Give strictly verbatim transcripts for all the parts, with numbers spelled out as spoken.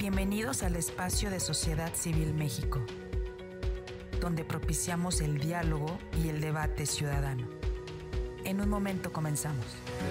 Bienvenidos al espacio de Sociedad Civil México, donde propiciamos el diálogo y el debate ciudadano. En un momento comenzamos.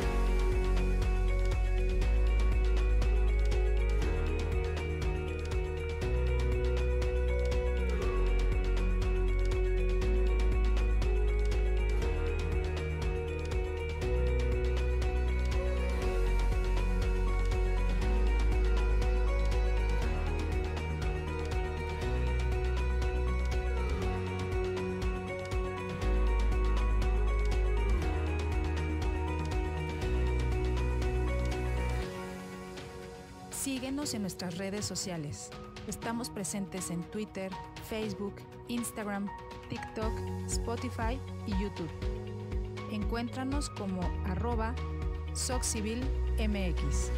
Síguenos en nuestras redes sociales. Estamos presentes en Twitter, Facebook, Instagram, TikTok, Spotify y YouTube. Encuéntranos como arroba SocCivilMX.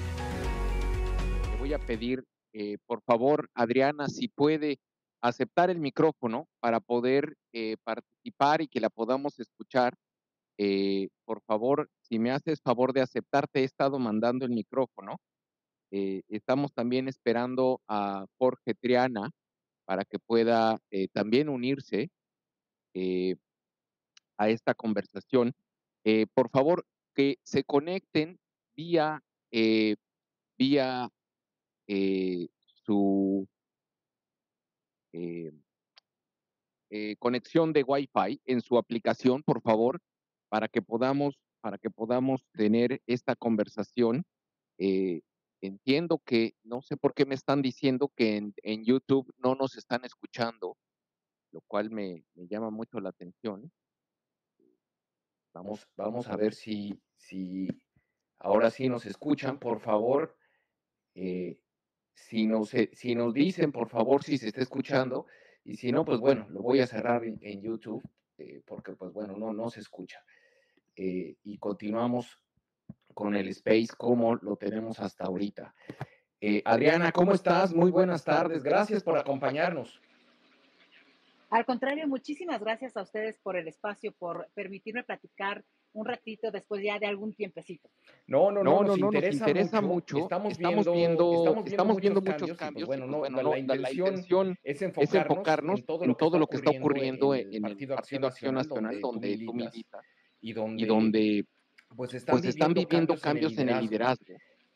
Le voy a pedir, eh, por favor, Adriana, si puede aceptar el micrófono para poder eh, participar y que la podamos escuchar. Eh, por favor, si me haces favor de aceptar, te he estado mandando el micrófono. Eh, estamos también esperando a Jorge Triana para que pueda eh, también unirse eh, a esta conversación. Eh, por favor, que se conecten vía, eh, vía eh, su eh, eh, conexión de Wi-Fi en su aplicación, por favor, para que podamos, para que podamos tener esta conversación. Eh, entiendo que, no sé por qué me están diciendo que en, en YouTube no nos están escuchando, lo cual me, me llama mucho la atención. Vamos, Vamos, vamos a ver si, si ahora sí nos escuchan, por favor. Eh, si, nos, eh, si nos dicen, por favor, si se está escuchando, y si no, pues bueno, lo voy a cerrar en, en YouTube, eh, porque pues bueno, no, no se escucha. Eh, y continuamos con el Space como lo tenemos hasta ahorita. Eh, Adriana, ¿cómo estás? Muy buenas tardes. Gracias por acompañarnos. Al contrario, muchísimas gracias a ustedes por el espacio, por permitirme platicar un ratito después ya de algún tiempecito. No, no, no, No, nos, no, no, nos interesa, interesa mucho. mucho. Estamos, Estamos viendo, viendo, estamos viendo estamos viendo muchos muchos cambios. cambios. Y pues, Y, bueno, pues, no, bueno, la, no, la, la, intención la intención es es enfocarnos, enfocarnos en todo en lo que todo está lo que está ocurriendo ocurriendo en el en el Partido Partido Acción Acción Nacional, Nacional, donde donde tú tú militas, militas, y donde, y donde pues están, pues están viviendo, viviendo cambios en el liderazgo.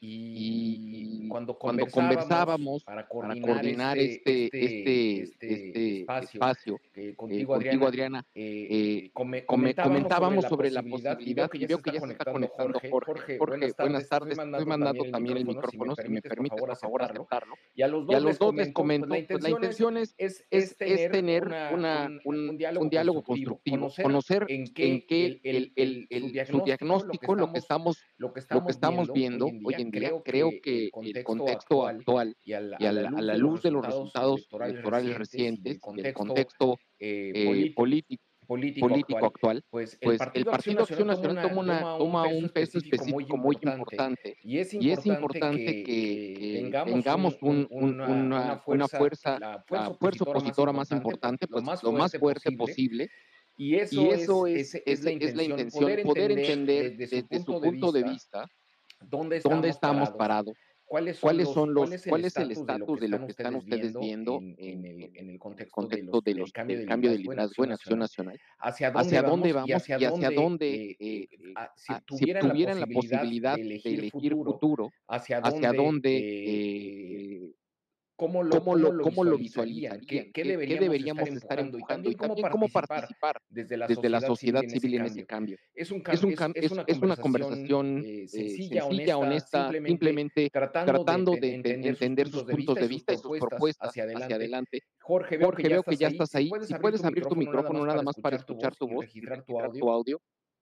Y, Y, y y cuando cuando conversábamos conversábamos para para coordinar, coordinar este, este, este, este, este este espacio espacio eh, eh, contigo, contigo, Adriana, Adriana, eh, eh, come- come- comentábamos, sobre comentábamos la sobre la posibilidad, y veo posibilidad, que y ya se veo que está ya se está conectando conectando Jorge. Jorge. Jorge, Jorge, buenas tardes. Te estoy buenas tardes. Estoy mandando mandando también el también el micrófono, si me micrófono, si me permites, por permites, favor, por favor, aceptarlo. aceptarlo. Y a los Y a dos los les dos les comento, pues la comento, pues la intención es, intención es, es, es es, es tener tener una, una, un, un, un diálogo un diálogo constructivo, constructivo, conocer conocer en en qué qué el, el, el, el, el, su el, su diagnóstico, lo que diagnóstico, lo que estamos estamos lo que lo que estamos estamos viendo hoy viendo en hoy día. en día. Creo Creo que el que el contexto contexto actual actual y a la, y a a la la, a luz la de los luz de los resultados resultados electorales electorales recientes y del recientes y del contexto contexto eh, eh, político, político, político político actual, actual, pues el pues el Partido Acción Partido Acción Nacional toma, Nacional toma, una, una, toma un toma peso un peso específico muy específico muy importante. importante, Y es y es importante importante que, que, que que tengamos tengamos un, un, un, un, una, una una, una fuerza, fuerza, la fuerza la fuerza opositora más opositora más importante, pues importante, lo pues más lo más fuerte fuerte posible. posible. Y Y eso eso es, es, ese es es, la es la intención, intención, poder poder entender entender desde su desde su punto de punto de vista vista dónde dónde estamos estamos parados, parados, cuáles son cuáles los, son cuál los, es el cuál es el estatus de lo que estatus de lo están que están ustedes ustedes viendo viendo en, en, en, el, en, en el en el contexto de contexto los, de del los, cambio del de cambio de liderazgo en liderazgo Acción en Acción Nacional, Nacional, hacia dónde hacia dónde vamos y vamos hacia y hacia dónde, dónde, eh, eh, eh, eh, a- si a- si tuvieran la tuvieran la posibilidad posibilidad de de elegir elegir futuro, futuro, hacia hacia dónde, dónde, eh, eh, eh, eh, cómo lo, cómo cómo lo, lo cómo lo visualizarían, visualizarían, qué, qué qué, qué deberíamos estar deberíamos estar empujando y empujando también y cómo también cómo participar participar desde la desde la sociedad civil sociedad en ese civil en ese cambio. cambio. Es, un Es, cam- un, es, cam- es es, una es una conversación conversación eh, eh, sencilla, sencilla, honesta, honesta, simplemente simplemente tratando de tratando enten- de, de entender sus entender sus puntos de puntos vista y de sus vista y sus propuestas propuestas hacia hacia adelante. adelante. Jorge, veo que Jorge, ya veo que estás ya ahí. estás Si ahí. puedes Si abrir puedes tu abrir tu micrófono nada micrófono más nada para más para escuchar tu escuchar voz tu y voz y registrar tu registrar audio. tu audio.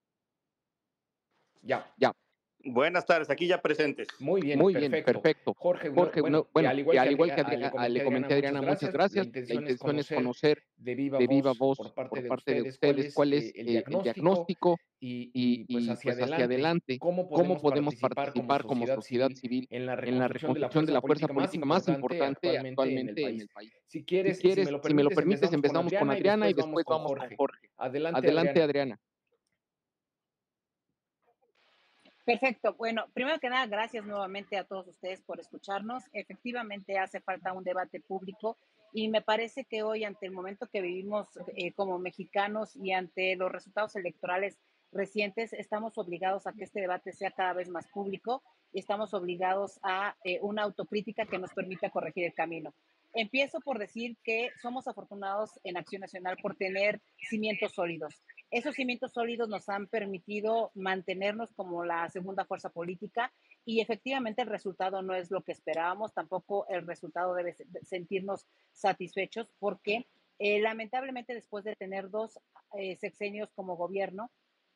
Ya. Ya. Buenas tardes, aquí ya presentes. Muy bien, Muy bien, perfecto. perfecto. Jorge, no, Jorge, bueno, no, y bueno, al y igual que al igual Adri- que a- le Adriana, a- comenté le a Adriana, comenté a muchas Adriana, muchas gracias. La gracias. La intención es intención es conocer conocer de viva de viva voz voz por parte por de parte de ustedes cuál ustedes es cuál eh, es el eh, el diagnóstico diagnóstico y, y, y, pues y hacia pues hacia adelante, adelante, cómo cómo podemos podemos participar como participar como sociedad sociedad civil civil en la en la reconstrucción de la reconstrucción de fuerza la fuerza política más política más importante importante actualmente en el actualmente en país. el país. Si Si quieres, si me quieres, lo si me lo permites, permites, empezamos con empezamos con Adriana y Adriana y después vamos después con vamos con Jorge. Jorge. Adelante, Adelante, Adriana. Adriana. Perfecto. Bueno, primero que nada, gracias nuevamente a todos ustedes por escucharnos. Efectivamente, hace falta un debate público y me parece que hoy, ante el momento que vivimos eh, como mexicanos y ante los resultados electorales recientes, estamos obligados a que este debate sea cada vez más público y estamos obligados a eh, una autocrítica que nos permita corregir el camino. Empiezo por decir que somos afortunados en Acción Nacional por tener cimientos sólidos. Esos cimientos sólidos nos han permitido mantenernos como la segunda fuerza política y efectivamente el resultado no es lo que esperábamos, tampoco el resultado debe sentirnos satisfechos porque eh, lamentablemente después de tener dos eh, sexenios como gobierno,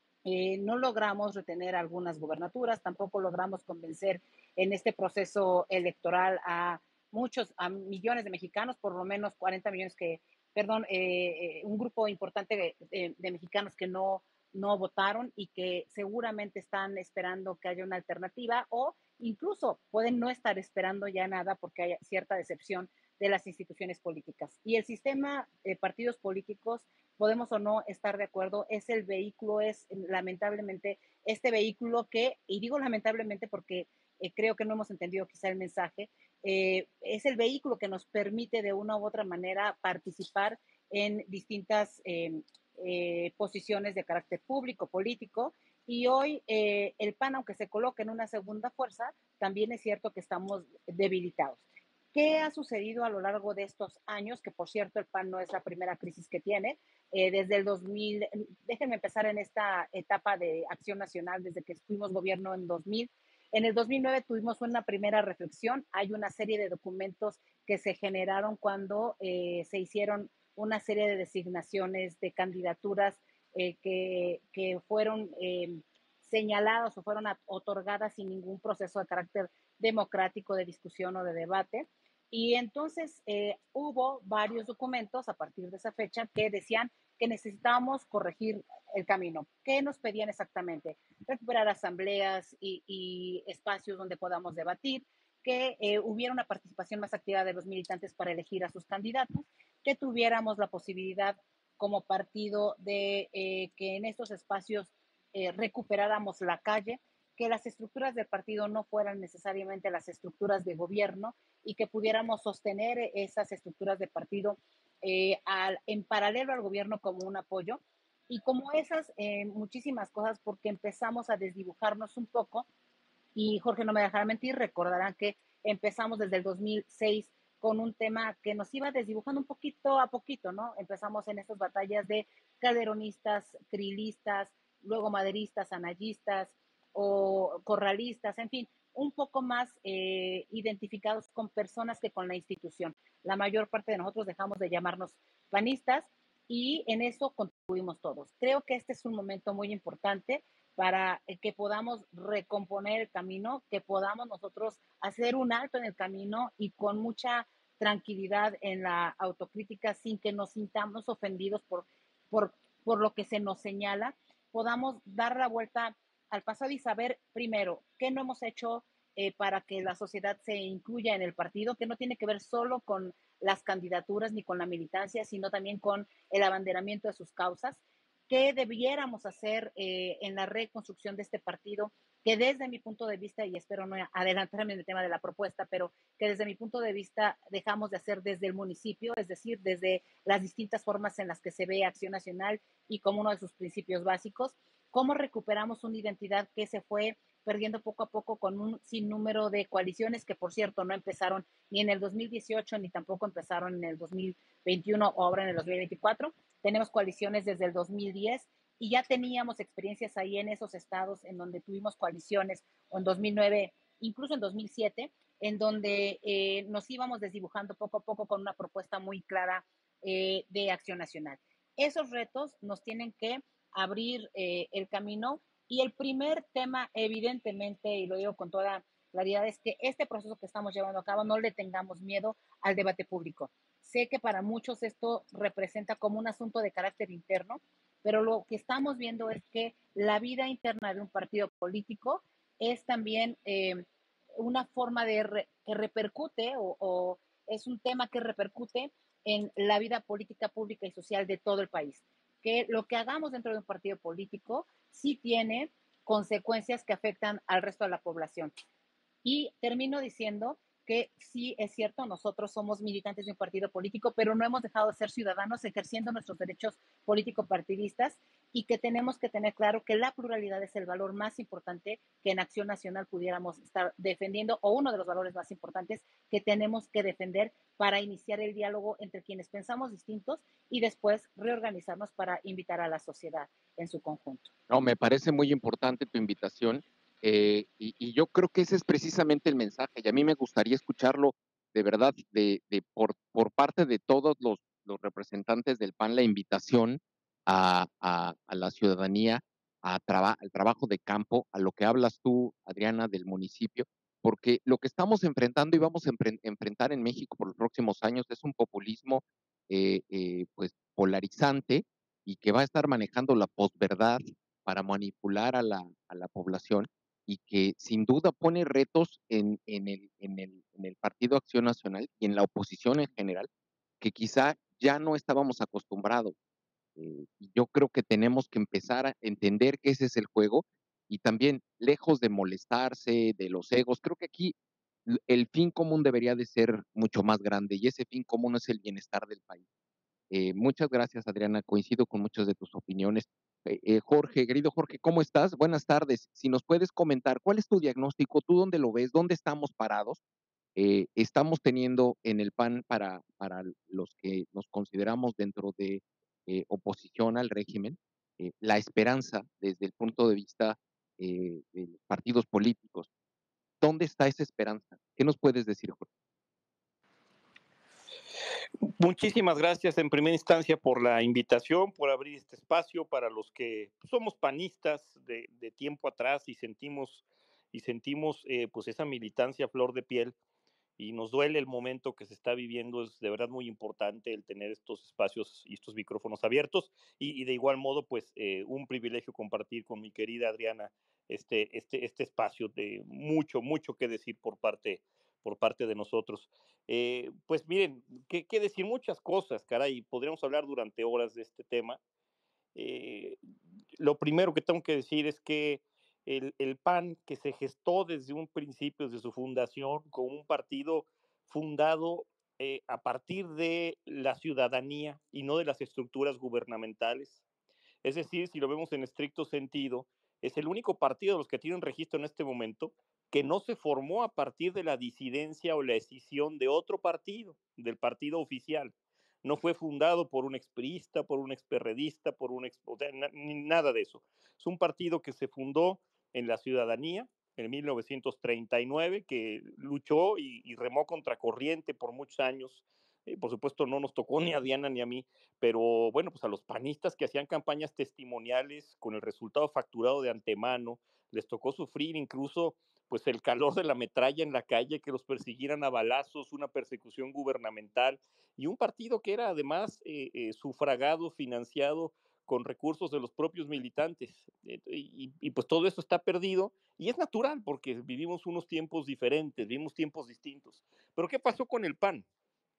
eh, no logramos retener algunas gubernaturas, tampoco logramos convencer en este proceso electoral a muchos, a millones de mexicanos, por lo menos cuarenta millones que, perdón, eh, eh, un grupo importante de, de, de mexicanos que no, no votaron y que seguramente están esperando que haya una alternativa o incluso pueden no estar esperando ya nada porque hay cierta decepción de las instituciones políticas. Y el sistema de partidos políticos, podemos o no estar de acuerdo, es el vehículo, es lamentablemente este vehículo que, y digo lamentablemente porque eh, creo que no hemos entendido quizá el mensaje, eh, es el vehículo que nos permite de una u otra manera participar en distintas eh, eh, posiciones de carácter público, político, y hoy eh, el P A N, aunque se coloque en una segunda fuerza, también es cierto que estamos debilitados. ¿Qué ha sucedido a lo largo de estos años? Que por cierto el P A N no es la primera crisis que tiene. Eh, desde el dos mil, déjenme empezar en esta etapa de Acción Nacional, desde que fuimos gobierno en dos mil. En el dos mil nueve tuvimos una primera reflexión. Hay una serie de documentos que se generaron cuando eh, se hicieron una serie de designaciones de candidaturas eh, que, que fueron eh, señaladas o fueron otorgadas sin ningún proceso de carácter democrático de discusión o de debate. Y entonces eh, hubo varios documentos a partir de esa fecha que decían que necesitábamos corregir el camino. ¿Qué nos pedían exactamente? Recuperar asambleas y, y espacios donde podamos debatir, que eh, hubiera una participación más activa de los militantes para elegir a sus candidatos, que tuviéramos la posibilidad como partido de eh, que en estos espacios eh, recuperáramos la calle, que las estructuras del partido no fueran necesariamente las estructuras de gobierno y que pudiéramos sostener esas estructuras de partido eh, al, en paralelo al gobierno como un apoyo. Y como esas, eh, muchísimas cosas, porque empezamos a desdibujarnos un poco, y Jorge no me dejará mentir, recordarán que empezamos desde el dos mil seis con un tema que nos iba desdibujando un poquito a poquito, ¿no? Empezamos en estas batallas de calderonistas, crilistas, luego maderistas, anayistas o corralistas, en fin, un poco más eh, identificados con personas que con la institución. La mayor parte de nosotros dejamos de llamarnos panistas y en eso contribuimos todos. Creo que este es un momento muy importante para que podamos recomponer el camino, que podamos nosotros hacer un alto en el camino y con mucha tranquilidad en la autocrítica sin que nos sintamos ofendidos por, por, por lo que se nos señala, podamos dar la vuelta al pasado y saber primero qué no hemos hecho eh, para que la sociedad se incluya en el partido, que no tiene que ver solo con las candidaturas ni con la militancia, sino también con el abanderamiento de sus causas. ¿Qué debiéramos hacer eh, en la reconstrucción de este partido? Que desde mi punto de vista, y espero no adelantarme en el tema de la propuesta, pero que desde mi punto de vista dejamos de hacer desde el municipio, es decir, desde las distintas formas en las que se ve Acción Nacional y como uno de sus principios básicos, cómo recuperamos una identidad que se fue perdiendo poco a poco con un sinnúmero de coaliciones que, por cierto, no empezaron ni en el dos mil dieciocho ni tampoco empezaron en el dos mil veintiuno o ahora en el dos mil veinticuatro. Tenemos coaliciones desde el dos mil diez y ya teníamos experiencias ahí en esos estados en donde tuvimos coaliciones, o en dos mil nueve, incluso en dos mil siete, en donde eh, nos íbamos desdibujando poco a poco con una propuesta muy clara eh, de Acción Nacional. Esos retos nos tienen que abrir eh, el camino y el primer tema, evidentemente, y lo digo con toda claridad, es que este proceso que estamos llevando a cabo no le tengamos miedo al debate público. Sé que para muchos esto representa como un asunto de carácter interno, pero lo que estamos viendo es que la vida interna de un partido político es también eh, una forma de re, que repercute o, o es un tema que repercute en la vida política, pública y social de todo el país. Que lo que hagamos dentro de un partido político sí tiene consecuencias que afectan al resto de la población. Y termino diciendo que sí es cierto, nosotros somos militantes de un partido político, pero no hemos dejado de ser ciudadanos ejerciendo nuestros derechos político-partidistas y que tenemos que tener claro que la pluralidad es el valor más importante que en Acción Nacional pudiéramos estar defendiendo, o uno de los valores más importantes que tenemos que defender para iniciar el diálogo entre quienes pensamos distintos y después reorganizarnos para invitar a la sociedad en su conjunto. No, me parece muy importante tu invitación, eh, y, y yo creo que ese es precisamente el mensaje, y a mí me gustaría escucharlo de verdad de, de por, por parte de todos los, los representantes del P A N, la invitación a, a, a la ciudadanía, a traba, al trabajo de campo, a lo que hablas tú, Adriana, del municipio, porque lo que estamos enfrentando y vamos a enfren- enfrentar en México por los próximos años es un populismo eh, eh, pues polarizante y que va a estar manejando la posverdad para manipular a la, a la población y que sin duda pone retos en, en, el, en, el, en el Partido Acción Nacional y en la oposición en general, que quizá ya no estábamos acostumbrados. Eh, y yo creo que tenemos que empezar a entender que ese es el juego y también, lejos de molestarse, de los egos, creo que aquí l- el fin común debería de ser mucho más grande y ese fin común es el bienestar del país. Eh, muchas gracias, Adriana. Coincido con muchas de tus opiniones. Eh, eh, Jorge, querido Jorge, ¿cómo estás? Buenas tardes. Si nos puedes comentar, ¿cuál es tu diagnóstico? ¿Tú dónde lo ves? ¿Dónde estamos parados? Eh, estamos teniendo en el P A N para, para los que nos consideramos dentro de eh, oposición al régimen, eh, la esperanza desde el punto de vista eh, de los partidos políticos. ¿Dónde está esa esperanza? ¿Qué nos puedes decir, Jorge? Muchísimas gracias en primera instancia por la invitación, por abrir este espacio para los que somos panistas de, de tiempo atrás y sentimos, y sentimos eh, pues esa militancia a flor de piel y nos duele el momento que se está viviendo. Es de verdad muy importante el tener estos espacios y estos micrófonos abiertos y, y de igual modo pues eh, un privilegio compartir con mi querida Adriana este, este, este espacio de mucho, mucho que decir por parte, por parte de nosotros. Eh, pues miren, ¿qué, qué decir? Muchas cosas, caray, podríamos hablar durante horas de este tema. Eh, lo primero que tengo que decir es que el, el P A N, que se gestó desde un principio, desde su fundación, como un partido fundado eh, a partir de la ciudadanía y no de las estructuras gubernamentales. Es decir, si lo vemos en estricto sentido, es el único partido de los que tienen registro en este momento que no se formó a partir de la disidencia o la escisión de otro partido, del partido oficial. No fue fundado por un expriista, por un experredista, por un ex, o sea, na, nada de eso. Es un partido que se fundó en la ciudadanía en mil novecientos treinta y nueve, que luchó y, y remó contra corriente por muchos años. Eh, por supuesto, no nos tocó ni a Diana ni a mí, pero bueno, pues a los panistas que hacían campañas testimoniales con el resultado facturado de antemano, les tocó sufrir incluso pues el calor de la metralla en la calle, que los persiguieran a balazos, una persecución gubernamental y un partido que era además eh, eh, sufragado, financiado con recursos de los propios militantes. Eh, y, y pues todo eso está perdido y es natural porque vivimos unos tiempos diferentes, vivimos tiempos distintos. Pero ¿qué pasó con el P A N?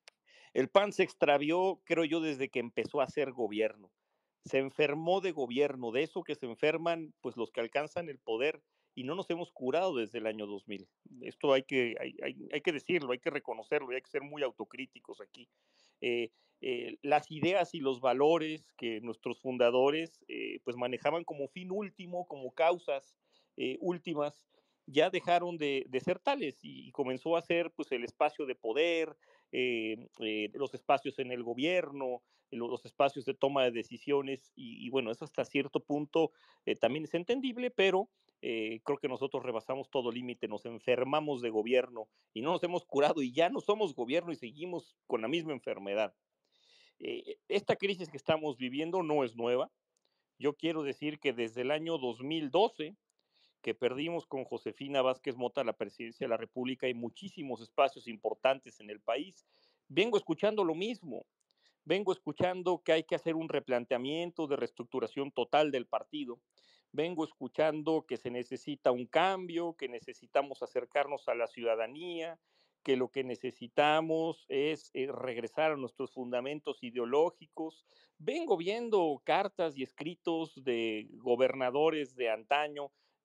El P A N se extravió, creo yo, desde que empezó a ser gobierno. Se enfermó de gobierno, de eso que se enferman pues los que alcanzan el poder y no nos hemos curado desde el año dos mil. Esto hay que, hay, hay, hay que decirlo, hay que reconocerlo, hay que ser muy autocríticos aquí. Eh, eh, las ideas y los valores que nuestros fundadores eh, pues manejaban como fin último, como causas eh, últimas, ya dejaron de, de, ser tales y, y comenzó a ser pues el espacio de poder, eh, eh, los espacios en el gobierno, los espacios de toma de decisiones y, y bueno, eso hasta cierto punto eh, también es entendible, pero eh, creo que nosotros rebasamos todo límite, nos enfermamos de gobierno y no nos hemos curado y ya no somos gobierno y seguimos con la misma enfermedad. Eh, esta crisis que estamos viviendo no es nueva. Yo quiero decir que desde el año dos mil doce, que perdimos con Josefina Vázquez Mota la presidencia de la República y muchísimos espacios importantes en el país, vengo escuchando lo mismo. Vengo escuchando que hay que hacer un replanteamiento de reestructuración total del partido. Vengo escuchando que se necesita un cambio, que necesitamos acercarnos a la ciudadanía, que lo que necesitamos es eh, regresar a nuestros fundamentos ideológicos. Vengo viendo cartas y escritos de gobernadores de antaño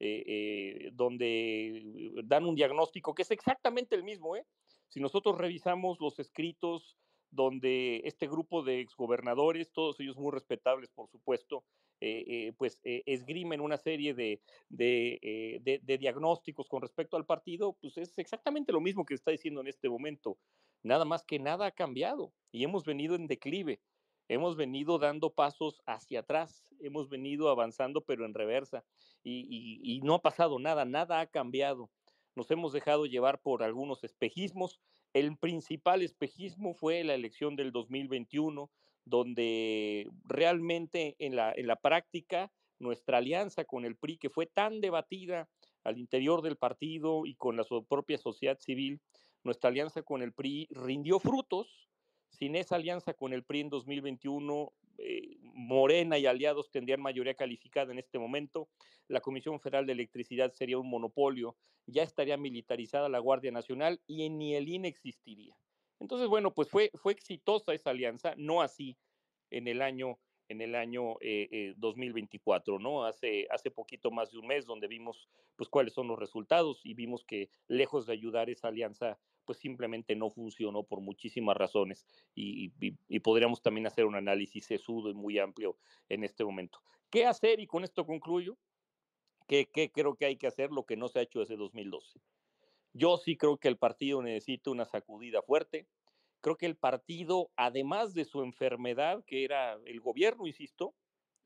eh, eh, donde dan un diagnóstico que es exactamente el mismo, ¿eh? Si nosotros revisamos los escritos donde este grupo de exgobernadores, todos ellos muy respetables, por supuesto, eh, eh, pues eh, esgrimen una serie de, de, eh, de, de diagnósticos con respecto al partido, pues es exactamente lo mismo que está diciendo en este momento, nada más que nada ha cambiado y hemos venido en declive. Hemos venido dando pasos hacia atrás, hemos venido avanzando pero en reversa y, y, y no ha pasado nada, nada ha cambiado. Nos hemos dejado llevar por algunos espejismos. El principal espejismo fue la elección del dos mil veintiuno, donde realmente en la, en la práctica nuestra alianza con el P R I, que fue tan debatida al interior del partido y con la propia sociedad civil, nuestra alianza con el P R I rindió frutos. Sin esa alianza con el P R I en dos mil veintiuno, eh, Morena y aliados tendrían mayoría calificada en este momento, la Comisión Federal de Electricidad sería un monopolio, ya estaría militarizada la Guardia Nacional y ni el I N E existiría. Entonces, bueno, pues fue, fue exitosa esa alianza, no así en el año, en el año eh, eh, dos mil veinticuatro, ¿no? Hace, hace poquito más de un mes donde vimos pues cuáles son los resultados y vimos que lejos de ayudar esa alianza pues simplemente no funcionó por muchísimas razones y, y, y podríamos también hacer un análisis sesudo y muy amplio en este momento. ¿Qué hacer? Y con esto concluyo. ¿Qué, qué creo que hay que hacer? Lo que no se ha hecho desde dos mil doce. Yo sí creo que el partido necesita una sacudida fuerte. Creo que el partido, además de su enfermedad, que era el gobierno, insisto,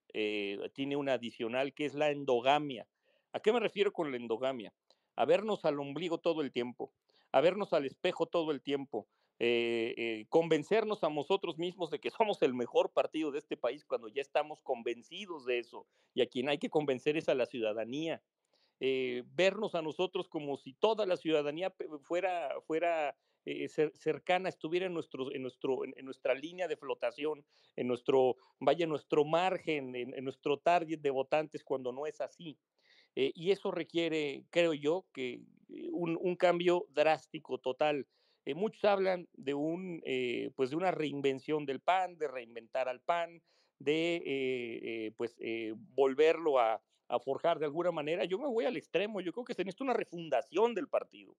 eh, tiene una adicional que es la endogamia. ¿A qué me refiero con la endogamia? A vernos al ombligo todo el tiempo, a vernos al espejo todo el tiempo, eh, eh, convencernos a nosotros mismos de que somos el mejor partido de este país cuando ya estamos convencidos de eso. Y a quien hay que convencer es a la ciudadanía. Eh, vernos a nosotros como si toda la ciudadanía fuera, fuera eh, cercana, estuviera en, nuestro, en, nuestro, en, nuestra línea de flotación, en nuestro, vaya, nuestro margen, en, en nuestro target de votantes, cuando no es así. Eh, y eso requiere, creo yo, que un, un cambio drástico, total. Eh, muchos hablan de, un, eh, pues de una reinvención del P A N, de reinventar al P A N, de eh, eh, pues, eh, volverlo a, a forjar de alguna manera. Yo me voy al extremo, yo creo que se necesita una refundación del partido.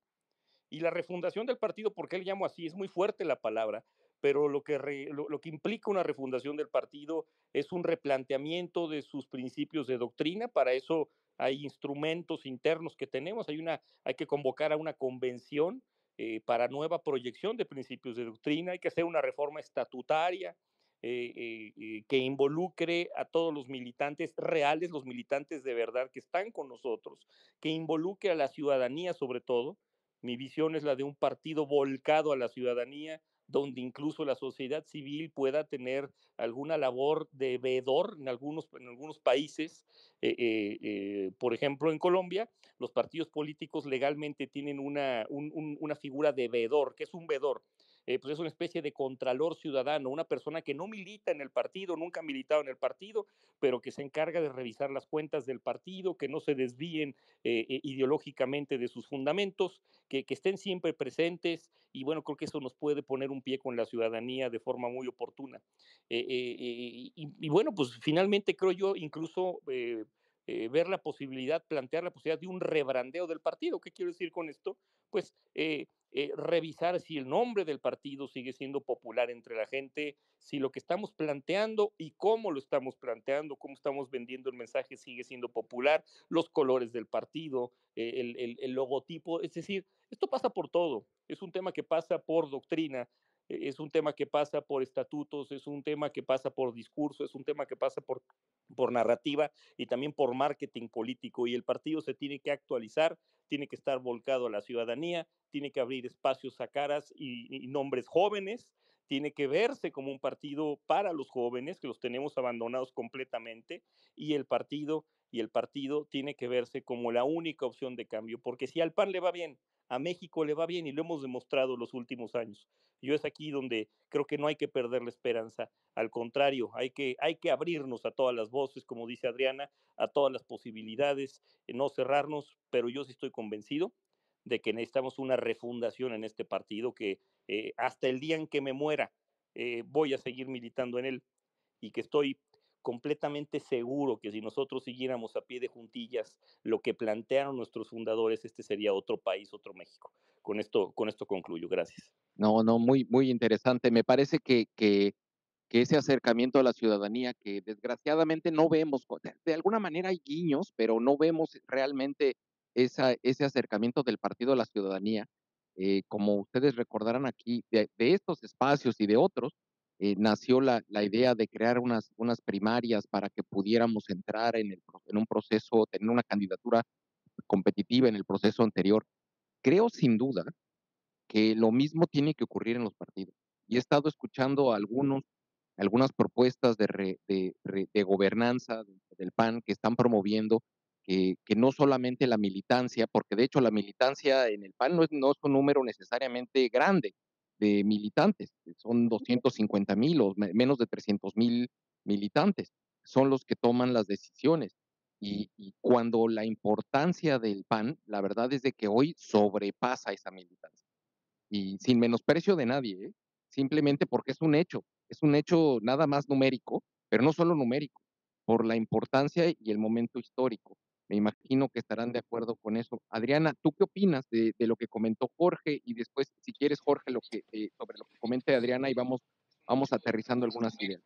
Y la refundación del partido, ¿por qué le llamo así? Es muy fuerte la palabra, pero lo que, re, lo, lo que implica una refundación del partido es un replanteamiento de sus principios de doctrina. Para eso hay instrumentos internos que tenemos, hay, una, hay que convocar a una convención eh, para nueva proyección de principios de doctrina, hay que hacer una reforma estatutaria, eh, eh, eh, que involucre a todos los militantes reales, los militantes de verdad que están con nosotros, que involucre a la ciudadanía sobre todo. Mi visión es la de un partido volcado a la ciudadanía, donde incluso la sociedad civil pueda tener alguna labor de veedor en algunos, en algunos países. Eh, eh, eh, por ejemplo, en Colombia, los partidos políticos legalmente tienen una, un, un, una figura de veedor. ¿Qué es un veedor? Eh, pues es una especie de contralor ciudadano, una persona que no milita en el partido, nunca ha militado en el partido, pero que se encarga de revisar las cuentas del partido, que no se desvíen eh, eh, ideológicamente de sus fundamentos, que, que estén siempre presentes, y bueno, creo que eso nos puede poner un pie con la ciudadanía de forma muy oportuna. Eh, eh, eh, y, y, bueno, pues finalmente creo yo incluso eh, eh, ver la posibilidad, plantear la posibilidad de un rebrandeo del partido. ¿Qué quiero decir con esto? Pues eh, eh, revisar si el nombre del partido sigue siendo popular entre la gente, si lo que estamos planteando y cómo lo estamos planteando, cómo estamos vendiendo el mensaje sigue siendo popular, los colores del partido, eh, el, el, el logotipo, es decir, esto pasa por todo, es un tema que pasa por doctrina, es un tema que pasa por estatutos, es un tema que pasa por discurso, es un tema que pasa por, por narrativa y también por marketing político, y el partido se tiene que actualizar, tiene que estar volcado a la ciudadanía, tiene que abrir espacios a caras y, y nombres jóvenes, tiene que verse como un partido para los jóvenes, que los tenemos abandonados completamente, y el partido, y el partido tiene que verse como la única opción de cambio, porque si al P A N le va bien, a México le va bien, y lo hemos demostrado los últimos años. Yo es aquí donde creo que no hay que perder la esperanza, al contrario, hay que, hay que abrirnos a todas las voces, como dice Adriana, a todas las posibilidades, no cerrarnos, pero yo sí estoy convencido de que necesitamos una refundación en este partido, que eh, hasta el día en que me muera eh, voy a seguir militando en él, y que estoy completamente seguro que si nosotros siguiéramos a pie de juntillas lo que plantearon nuestros fundadores, este sería otro país, otro México. Con esto, con esto concluyo. Gracias. No, no, muy, muy interesante. Me parece que, que, que ese acercamiento a la ciudadanía que desgraciadamente no vemos, de, de alguna manera hay guiños, pero no vemos realmente esa, ese acercamiento del partido a la ciudadanía. Eh, como ustedes recordarán aquí, de, de estos espacios y de otros, eh, nació la, la idea de crear unas, unas primarias para que pudiéramos entrar en, el, en un proceso, tener una candidatura competitiva en el proceso anterior. Creo sin duda que lo mismo tiene que ocurrir en los partidos. Y he estado escuchando algunos, algunas propuestas de, re, de, re, de gobernanza del P A N que están promoviendo que, que, no solamente la militancia, porque de hecho la militancia en el P A N no es, no es un número necesariamente grande de militantes, son doscientos cincuenta mil o menos de trescientos mil militantes, son los que toman las decisiones. Y, y cuando la importancia del P A N, la verdad es de que hoy sobrepasa esa militancia. Y sin menosprecio de nadie, ¿eh? Simplemente porque es un hecho, es un hecho nada más numérico, pero no solo numérico, por la importancia y el momento histórico. Me imagino que estarán de acuerdo con eso. Adriana, ¿tú qué opinas de, de lo que comentó Jorge? Y después, si quieres, Jorge, lo que, eh, sobre lo que comente Adriana y vamos, vamos aterrizando algunas ideas.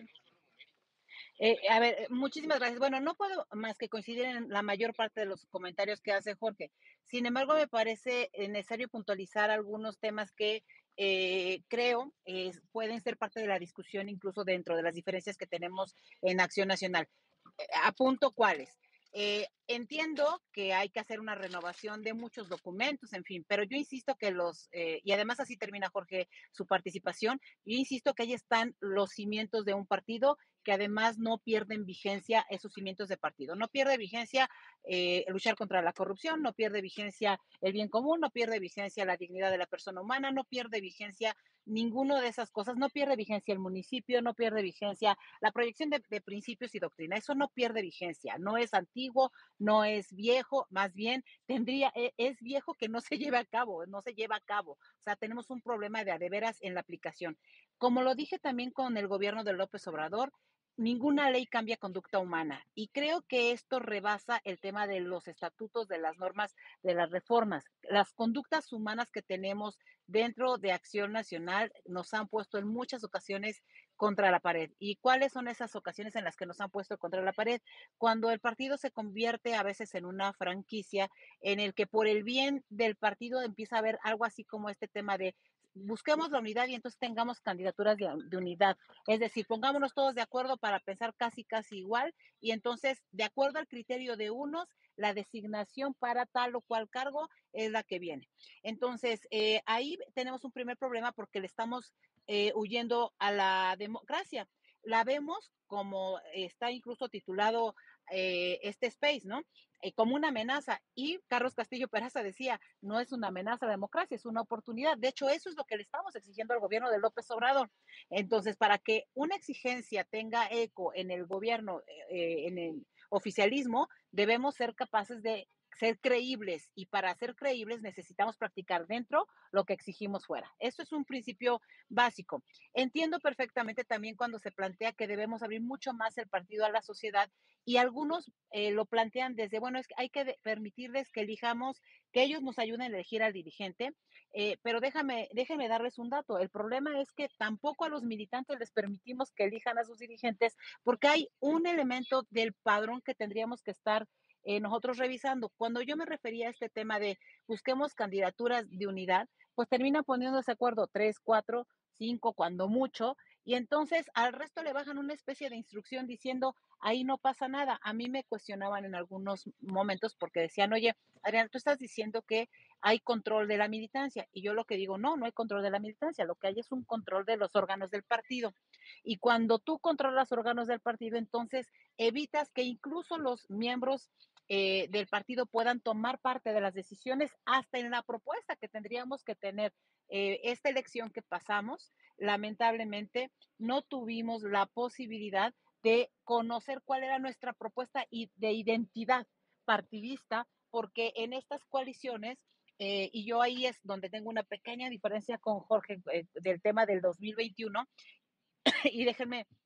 Eh, a ver, muchísimas gracias. Bueno, no puedo más que coincidir en la mayor parte de los comentarios que hace Jorge. Sin embargo, me parece necesario puntualizar algunos temas que eh, creo eh, pueden ser parte de la discusión, incluso dentro de las diferencias que tenemos en Acción Nacional. Eh, apunto cuáles. Eh, entiendo que hay que hacer una renovación de muchos documentos, en fin, pero yo insisto que los, eh, y además así termina Jorge su participación, yo insisto que ahí están los cimientos de un partido que además no pierden vigencia esos cimientos de partido. No pierde vigencia eh, luchar contra la corrupción, no pierde vigencia el bien común, no pierde vigencia la dignidad de la persona humana, no pierde vigencia ninguno de esas cosas, no pierde vigencia el municipio, no pierde vigencia la proyección de, de principios y doctrina, eso no pierde vigencia, no es antiguo, no es viejo, más bien tendría, es viejo que no se lleve a cabo, no se lleva a cabo, o sea, tenemos un problema de a de veras en la aplicación. Como lo dije también con el gobierno de López Obrador, ninguna ley cambia conducta humana y creo que esto rebasa el tema de los estatutos, de las normas, de las reformas. Las conductas humanas que tenemos dentro de Acción Nacional nos han puesto en muchas ocasiones contra la pared. ¿Y cuáles son esas ocasiones en las que nos han puesto contra la pared? Cuando el partido se convierte a veces en una franquicia en el que por el bien del partido empieza a haber algo así como este tema de busquemos la unidad y entonces tengamos candidaturas de, de unidad. Es decir, pongámonos todos de acuerdo para pensar casi, casi igual y entonces, de acuerdo al criterio de unos, la designación para tal o cual cargo es la que viene. Entonces, eh, ahí tenemos un primer problema porque le estamos eh, huyendo a la democracia. La vemos como está incluso titulado eh, este space, ¿no? Eh, como una amenaza. Y Carlos Castillo Peraza decía, no es una amenaza a la democracia, es una oportunidad. De hecho, eso es lo que le estamos exigiendo al gobierno de López Obrador. Entonces, para que una exigencia tenga eco en el gobierno, eh, en el oficialismo, debemos ser capaces de ser creíbles y para ser creíbles necesitamos practicar dentro lo que exigimos fuera. Eso es un principio básico. Entiendo perfectamente también cuando se plantea que debemos abrir mucho más el partido a la sociedad y algunos eh, lo plantean desde, bueno, es que hay que de, permitirles que elijamos, que ellos nos ayuden a elegir al dirigente, eh, pero déjame, déjenme darles un dato. El problema es que tampoco a los militantes les permitimos que elijan a sus dirigentes porque hay un elemento del padrón que tendríamos que estar eh, nosotros revisando. Cuando yo me refería a este tema de busquemos candidaturas de unidad, pues terminan poniéndose de acuerdo tres, cuatro, cinco, cuando mucho, y entonces al resto le bajan una especie de instrucción diciendo, ahí no pasa nada. A mí me cuestionaban en algunos momentos porque decían, oye, Adriana, tú estás diciendo que hay control de la militancia, y yo lo que digo, no, no hay control de la militancia, lo que hay es un control de los órganos del partido. Y cuando tú controlas órganos del partido, entonces evitas que incluso los miembros eh, del partido puedan tomar parte de las decisiones hasta en la propuesta que tendríamos que tener. Eh, esta elección que pasamos, lamentablemente, no tuvimos la posibilidad de conocer cuál era nuestra propuesta y de identidad partidista, porque en estas coaliciones, eh, y yo ahí es donde tengo una pequeña diferencia con Jorge eh, del tema del dos mil veintiuno, y déjenme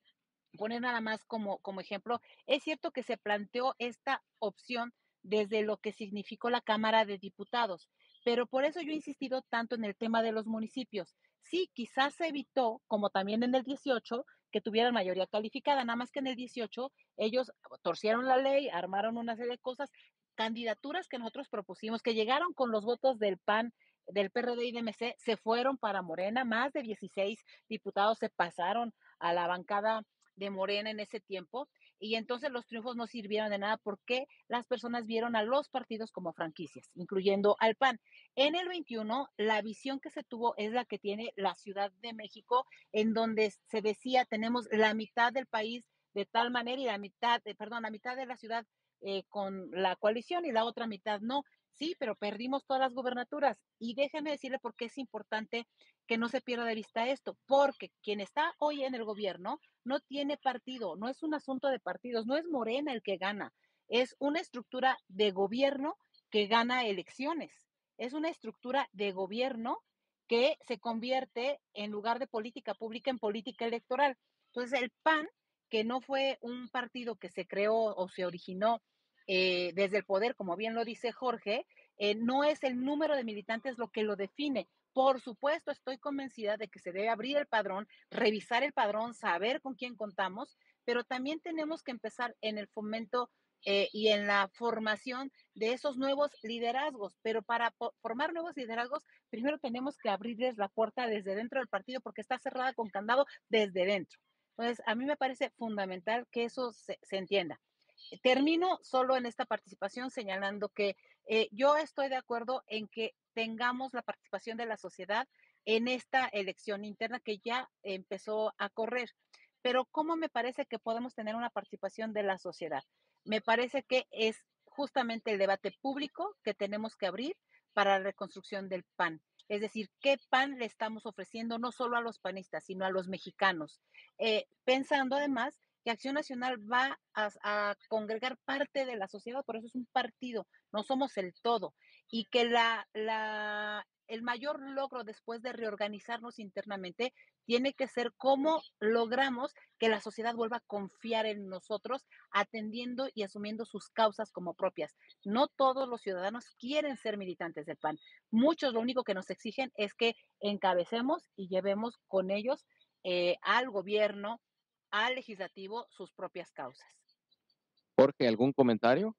poner nada más como, como ejemplo, es cierto que se planteó esta opción desde lo que significó la Cámara de Diputados, pero por eso yo he insistido tanto en el tema de los municipios. Sí, quizás se evitó, como también en el dieciocho, que tuvieran mayoría calificada, nada más que en el dieciocho ellos torcieron la ley, armaron una serie de cosas, candidaturas que nosotros propusimos, que llegaron con los votos del P A N, del P R D y de M C, se fueron para Morena, más de dieciséis diputados se pasaron a la bancada de Morena en ese tiempo, y entonces los triunfos no sirvieron de nada porque las personas vieron a los partidos como franquicias, incluyendo al P A N. En el veintiuno, la visión que se tuvo es la que tiene la Ciudad de México, en donde se decía tenemos la mitad del país de tal manera y la mitad, eh, perdón, la mitad de la ciudad eh, con la coalición y la otra mitad no. Sí, pero perdimos todas las gubernaturas. Y déjeme decirle por qué es importante que no se pierda de vista esto, porque quien está hoy en el gobierno no tiene partido, no es un asunto de partidos, no es Morena el que gana, es una estructura de gobierno que gana elecciones, es una estructura de gobierno que se convierte en lugar de política pública en política electoral. Entonces el P A N, que no fue un partido que se creó o se originó eh, desde el poder, como bien lo dice Jorge, eh, no es el número de militantes lo que lo define. Por supuesto, estoy convencida de que se debe abrir el padrón, revisar el padrón, saber con quién contamos, pero también tenemos que empezar en el fomento eh, y en la formación de esos nuevos liderazgos. Pero para formar nuevos liderazgos, primero tenemos que abrirles la puerta desde dentro del partido porque está cerrada con candado desde dentro. Entonces, a mí me parece fundamental que eso se, se entienda. Termino solo en esta participación señalando que eh, yo estoy de acuerdo en que tengamos la participación de la sociedad en esta elección interna que ya empezó a correr. Pero ¿cómo me parece que podemos tener una participación de la sociedad? Me parece que es justamente el debate público que tenemos que abrir para la reconstrucción del P A N. Es decir, ¿qué P A N le estamos ofreciendo no solo a los panistas, sino a los mexicanos? Eh, pensando además que Acción Nacional va a, a, congregar parte de la sociedad, por eso es un partido, no somos el todo, y que la, la, el mayor logro después de reorganizarnos internamente tiene que ser cómo logramos que la sociedad vuelva a confiar en nosotros, atendiendo y asumiendo sus causas como propias. No todos los ciudadanos quieren ser militantes del P A N. Muchos lo único que nos exigen es que encabecemos y llevemos con ellos eh, al gobierno, al legislativo, sus propias causas. Jorge, ¿algún comentario?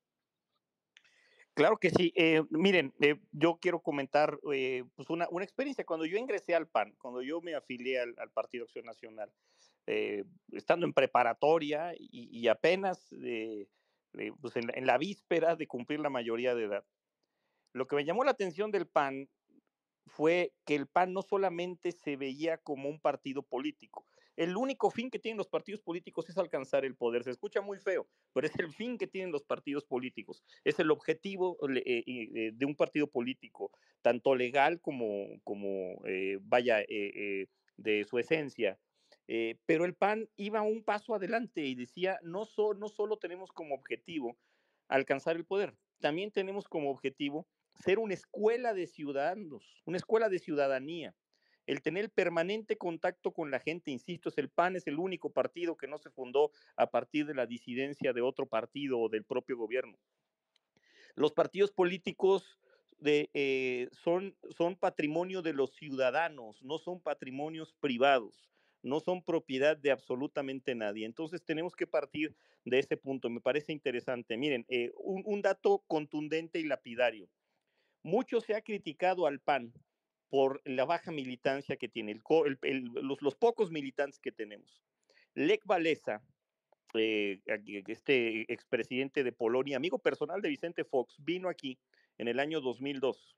Claro que sí. Eh, miren, eh, yo quiero comentar eh, pues una, una, experiencia. Cuando yo ingresé al P A N, cuando yo me afilié al, al Partido Acción Nacional, eh, estando en preparatoria y, y apenas eh, eh, pues en, en la víspera de cumplir la mayoría de edad, lo que me llamó la atención del P A N fue que el P A N no solamente se veía como un partido político. El único fin que tienen los partidos políticos es alcanzar el poder. Se escucha muy feo, pero es el fin que tienen los partidos políticos. Es el objetivo eh, eh, de un partido político, tanto legal como, como eh, vaya, eh, eh, de su esencia. Eh, pero el P A N iba un paso adelante y decía, no, so, no solo tenemos como objetivo alcanzar el poder, también tenemos como objetivo ser una escuela de ciudadanos, una escuela de ciudadanía. El tener permanente contacto con la gente, insisto, es el P A N, es el único partido que no se fundó a partir de la disidencia de otro partido o del propio gobierno. Los partidos políticos de, eh, son, son patrimonio de los ciudadanos, no son patrimonios privados, no son propiedad de absolutamente nadie. Entonces tenemos que partir de ese punto. Me parece interesante. Miren, eh, un, un dato contundente y lapidario. Mucho se ha criticado al P A N por la baja militancia que tiene, el, el, el, los, los pocos militantes que tenemos. Lech Walesa, eh, este expresidente de Polonia, amigo personal de Vicente Fox, vino aquí en el año dos mil dos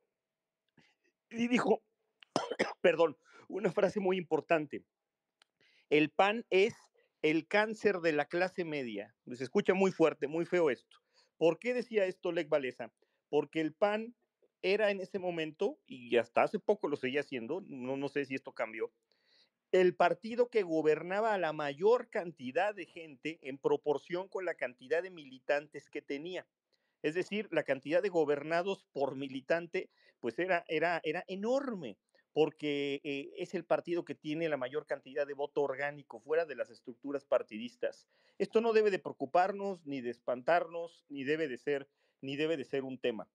y dijo, perdón, una frase muy importante. El P A N es el cáncer de la clase media. Se escucha muy fuerte, muy feo esto. ¿Por qué decía esto Lech Walesa? Porque el P A N era en ese momento, y hasta hace poco lo seguía haciendo, no, no sé si esto cambió, el partido que gobernaba a la mayor cantidad de gente en proporción con la cantidad de militantes que tenía. Es decir, la cantidad de gobernados por militante, pues era, era, era enorme. porque eh, es el partido que tiene la mayor cantidad de voto orgánico fuera de las estructuras partidistas. Esto no debe de preocuparnos, ni de espantarnos, ni debe de ser, ni debe de ser un tema.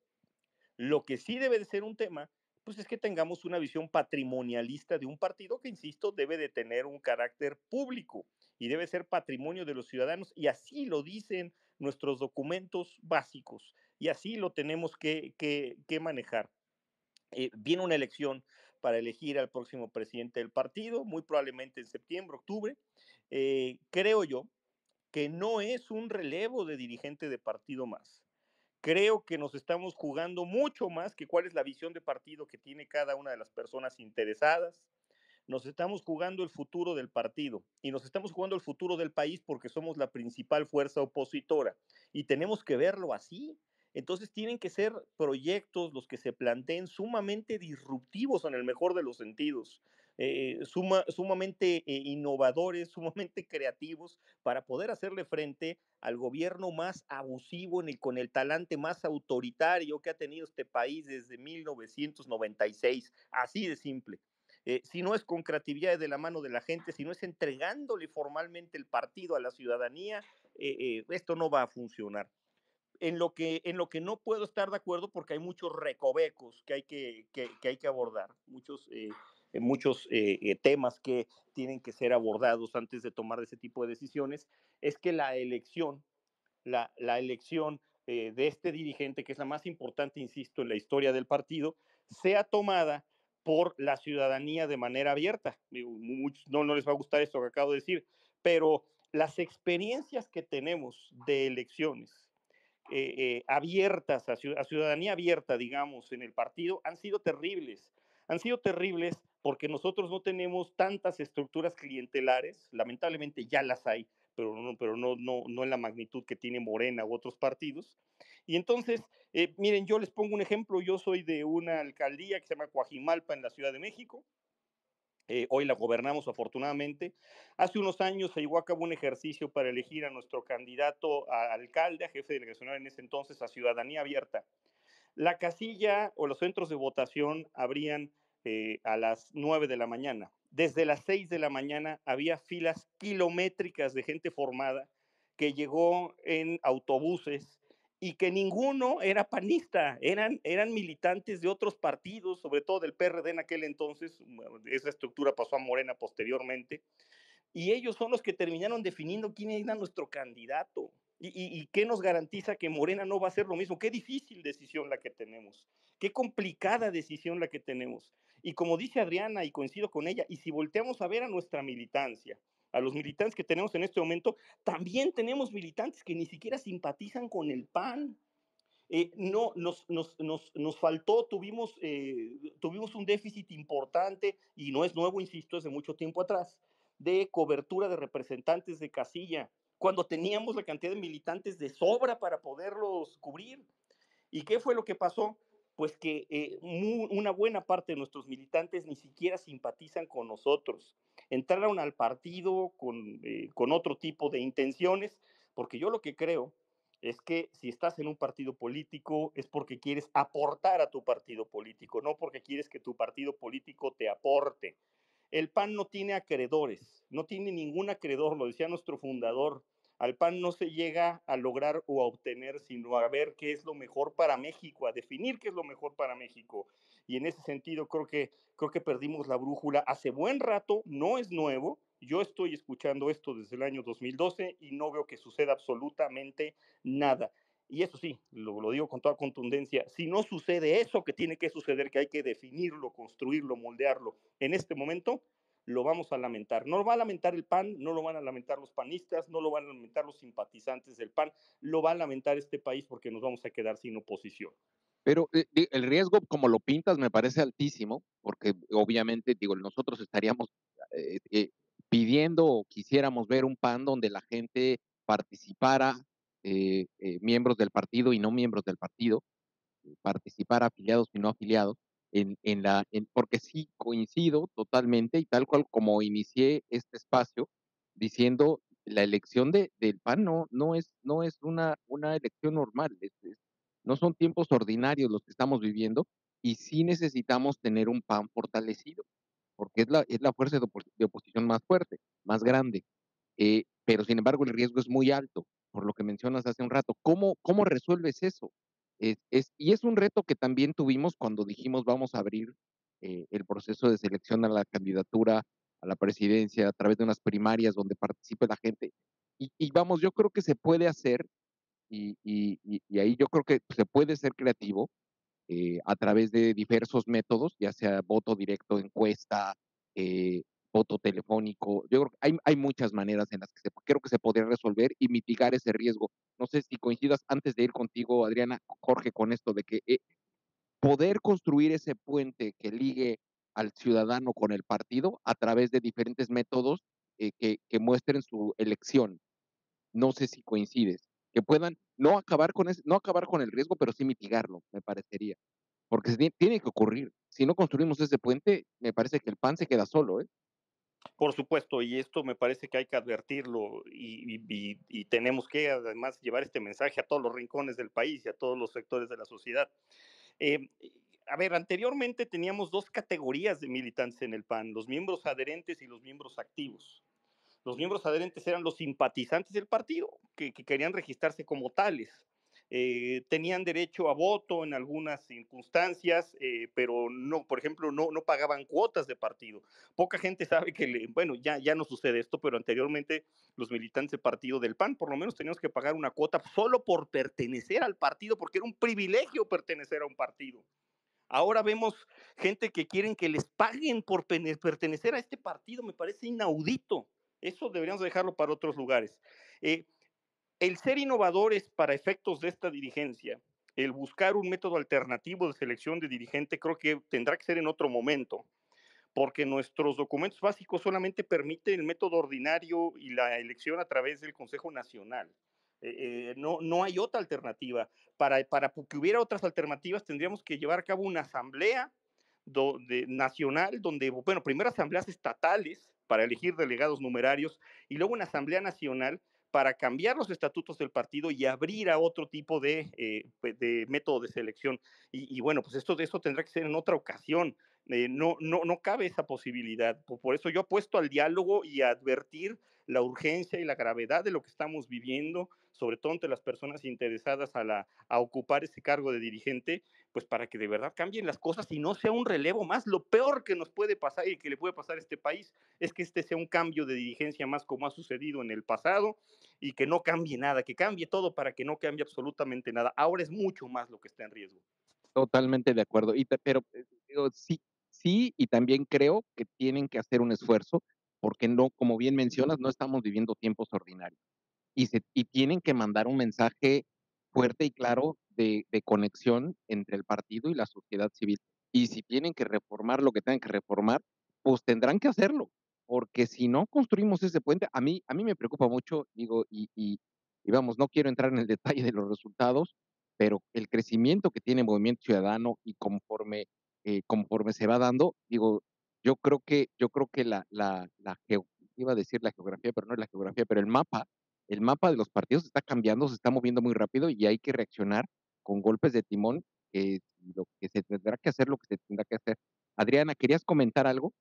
Lo que sí debe de ser un tema, pues es que tengamos una visión patrimonialista de un partido que, insisto, debe de tener un carácter público y debe ser patrimonio de los ciudadanos, y así lo dicen nuestros documentos básicos, y así lo tenemos que, que, que manejar. Eh, viene una elección para elegir al próximo presidente del partido, muy probablemente en septiembre, octubre. Eh, creo yo que no es un relevo de dirigente de partido más. Creo que nos estamos jugando mucho más que cuál es la visión de partido que tiene cada una de las personas interesadas. Nos estamos jugando el futuro del partido y nos estamos jugando el futuro del país porque somos la principal fuerza opositora y tenemos que verlo así. Entonces tienen que ser proyectos los que se planteen sumamente disruptivos en el mejor de los sentidos, eh, suma, sumamente eh, innovadores, sumamente creativos para poder hacerle frente al gobierno más abusivo en el, con el talante más autoritario que ha tenido este país desde mil novecientos noventa y seis, así de simple. Eh, si no es con creatividad de la mano de la gente, si no es entregándole formalmente el partido a la ciudadanía, eh, eh, esto no va a funcionar. En lo, que, en lo que no puedo estar de acuerdo porque hay muchos recovecos que hay que, que, que, hay que abordar, muchos, eh, muchos eh, eh, temas que tienen que ser abordados antes de tomar ese tipo de decisiones, es que la elección, la, la elección eh, de este dirigente, que es la más importante, insisto, en la historia del partido, sea tomada por la ciudadanía de manera abierta. Muchos no, no les va a gustar esto que acabo de decir, pero las experiencias que tenemos de elecciones eh, eh, abiertas, a, a ciudadanía abierta, digamos, en el partido, han sido terribles. Han sido terribles porque nosotros no tenemos tantas estructuras clientelares, lamentablemente ya las hay, pero no, pero no, no, no en la magnitud que tiene Morena u otros partidos. Y entonces, eh, miren, yo les pongo un ejemplo, yo soy de una alcaldía que se llama Coajimalpa en la Ciudad de México. Eh, hoy la gobernamos afortunadamente. Hace unos años se llevó a cabo un ejercicio para elegir a nuestro candidato a alcalde, a jefe delegacional en ese entonces, a ciudadanía abierta. La casilla o los centros de votación abrían eh, a las nueve de la mañana. Desde las seis de la mañana había filas kilométricas de gente formada que llegó en autobuses y que ninguno era panista, eran, eran militantes de otros partidos, sobre todo del P R D en aquel entonces, esa estructura pasó a Morena posteriormente, y ellos son los que terminaron definiendo quién era nuestro candidato. ¿Y, y, y qué nos garantiza que Morena no va a hacer lo mismo? Qué difícil decisión la que tenemos, qué complicada decisión la que tenemos. Y como dice Adriana, y coincido con ella, y si volteamos a ver a nuestra militancia, a los militantes que tenemos en este momento, también tenemos militantes que ni siquiera simpatizan con el P A N. Eh, no, nos, nos, nos, nos faltó, tuvimos, eh, tuvimos un déficit importante, y no es nuevo, insisto, es de mucho tiempo atrás, de cobertura de representantes de casilla, cuando teníamos la cantidad de militantes de sobra para poderlos cubrir. ¿Y qué fue lo que pasó? Pues que eh, muy, una buena parte de nuestros militantes ni siquiera simpatizan con nosotros. Entraron al partido con, eh, con otro tipo de intenciones, porque yo lo que creo es que si estás en un partido político es porque quieres aportar a tu partido político, no porque quieres que tu partido político te aporte. El P A N no tiene acreedores, no tiene ningún acreedor, lo decía nuestro fundador. Al P A N no se llega a lograr o a obtener, sino a ver qué es lo mejor para México, a definir qué es lo mejor para México. Y en ese sentido creo que, creo que perdimos la brújula hace buen rato, no es nuevo. Yo estoy escuchando esto desde el año dos mil doce y no veo que suceda absolutamente nada. Y eso sí, lo, lo digo con toda contundencia, si no sucede eso que tiene que suceder, que hay que definirlo, construirlo, moldearlo, en este momento, lo vamos a lamentar. No lo va a lamentar el P A N, no lo van a lamentar los panistas, no lo van a lamentar los simpatizantes del P A N, lo va a lamentar este país porque nos vamos a quedar sin oposición. Pero eh, el riesgo, como lo pintas, me parece altísimo, porque obviamente, digo, nosotros estaríamos eh, eh, pidiendo o quisiéramos ver un P A N donde la gente participara, eh, eh, miembros del partido y no miembros del partido, participar afiliados y no afiliados, en, en la, en, porque sí coincido totalmente y tal cual como inicié este espacio diciendo la elección de, del P A N no, no es, no es una, una elección normal, es, es, no son tiempos ordinarios los que estamos viviendo y sí necesitamos tener un P A N fortalecido, porque es la, es la fuerza de, opos de oposición más fuerte, más grande. Eh, pero sin embargo el riesgo es muy alto, por lo que mencionas hace un rato. ¿Cómo, cómo resuelves eso? Es, es, y es un reto que también tuvimos cuando dijimos vamos a abrir eh, el proceso de selección a la candidatura a la presidencia a través de unas primarias donde participe la gente. Y, y vamos, yo creo que se puede hacer, y, y, y, y ahí yo creo que se puede ser creativo, eh, a través de diversos métodos, ya sea voto directo, encuesta, eh, voto telefónico. Yo creo que hay, hay muchas maneras en las que se, creo que se podría resolver y mitigar ese riesgo. No sé si coincidas antes de ir contigo, Adriana, Jorge, con esto de que eh, poder construir ese puente que ligue al ciudadano con el partido a través de diferentes métodos eh, que, que muestren su elección. No sé si coincides, que puedan no acabar con ese, no acabar con el riesgo, pero sí mitigarlo, me parecería. Porque se tiene que ocurrir. Si no construimos ese puente, me parece que el P A N se queda solo, ¿eh? Por supuesto, y esto me parece que hay que advertirlo y, y, y, y tenemos que además llevar este mensaje a todos los rincones del país y a todos los sectores de la sociedad. Eh, a ver, anteriormente teníamos dos categorías de militantes en el P A N, los miembros adherentes y los miembros activos. Los miembros adherentes eran los simpatizantes del partido, que, que querían registrarse como tales. Eh, tenían derecho a voto en algunas circunstancias, eh, pero no, por ejemplo, no, no pagaban cuotas de partido. Poca gente sabe que, le, bueno, ya, ya no sucede esto, pero anteriormente los militantes del partido del P A N, por lo menos teníamos que pagar una cuota solo por pertenecer al partido, porque era un privilegio pertenecer a un partido. Ahora vemos gente que quieren que les paguen por pertenecer a este partido, me parece inaudito. Eso deberíamos dejarlo para otros lugares. Eh, el ser innovadores para efectos de esta dirigencia, el buscar un método alternativo de selección de dirigente, creo que tendrá que ser en otro momento, porque nuestros documentos básicos solamente permiten el método ordinario y la elección a través del Consejo Nacional. Eh, eh, no, no hay otra alternativa. Para, para que hubiera otras alternativas tendríamos que llevar a cabo una asamblea do, de, nacional, donde, bueno, primero asambleas estatales para elegir delegados numerarios y luego una asamblea nacional para cambiar los estatutos del partido y abrir a otro tipo de, eh, de método de selección. Y, y, bueno, pues esto, esto tendrá que ser en otra ocasión. Eh, no, no, no cabe esa posibilidad. Por, por eso yo apuesto al diálogo y a advertir la urgencia y la gravedad de lo que estamos viviendo, sobre todo entre las personas interesadas a, la, a ocupar ese cargo de dirigente, pues para que de verdad cambien las cosas y no sea un relevo más. Lo peor que nos puede pasar y que le puede pasar a este país es que este sea un cambio de dirigencia más como ha sucedido en el pasado y que no cambie nada, que cambie todo para que no cambie absolutamente nada. Ahora es mucho más lo que está en riesgo. Totalmente de acuerdo. Y te, pero eh, digo, sí, sí, y también creo que tienen que hacer un esfuerzo, porque no, como bien mencionas, no estamos viviendo tiempos ordinarios. Y, se, y tienen que mandar un mensaje fuerte y claro de, de conexión entre el partido y la sociedad civil. Y si tienen que reformar lo que tengan que reformar, pues tendrán que hacerlo, porque si no construimos ese puente, a mí, a mí me preocupa mucho, digo, y, y, y vamos, no quiero entrar en el detalle de los resultados, pero el crecimiento que tiene Movimiento Ciudadano y conforme, eh, conforme se va dando, digo, yo creo que, yo creo que la, la, la geo, iba a decir la geografía, pero no es la geografía, pero el mapa, el mapa de los partidos está cambiando, se está moviendo muy rápido y hay que reaccionar con golpes de timón, eh, lo que se tendrá que hacer, lo que se tendrá que hacer. Adriana, ¿querías comentar algo?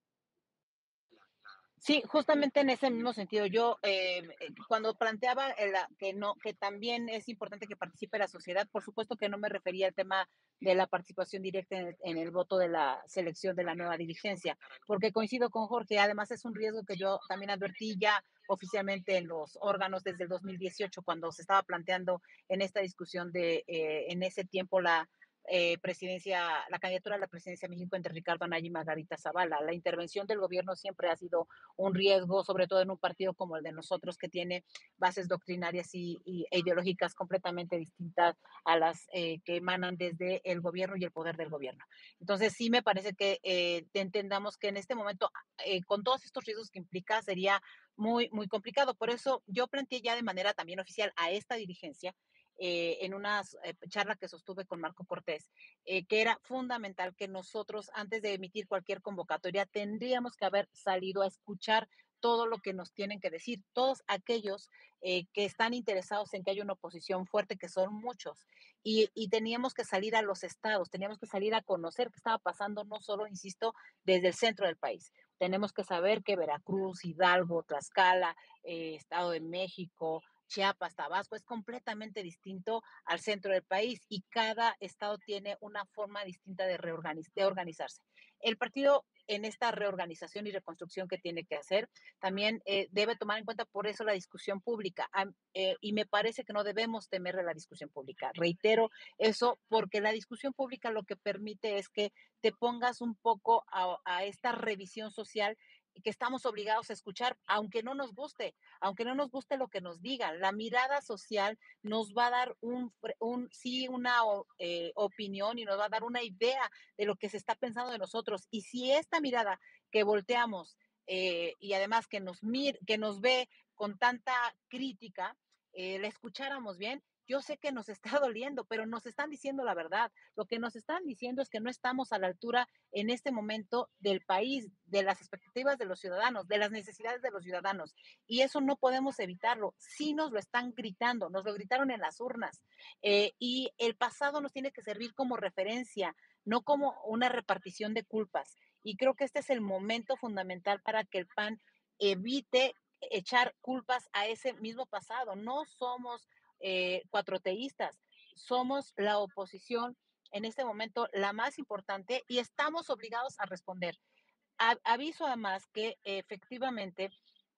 Sí, justamente en ese mismo sentido, yo eh, cuando planteaba el, que no, que también es importante que participe la sociedad, por supuesto que no me refería al tema de la participación directa en el, en el voto de la selección de la nueva dirigencia, porque coincido con Jorge, además es un riesgo que yo también advertí ya oficialmente en los órganos desde el dos mil dieciocho, cuando se estaba planteando en esta discusión de, eh, en ese tiempo, la eh, presidencia, la candidatura a la presidencia de México entre Ricardo Anaya y Margarita Zavala. La intervención del gobierno siempre ha sido un riesgo, sobre todo en un partido como el de nosotros, que tiene bases doctrinarias y, y e ideológicas completamente distintas a las eh, que emanan desde el gobierno y el poder del gobierno. Entonces, sí me parece que eh, entendamos que en este momento, eh, con todos estos riesgos que implica, sería muy, muy complicado. Por eso yo planteé ya de manera también oficial a esta dirigencia, eh, en una eh, charla que sostuve con Marco Cortés, eh, que era fundamental que nosotros, antes de emitir cualquier convocatoria, tendríamos que haber salido a escuchar todo lo que nos tienen que decir, todos aquellos eh, que están interesados en que haya una oposición fuerte, que son muchos, y, y teníamos que salir a los estados, teníamos que salir a conocer qué estaba pasando, no solo, insisto, desde el centro del país. Tenemos que saber que Veracruz, Hidalgo, Tlaxcala, eh, Estado de México, Chiapas, Tabasco, es completamente distinto al centro del país y cada estado tiene una forma distinta de, reorganiz de organizarse. El partido en esta reorganización y reconstrucción que tiene que hacer, también eh, debe tomar en cuenta por eso la discusión pública. Ah, eh, y me parece que no debemos temerle la discusión pública. Reitero eso porque la discusión pública lo que permite es que te pongas un poco a, a esta revisión social que estamos obligados a escuchar, aunque no nos guste, aunque no nos guste lo que nos digan. La mirada social nos va a dar un, un sí, una eh, opinión y nos va a dar una idea de lo que se está pensando de nosotros. Y si esta mirada que volteamos eh, y además que nos, mir, que nos ve con tanta crítica, eh, la escucháramos bien, yo sé que nos está doliendo, pero nos están diciendo la verdad. Lo que nos están diciendo es que no estamos a la altura en este momento del país, de las expectativas de los ciudadanos, de las necesidades de los ciudadanos. Y eso no podemos evitarlo. Sí nos lo están gritando, nos lo gritaron en las urnas. Eh, y el pasado nos tiene que servir como referencia, no como una repartición de culpas. Y creo que este es el momento fundamental para que el P A N evite echar culpas a ese mismo pasado. No somos eh, cuatroteístas, somos la oposición en este momento la más importante y estamos obligados a responder. A, aviso además que efectivamente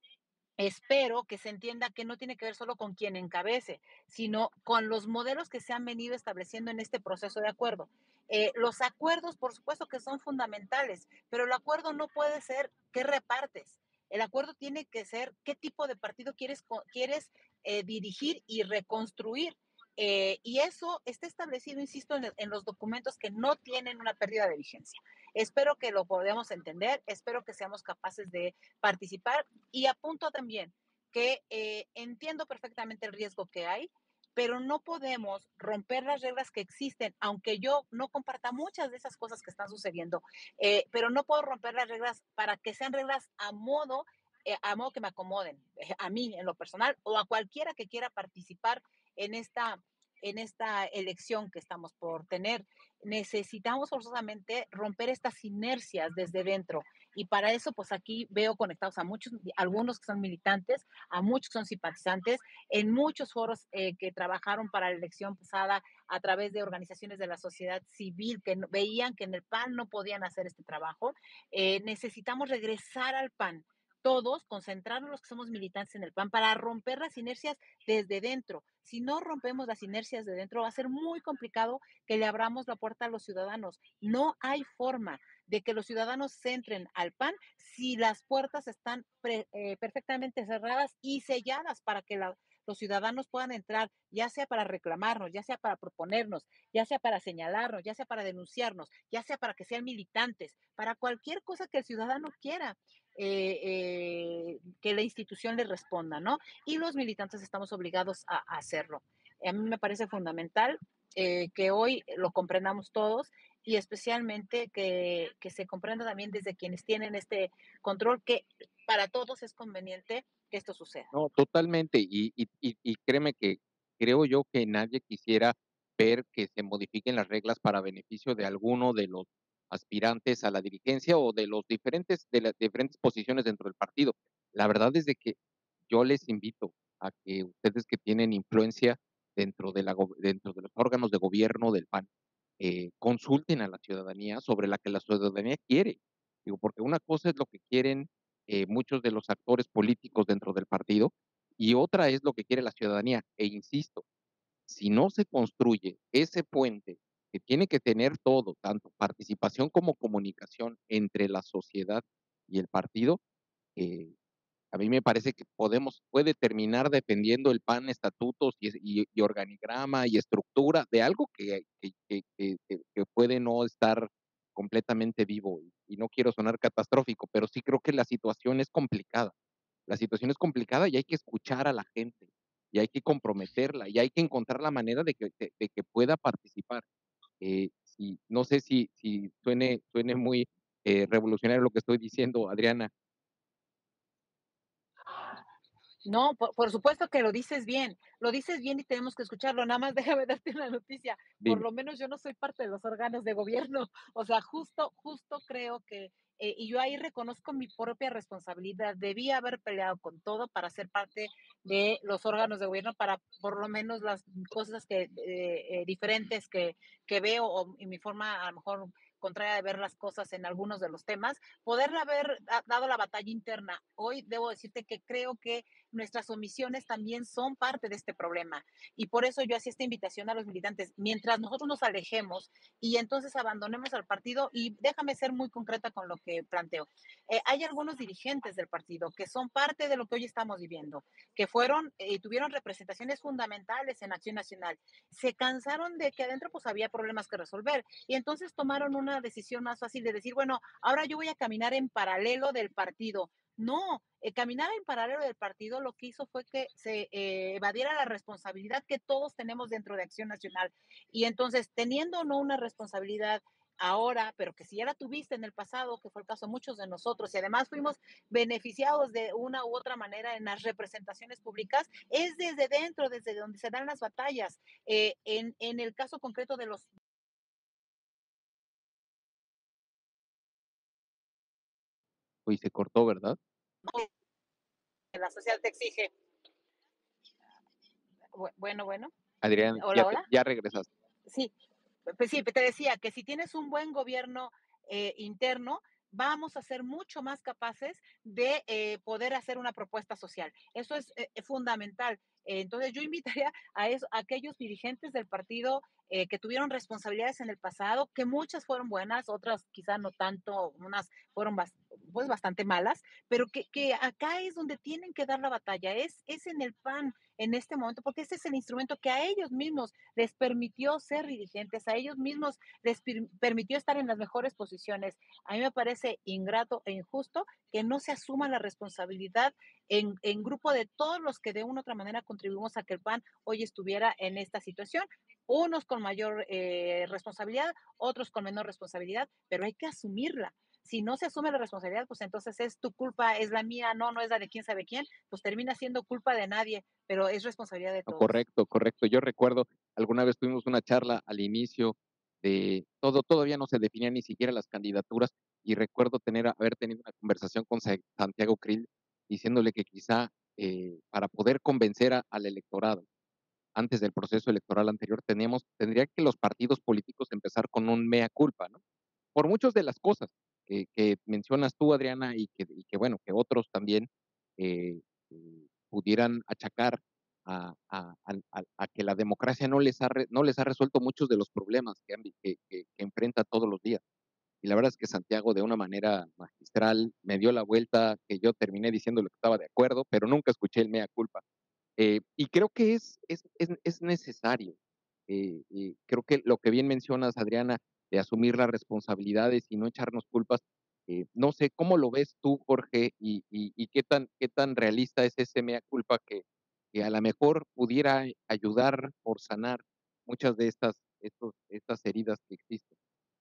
espero que se entienda que no tiene que ver solo con quien encabece, sino con los modelos que se han venido estableciendo en este proceso de acuerdo. Eh, los acuerdos, por supuesto que son fundamentales, pero el acuerdo no puede ser qué repartes. El acuerdo tiene que ser qué tipo de partido quieres, quieres eh, dirigir y reconstruir. Eh, y eso está establecido, insisto, en, en los documentos que no tienen una pérdida de vigencia. Espero que lo podamos entender, espero que seamos capaces de participar y apunto también que eh, entiendo perfectamente el riesgo que hay, pero no podemos romper las reglas que existen, aunque yo no comparta muchas de esas cosas que están sucediendo, eh, pero no puedo romper las reglas para que sean reglas a modo, eh, a modo que me acomoden, eh, a mí en lo personal o a cualquiera que quiera participar en esta en esta elección que estamos por tener. Necesitamos forzosamente romper estas inercias desde dentro y para eso pues aquí veo conectados a muchos, algunos que son militantes, a muchos que son simpatizantes, en muchos foros eh, que trabajaron para la elección pasada a través de organizaciones de la sociedad civil que veían que en el P A N no podían hacer este trabajo. Eh, necesitamos regresar al P A N todos, concentrarnos los que somos militantes en el P A N para romper las inercias desde dentro. Si no rompemos las inercias de dentro, va a ser muy complicado que le abramos la puerta a los ciudadanos. No hay forma de que los ciudadanos se entren al P A N si las puertas están pre, eh, perfectamente cerradas y selladas para que la, los ciudadanos puedan entrar, ya sea para reclamarnos, ya sea para proponernos, ya sea para señalarnos, ya sea para denunciarnos, ya sea para que sean militantes, para cualquier cosa que el ciudadano quiera. Eh, eh, que la institución le responda, ¿no? Y los militantes estamos obligados a, a hacerlo. A mí me parece fundamental eh, que hoy lo comprendamos todos y especialmente que, que se comprenda también desde quienes tienen este control, que para todos es conveniente que esto suceda. No, totalmente. Y, y, y, y créeme que creo yo que nadie quisiera ver que se modifiquen las reglas para beneficio de alguno de los aspirantes a la dirigencia o de los diferentes, de las diferentes posiciones dentro del partido. La verdad es de que yo les invito a que ustedes que tienen influencia dentro de, la, dentro de los órganos de gobierno del P A N, eh, consulten a la ciudadanía sobre la que la ciudadanía quiere. Digo, porque una cosa es lo que quieren eh, muchos de los actores políticos dentro del partido y otra es lo que quiere la ciudadanía. E insisto, si no se construye ese puente que tiene que tener todo, tanto participación como comunicación entre la sociedad y el partido, eh, a mí me parece que podemos, puede terminar dependiendo el P A N, estatutos y, y, y organigrama y estructura de algo que, que, que, que, que puede no estar completamente vivo. Y no quiero sonar catastrófico, pero sí creo que la situación es complicada. La situación es complicada y hay que escuchar a la gente y hay que comprometerla y hay que encontrar la manera de que, de, de que pueda participar. Eh, si, no sé si, si suene, suene muy eh, revolucionario lo que estoy diciendo, Adriana, No, por, por supuesto que lo dices bien, lo dices bien y tenemos que escucharlo. Nada más déjame darte una noticia. Por Dime. lo menos yo no soy parte de los órganos de gobierno. O sea, justo, justo creo que, eh, y yo ahí reconozco mi propia responsabilidad. Debí haber peleado con todo para ser parte de los órganos de gobierno, para por lo menos las cosas que eh, eh, diferentes que, que veo o en mi forma a lo mejor contraria de ver las cosas en algunos de los temas, poderle haber da- dado la batalla interna. Hoy debo decirte que creo que nuestras omisiones también son parte de este problema. Y por eso yo hacía esta invitación a los militantes, mientras nosotros nos alejemos y entonces abandonemos al partido, y déjame ser muy concreta con lo que planteo. Eh, hay algunos dirigentes del partido que son parte de lo que hoy estamos viviendo, que fueron y eh, tuvieron representaciones fundamentales en Acción Nacional. Se cansaron de que adentro pues había problemas que resolver y entonces tomaron una decisión más fácil de decir, bueno, ahora yo voy a caminar en paralelo del partido. No, eh, caminar en paralelo del partido lo que hizo fue que se eh, evadiera la responsabilidad que todos tenemos dentro de Acción Nacional. Y entonces, teniendo o no una responsabilidad ahora, pero que si ya la tuviste en el pasado, que fue el caso de muchos de nosotros, y además fuimos beneficiados de una u otra manera en las representaciones públicas, es desde dentro, desde donde se dan las batallas. Eh, en, en el caso concreto de los Uy, se cortó, ¿verdad? que la sociedad te exige. Bueno, bueno. Adrián, ya Hola, te hola. ya regresaste. Sí, pues sí, te decía que si tienes un buen gobierno eh, interno, vamos a ser mucho más capaces de eh, poder hacer una propuesta social. Eso es eh, fundamental. Eh, entonces yo invitaría a, eso, a aquellos dirigentes del partido eh, que tuvieron responsabilidades en el pasado, que muchas fueron buenas, otras quizá no tanto, unas fueron bas- pues bastante malas, pero que, que acá es donde tienen que dar la batalla, es, es en el PAN en este momento, porque ese es el instrumento que a ellos mismos les permitió ser dirigentes, a ellos mismos les per permitió estar en las mejores posiciones. A mí me parece ingrato e injusto que no se asuma la responsabilidad en, en grupo de todos los que de una u otra manera contribuimos a que el PAN hoy estuviera en esta situación, unos con mayor eh, responsabilidad, otros con menor responsabilidad, pero hay que asumirla. Si no se asume la responsabilidad, pues entonces es tu culpa, es la mía, no, no es la de quién sabe quién, pues termina siendo culpa de nadie, pero es responsabilidad de No, todos. correcto, correcto. Yo recuerdo, alguna vez tuvimos una charla al inicio de todo, todavía no se definían ni siquiera las candidaturas, y recuerdo tener, haber tenido una conversación con Sa- Santiago Krill, diciéndole que quizá eh, para poder convencer a- al electorado antes del proceso electoral anterior, teníamos, tendría que los partidos políticos empezar con un mea culpa, ¿no? Por muchas de las cosas que, que mencionas tú, Adriana, y que, y que, bueno, que otros también eh, eh, pudieran achacar a, a, a, a, que la democracia no les, ha re, no les ha resuelto muchos de los problemas que, que, que, que enfrenta todos los días. Y la verdad es que Santiago, de una manera magistral, me dio la vuelta, que yo terminé diciendo lo que estaba de acuerdo, pero nunca escuché el mea culpa. Eh, y creo que es, es, es, es necesario. Eh, eh, creo que lo que bien mencionas, Adriana, de asumir las responsabilidades y no echarnos culpas, eh, no sé, ¿cómo lo ves tú, Jorge? Y, y, y qué, tan, qué tan realista es ese mea culpa que, que a lo mejor pudiera ayudar por sanar muchas de estas, estos, estas heridas que existen.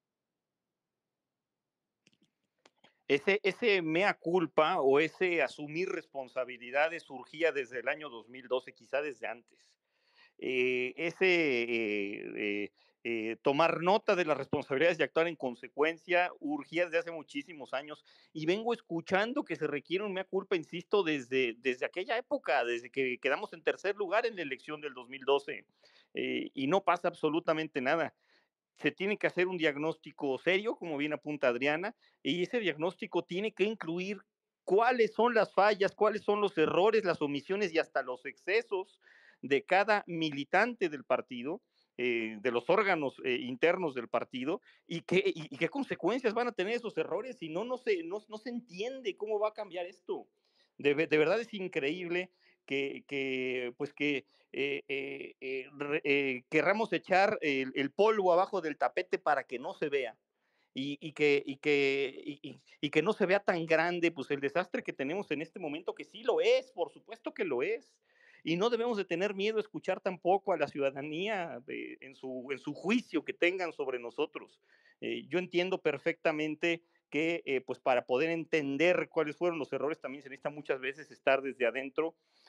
Ese, ese mea culpa o ese asumir responsabilidades surgía desde el año dos mil doce, quizá desde antes. Eh, ese eh, eh, eh, tomar nota de las responsabilidades y actuar en consecuencia urgía desde hace muchísimos años, y vengo escuchando que se requiere un mea culpa, insisto, desde, desde aquella época, desde que quedamos en tercer lugar en la elección del dos mil doce, eh, y no pasa absolutamente nada. Se tiene que hacer un diagnóstico serio, como bien apunta Adriana, y ese diagnóstico tiene que incluir cuáles son las fallas, cuáles son los errores, las omisiones y hasta los excesos de cada militante del partido, eh, de los órganos eh, internos del partido, y qué, y, y qué consecuencias van a tener esos errores. Si no, no se, no, no se entiende cómo va a cambiar esto. De, de verdad es increíble que, que, pues que eh, eh, eh, eh, querramos echar el, el, polvo abajo del tapete para que no se vea. Y, y, que, y, que, y, y, que no se vea tan grande pues el desastre que tenemos en este momento, que sí lo es, por supuesto que lo es. Y no debemos de tener miedo a escuchar tampoco a la ciudadanía de, en, su, en su juicio que tengan sobre nosotros. Eh, yo entiendo perfectamente que eh, pues para poder entender cuáles fueron los errores también se necesita muchas veces estar desde adentro,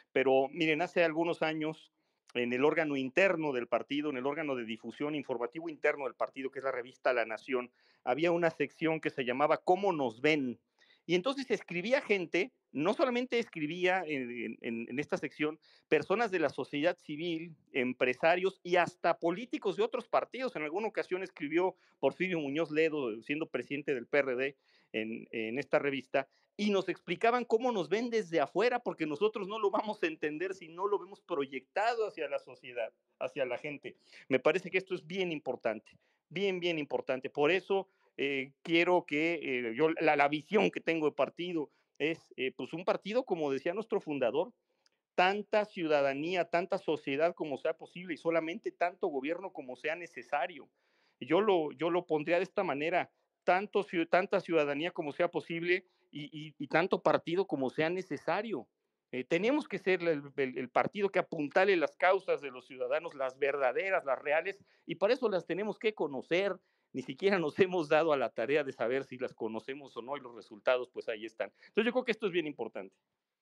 pero miren, hace algunos años, en el órgano interno del partido, en el órgano de difusión informativo interno del partido, que es la revista La Nación, había una sección que se llamaba ¿Cómo nos ven? Y entonces escribía gente, no solamente escribía en, en, en esta sección personas de la sociedad civil, empresarios y hasta políticos de otros partidos. En alguna ocasión escribió Porfirio Muñoz Ledo, siendo presidente del P R D, en, en esta revista, y nos explicaban cómo nos ven desde afuera, porque nosotros no lo vamos a entender si no lo vemos proyectado hacia la sociedad, hacia la gente. Me parece que esto es bien importante, bien, bien importante. Por eso eh, quiero que eh, yo, la, la visión que tengo de partido es eh, pues un partido, como decía nuestro fundador, tanta ciudadanía, tanta sociedad como sea posible y solamente tanto gobierno como sea necesario. Yo lo, yo lo pondría de esta manera, tanto, tanta ciudadanía como sea posible y, y, y tanto partido como sea necesario. Eh, tenemos que ser el, el, el partido que apuntale las causas de los ciudadanos, las verdaderas, las reales, y para eso las tenemos que conocer. Ni siquiera nos hemos dado a la tarea de saber si las conocemos o no, y los resultados pues ahí están. Entonces yo creo que esto es bien importante.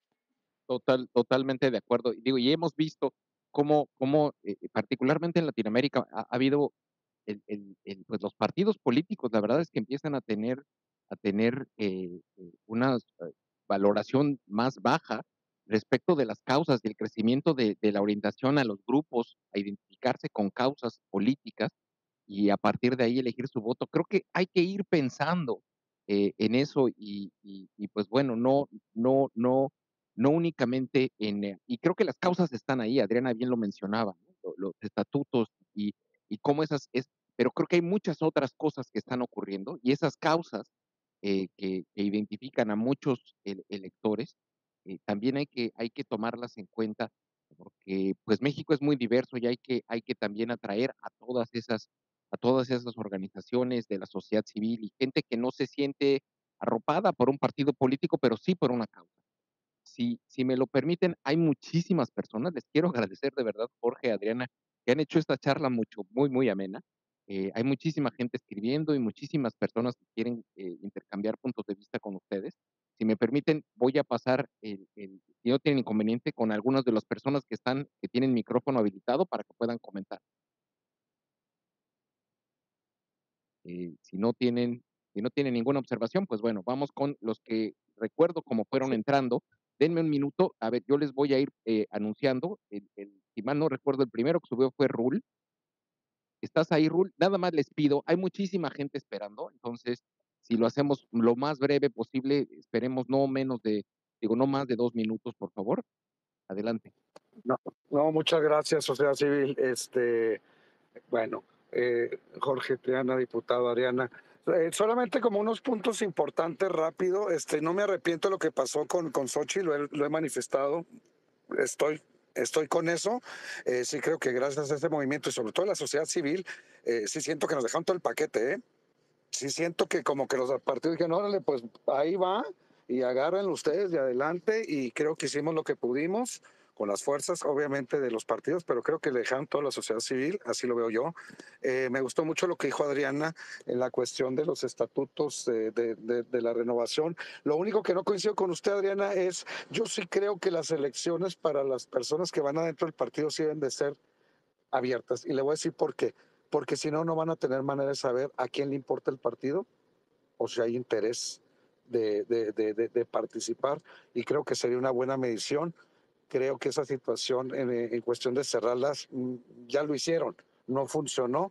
Total, totalmente de acuerdo. Y digo, y hemos visto cómo, cómo eh, particularmente en Latinoamérica ha, ha habido el, el, el, pues los partidos políticos, la verdad es que empiezan a tener, a tener eh, eh, una eh, valoración más baja respecto de las causas y el crecimiento de, de la orientación a los grupos, a identificarse con causas políticas y a partir de ahí elegir su voto. Creo que hay que ir pensando eh, en eso y, y, y, pues bueno, no, no, no, no únicamente en, eh, y creo que las causas están ahí, Adriana bien lo mencionaba, ¿no? Los, los estatutos y, y cómo esas, es, pero creo que hay muchas otras cosas que están ocurriendo y esas causas eh, que, que, identifican a muchos el, electores, eh, también hay que, hay que tomarlas en cuenta porque pues México es muy diverso y hay que, hay que también atraer a todas esas a todas esas organizaciones de la sociedad civil y gente que no se siente arropada por un partido político, pero sí por una causa. Si, si me lo permiten, hay muchísimas personas, les quiero agradecer de verdad, Jorge, Adriana, que han hecho esta charla mucho, muy, muy amena. Eh, hay muchísima gente escribiendo y muchísimas personas que quieren eh, intercambiar puntos de vista con ustedes. Si me permiten, voy a pasar, el, el, si no tienen inconveniente, con algunas de las personas que están, que tienen micrófono habilitado para que puedan comentar. Eh, si no tienen, si no tienen ninguna observación, pues bueno, vamos con los que recuerdo cómo fueron entrando. Denme un minuto, a ver, yo les voy a ir eh, anunciando. El, el, si mal no recuerdo, el primero que subió fue Rul. ¿Estás ahí, Rul? Nada más les pido, hay muchísima gente esperando, entonces, si lo hacemos lo más breve posible, esperemos no menos de, digo, no más de dos minutos, por favor. Adelante. No, no, muchas gracias, sociedad civil. Este, bueno, eh, Jorge, Triana, diputado, Ariana. Eh, solamente como unos puntos importantes rápido. Este, no me arrepiento de lo que pasó con, con Xochitl, lo he, lo he manifestado. Estoy, estoy con eso. Eh, sí creo que gracias a este movimiento y sobre todo la sociedad civil, eh, sí siento que nos dejaron todo el paquete, ¿eh? Sí siento que como que los partidos dijeron, órale, pues ahí va y agárrenlo ustedes de adelante y creo que hicimos lo que pudimos con las fuerzas, obviamente, de los partidos, pero creo que le dejaron toda la sociedad civil, así lo veo yo. Eh, me gustó mucho lo que dijo Adriana en la cuestión de los estatutos eh, de, de, de la renovación. Lo único que no coincido con usted, Adriana, es yo sí creo que las elecciones para las personas que van adentro del partido sí deben de ser abiertas. Y le voy a decir por qué. Porque si no, no van a tener manera de saber a quién le importa el partido o si hay interés de, de, de, de, de participar. Y creo que sería una buena medición. Creo que esa situación en, en cuestión de cerrarlas ya lo hicieron, no funcionó.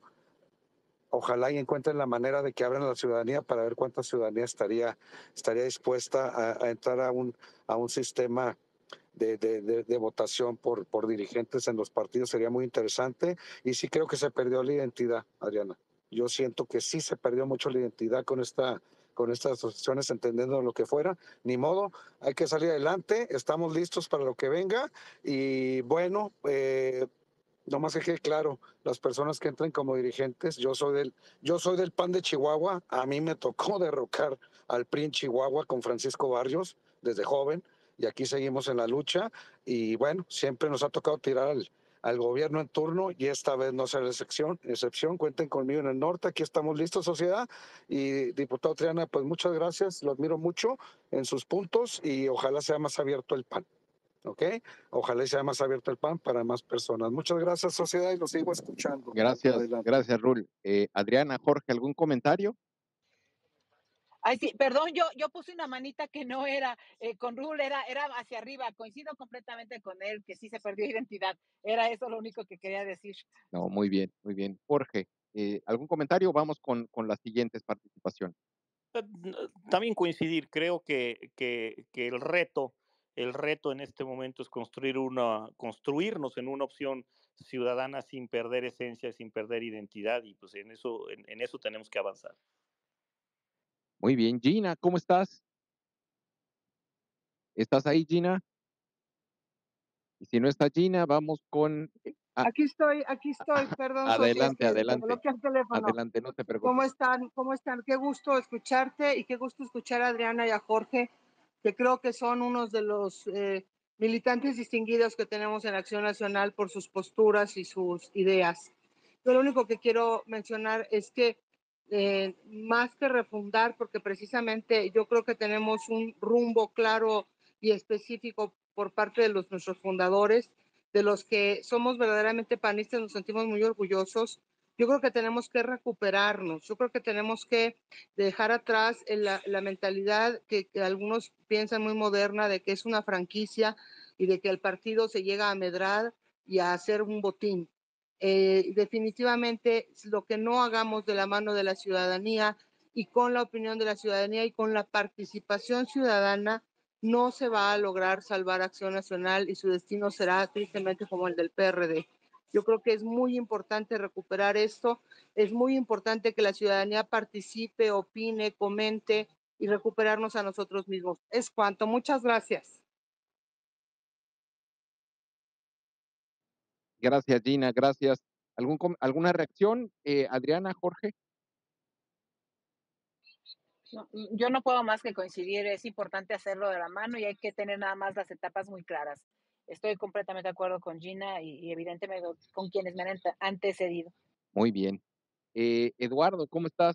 Ojalá y encuentren la manera de que abran a la ciudadanía para ver cuánta ciudadanía estaría, estaría dispuesta a, a entrar a un, a un sistema de, de, de, de votación por, por dirigentes en los partidos. Sería muy interesante y sí creo que se perdió la identidad, Adriana. Yo siento que sí se perdió mucho la identidad con esta con estas asociaciones, entendiendo lo que fuera. Ni modo, hay que salir adelante, estamos listos para lo que venga y bueno, eh, nomás que quede claro, las personas que entren como dirigentes, yo soy del, yo soy del P A N de Chihuahua, a mí me tocó derrocar al P R I en Chihuahua con Francisco Barrios desde joven y aquí seguimos en la lucha y bueno, siempre nos ha tocado tirar al, al gobierno en turno y esta vez no será excepción, excepción, cuenten conmigo en el norte, aquí estamos listos, sociedad. Y diputado Triana, pues muchas gracias, lo admiro mucho en sus puntos y ojalá sea más abierto el P A N. ¿ok? Ojalá y sea más abierto el P A N para más personas. Muchas gracias, sociedad, y lo sigo escuchando. Gracias, Adelante. gracias, Rul. Eh, Adriana, Jorge, ¿algún comentario? Ay, sí, perdón, yo, yo puse una manita que no era eh, con Rul, era, era hacia arriba. Coincido completamente con él, que sí se perdió identidad. Era eso lo único que quería decir. No, muy bien, muy bien. Jorge, eh, ¿algún comentario? Vamos con, con las siguientes participaciones. También coincidir, creo que, que, que el reto, el reto en este momento es construir una, construirnos en una opción ciudadana sin perder esencia, sin perder identidad, y pues en eso, en, en eso tenemos que avanzar. Muy bien, Gina, ¿cómo estás? ¿Estás ahí, Gina? Y si no está Gina, vamos con... ah, Aquí estoy, aquí estoy, perdón, Sofi, es adelante, que se adelante, bloquea el teléfono. adelante, no te ¿Cómo preocupes. están? ¿Cómo están? Qué gusto escucharte y qué gusto escuchar a Adriana y a Jorge, que creo que son unos de los eh, militantes distinguidos que tenemos en Acción Nacional por sus posturas y sus ideas. Yo lo único que quiero mencionar es que eh, más que refundar, porque precisamente yo creo que tenemos un rumbo claro y específico por parte de los, nuestros fundadores, de los que somos verdaderamente panistas, nos sentimos muy orgullosos. Yo creo que tenemos que recuperarnos, yo creo que tenemos que dejar atrás la, la mentalidad que, que algunos piensan muy moderna de que es una franquicia y de que el partido se llega a medrar y a hacer un botín. Eh, definitivamente lo que no hagamos de la mano de la ciudadanía y con la opinión de la ciudadanía y con la participación ciudadana, no se va a lograr salvar Acción Nacional y su destino será tristemente como el del P R D. Yo creo que es muy importante recuperar esto, es muy importante que la ciudadanía participe, opine, comente y recuperarnos a nosotros mismos. Es cuanto. Muchas gracias. Gracias, Gina, gracias. ¿Algún, ¿Alguna reacción, eh, Adriana, Jorge? No, yo no puedo más que coincidir, es importante hacerlo de la mano y hay que tener nada más las etapas muy claras. Estoy completamente de acuerdo con Gina y, y evidentemente con quienes me han antecedido. Muy bien. Eh, Eduardo, ¿cómo estás?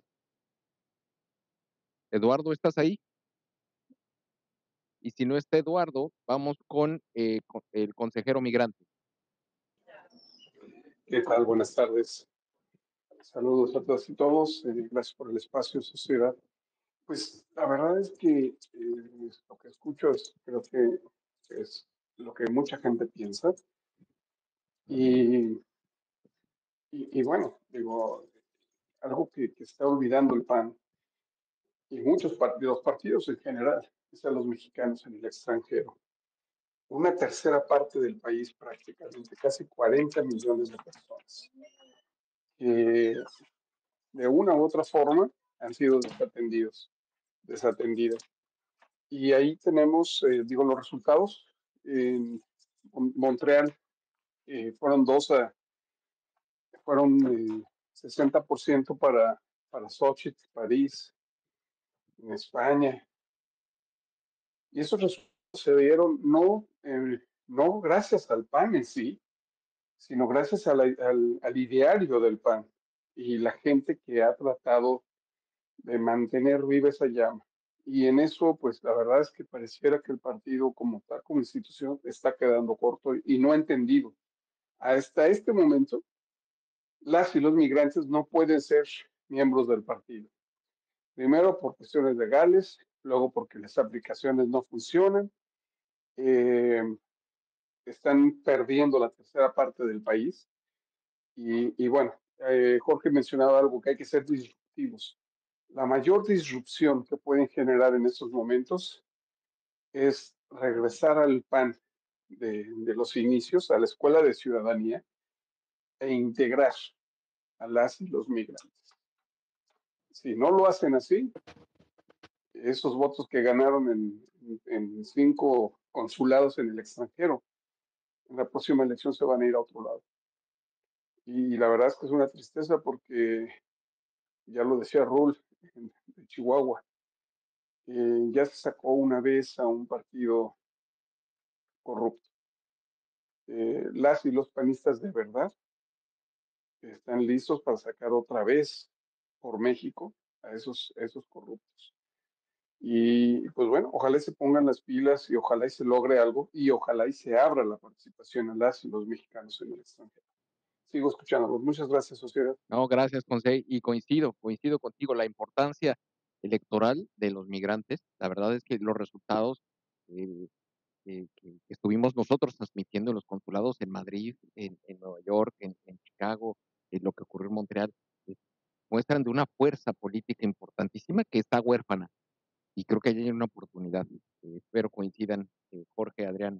Eduardo, ¿estás ahí? Y si no está Eduardo, vamos con, eh, con el consejero migrante. ¿Qué tal? Buenas tardes. Saludos a todas y todos. Eh, gracias por el espacio, sociedad. Pues la verdad es que eh, lo que escucho es, creo que es lo que mucha gente piensa. Y, y, y bueno, digo, algo que, que está olvidando el P A N y muchos partidos, partidos en general, es a los mexicanos en el extranjero. Una tercera parte del país prácticamente, casi cuarenta millones de personas, que de una u otra forma han sido desatendidos, desatendidas. Y ahí tenemos, eh, digo, los resultados. En Montreal eh, fueron dos a, fueron eh, sesenta por ciento para, para Xochitl, París, en España. Y esos resultados se dieron no, eh, no gracias al P A N en sí, sino gracias a la, al, al ideario del P A N y la gente que ha tratado de mantener viva esa llama. Y en eso, pues la verdad es que pareciera que el partido como tal, como institución, está quedando corto y no ha entendido. Hasta este momento, las y los migrantes no pueden ser miembros del partido. Primero por cuestiones legales, luego porque las aplicaciones no funcionan, eh, están perdiendo la tercera parte del país. Y, y bueno, eh, Jorge mencionaba algo, que hay que ser disruptivos. La mayor disrupción que pueden generar en estos momentos es regresar al P A N de, de los inicios, a la escuela de ciudadanía, e integrar a las y los migrantes. Si no lo hacen así, esos votos que ganaron en, en cinco consulados en el extranjero, en la próxima elección se van a ir a otro lado. Y la verdad es que es una tristeza porque, ya lo decía Rul, de Chihuahua, eh, ya se sacó una vez a un partido corrupto. Eh, las y los panistas de verdad están listos para sacar otra vez por México a esos, esos corruptos. Y pues bueno, ojalá y se pongan las pilas y ojalá y se logre algo y ojalá y se abra la participación a las y los mexicanos en el extranjero. Sigo escuchándolos. Muchas gracias, Sociedad. No, gracias, José, y coincido, coincido contigo, la importancia electoral de los migrantes. La verdad es que los resultados eh, eh, que, que estuvimos nosotros transmitiendo en los consulados en Madrid, en, en Nueva York, en, en Chicago, en lo que ocurrió en Montreal, eh, muestran de una fuerza política importantísima que está huérfana. Y creo que ahí hay una oportunidad. Eh, espero coincidan, eh, Jorge, Adrián.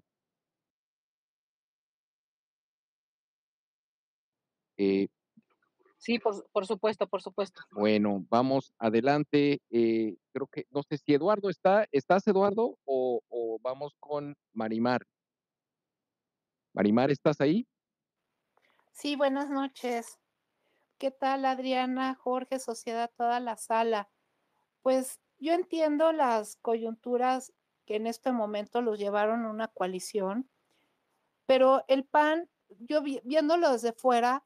Eh, Sí, por, por supuesto, por supuesto. bueno, vamos adelante. Eh, creo que, no sé si Eduardo está, ¿estás Eduardo? O, o vamos con Marimar. Marimar, ¿estás ahí? Sí, buenas noches. ¿Qué tal, Adriana, Jorge, Sociedad, toda la sala? Pues yo entiendo las coyunturas que en este momento los llevaron a una coalición, pero el P A N, yo vi- viéndolo desde fuera,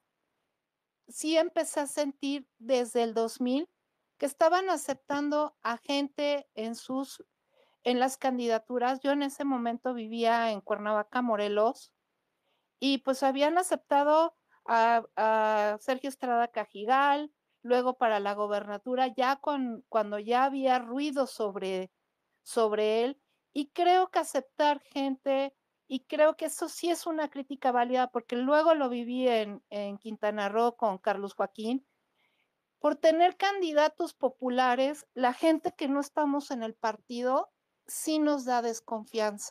sí empecé a sentir desde el dos mil que estaban aceptando a gente en sus, en las candidaturas. Yo en ese momento vivía en Cuernavaca, Morelos, y pues habían aceptado a, a Sergio Estrada Cajigal, luego para la gobernatura, ya con, cuando ya había ruido sobre, sobre él, y creo que aceptar gente, y creo que eso sí es una crítica válida, porque luego lo viví en, en Quintana Roo con Carlos Joaquín, por tener candidatos populares, la gente que no estamos en el partido sí nos da desconfianza.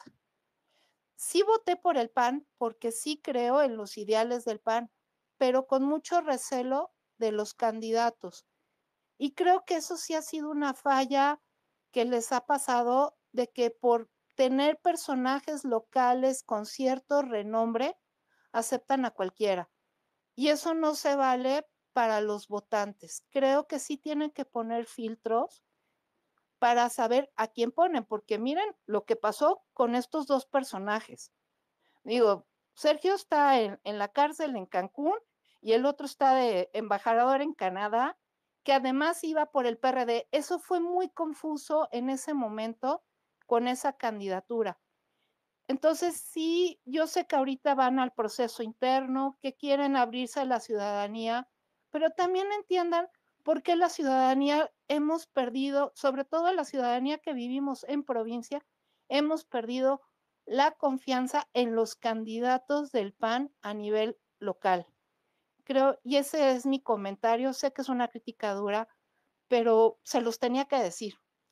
Sí voté por el P A N porque sí creo en los ideales del P A N, pero con mucho recelo de los candidatos. Y creo que eso sí ha sido una falla que les ha pasado de que por tener personajes locales con cierto renombre, aceptan a cualquiera. Y eso no se vale para los votantes. Creo que sí tienen que poner filtros para saber a quién ponen, porque miren lo que pasó con estos dos personajes. Digo, Sergio está en, en la cárcel en Cancún y el otro está de embajador en Canadá, que además iba por el P R D. Eso fue muy confuso en ese momento con esa candidatura. Entonces, sí, yo sé que ahorita van al proceso interno, que quieren abrirse a la ciudadanía, pero también entiendan por qué la ciudadanía hemos perdido, sobre todo la ciudadanía que vivimos en provincia, hemos perdido la confianza en los candidatos del P A N a nivel local. Creo, y ese es mi comentario, sé que es una crítica dura, pero se los tenía que decir.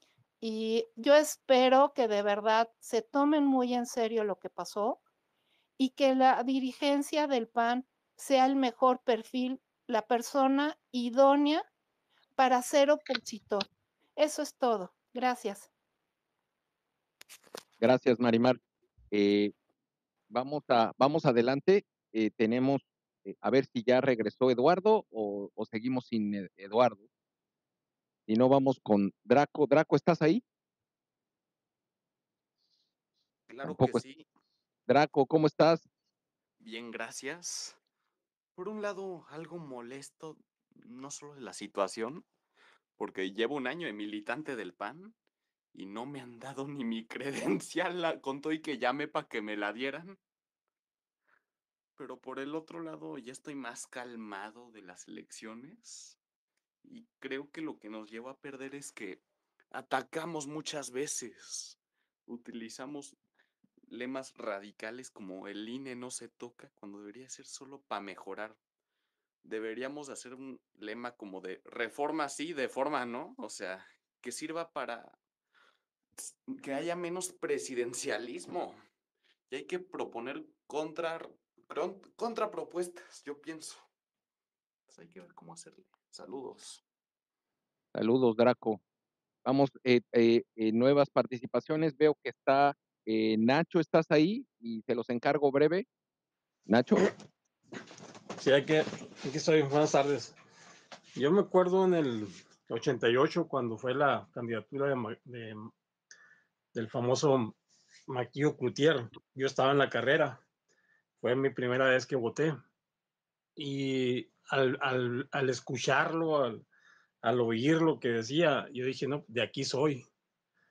Y yo espero que de verdad se tomen muy en serio lo que pasó y que la dirigencia del P A N sea el mejor perfil, la persona idónea para ser opositor. Eso es todo. Gracias. Gracias, Marimar. Eh, vamos, a, vamos adelante. Eh, tenemos, eh, a ver si ya regresó Eduardo o, o seguimos sin Ed- Eduardo. Si no, vamos con Draco. Draco, ¿estás ahí? Claro que Tampoco es. sí. Draco, ¿cómo estás? Bien, gracias. Por un lado, algo molesto, no solo de la situación, porque llevo un año de militante del P A N y no me han dado ni mi credencial, la- con todo y que llame para que me la dieran. Pero por el otro lado, ya estoy más calmado de las elecciones y creo que lo que nos lleva a perder es que atacamos muchas veces, utilizamos lemas radicales como el I N E no se toca cuando debería ser solo para mejorar. Deberíamos hacer un lema como de reforma sí, de forma no, o sea, que sirva para que haya menos presidencialismo y hay que proponer contra, contrapropuestas, yo pienso. Pues hay que ver cómo hacerle. Saludos. Saludos, Draco. Vamos, eh, eh, eh, nuevas participaciones. Veo que está eh, Nacho, ¿estás ahí? Y te los encargo breve. Nacho. Sí, hay que, aquí estoy. Buenas tardes. Yo me acuerdo en el ochenta y ocho cuando fue la candidatura de, de, del famoso Maquillo Cloutier. Yo estaba en la carrera. Fue mi primera vez que voté. Y al, al, al escucharlo, al, al oír lo que decía, yo dije, no, de aquí soy.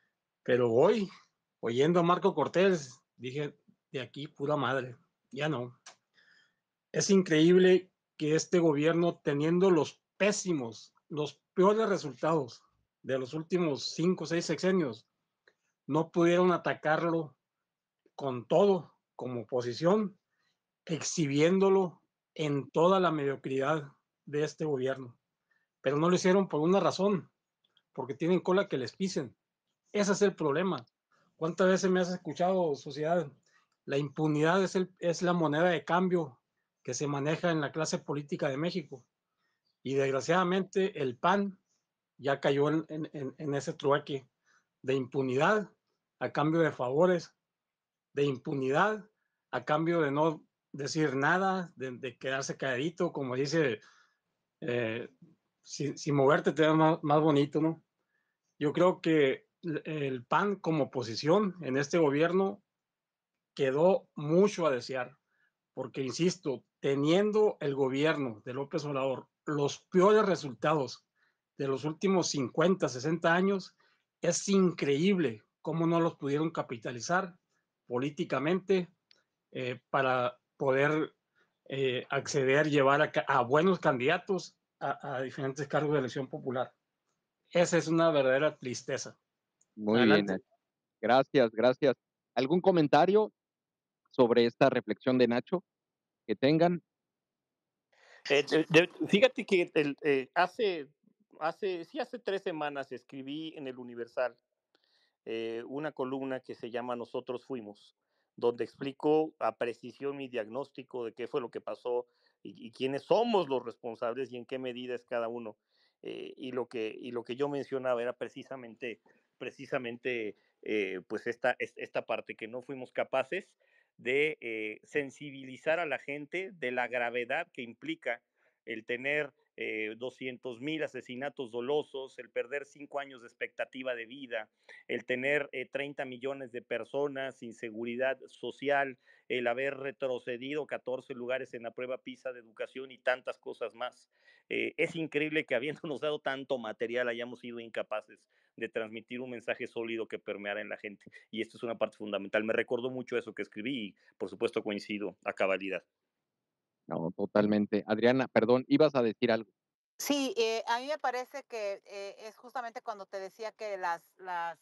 Pero hoy, oyendo a Marco Cortés, dije, de aquí pura madre, ya no. Es increíble que este gobierno, teniendo los pésimos, los peores resultados de los últimos cinco o seis sexenios, no pudieron atacarlo con todo como oposición, exhibiéndolo en toda la mediocridad de este gobierno. Pero no lo hicieron por una razón, porque tienen cola que les pisen. Ese es el problema. ¿Cuántas veces me has escuchado, sociedad? La impunidad es, el, es la moneda de cambio que se maneja en la clase política de México. Y desgraciadamente el P A N ya cayó en, en, en ese trueque de impunidad a cambio de favores, de impunidad a cambio de no decir nada, de, de quedarse calladito, como dice, eh, sin, sin moverte te ves más, más bonito, ¿no? Yo creo que el P A N como oposición en este gobierno quedó mucho a desear, porque, insisto, teniendo el gobierno de López Obrador los peores resultados de los últimos cincuenta, sesenta años, es increíble cómo no los pudieron capitalizar políticamente eh, para poder eh, acceder, llevar a, a buenos candidatos a, a diferentes cargos de elección popular. Esa es una verdadera tristeza. Muy Adelante. bien, gracias, gracias. ¿Algún comentario sobre esta reflexión de Nacho que tengan? Eh, de, de, fíjate que el, eh, hace, hace, sí, hace tres semanas escribí en el Universal eh, una columna que se llama Nosotros Fuimos, donde explico a precisión mi diagnóstico de qué fue lo que pasó y, y quiénes somos los responsables y en qué medida es cada uno. Eh, y, lo que, y lo que yo mencionaba era precisamente, precisamente eh, pues esta, esta parte, que no fuimos capaces de eh, sensibilizar a la gente de la gravedad que implica el tener eh, doscientos mil asesinatos dolosos, el perder cinco años de expectativa de vida, el tener eh, treinta millones de personas sin seguridad social, el haber retrocedido catorce lugares en la prueba PISA de educación y tantas cosas más. Eh, es increíble que habiéndonos dado tanto material hayamos sido incapaces de transmitir un mensaje sólido que permeara en la gente. Y esto es una parte fundamental. Me recordó mucho eso que escribí y por supuesto coincido a cabalidad. No, totalmente. Adriana, perdón, ibas a decir algo. Sí, eh, a mí me parece que eh, es justamente cuando te decía que las, las,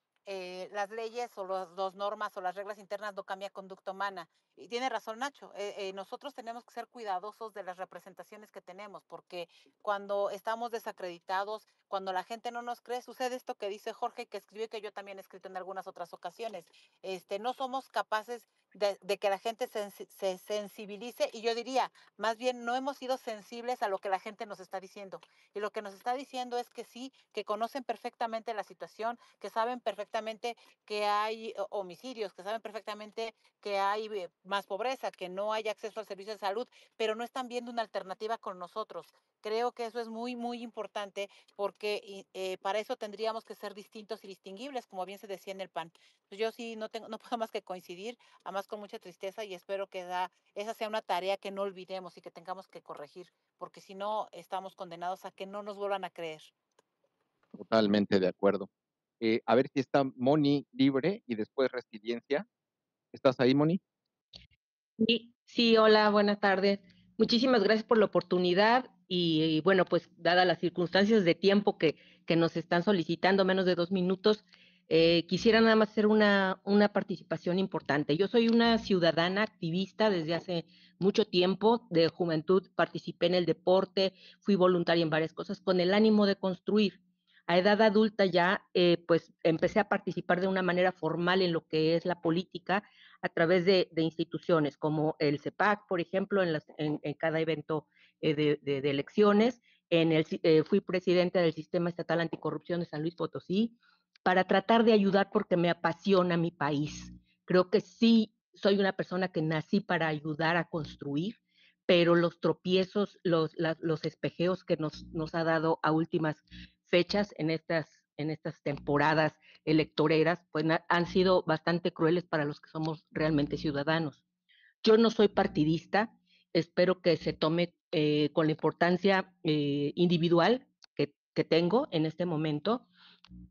eh, las leyes o las los normas o las reglas internas no cambian conducta humana. Y tiene razón Nacho, eh, eh, nosotros tenemos que ser cuidadosos de las representaciones que tenemos, porque cuando estamos desacreditados, cuando la gente no nos cree, sucede esto que dice Jorge, que escribió y que yo también he escrito en algunas otras ocasiones. Este, no somos capaces de, de que la gente se, se sensibilice, y yo diría, más bien no hemos sido sensibles a lo que la gente nos está diciendo. Y lo que nos está diciendo es que sí, que conocen perfectamente la situación, que saben perfectamente que hay homicidios, que saben perfectamente que hay más pobreza, que no hay acceso al servicio de salud, pero no están viendo una alternativa con nosotros. Creo que eso es muy, muy importante, porque eh, para eso tendríamos que ser distintos y distinguibles, como bien se decía en el P A N. Pues yo sí no tengo, no puedo más que coincidir, además con mucha tristeza, y espero que da, esa sea una tarea que no olvidemos y que tengamos que corregir, porque si no estamos condenados a que no nos vuelvan a creer. Totalmente de acuerdo. Eh, a ver si está Moni libre y después Resiliencia. ¿Estás ahí, Moni? Sí, sí, hola, buenas tardes. Muchísimas gracias por la oportunidad y, y bueno, pues dadas las circunstancias de tiempo que, que nos están solicitando, menos de dos minutos, eh, quisiera nada más hacer una, una participación importante. Yo soy una ciudadana activista desde hace mucho tiempo, de juventud, participé en el deporte, fui voluntaria en varias cosas con el ánimo de construir. A edad adulta ya, eh, pues empecé a participar de una manera formal en lo que es la política, a través de, de instituciones como el CEPAC, por ejemplo, en, las, en, en cada evento eh, de, de, de, elecciones. En el, eh, fui presidenta del Sistema Estatal Anticorrupción de San Luis Potosí, para tratar de ayudar porque me apasiona mi país. Creo que sí soy una persona que nací para ayudar a construir, pero los tropiezos, los, la, los espejeos que nos, nos ha dado a últimas fechas en estas, en estas temporadas electoreras, pues han sido bastante crueles para los que somos realmente ciudadanos. Yo no soy partidista, espero que se tome eh, con la importancia eh, individual que, que tengo en este momento,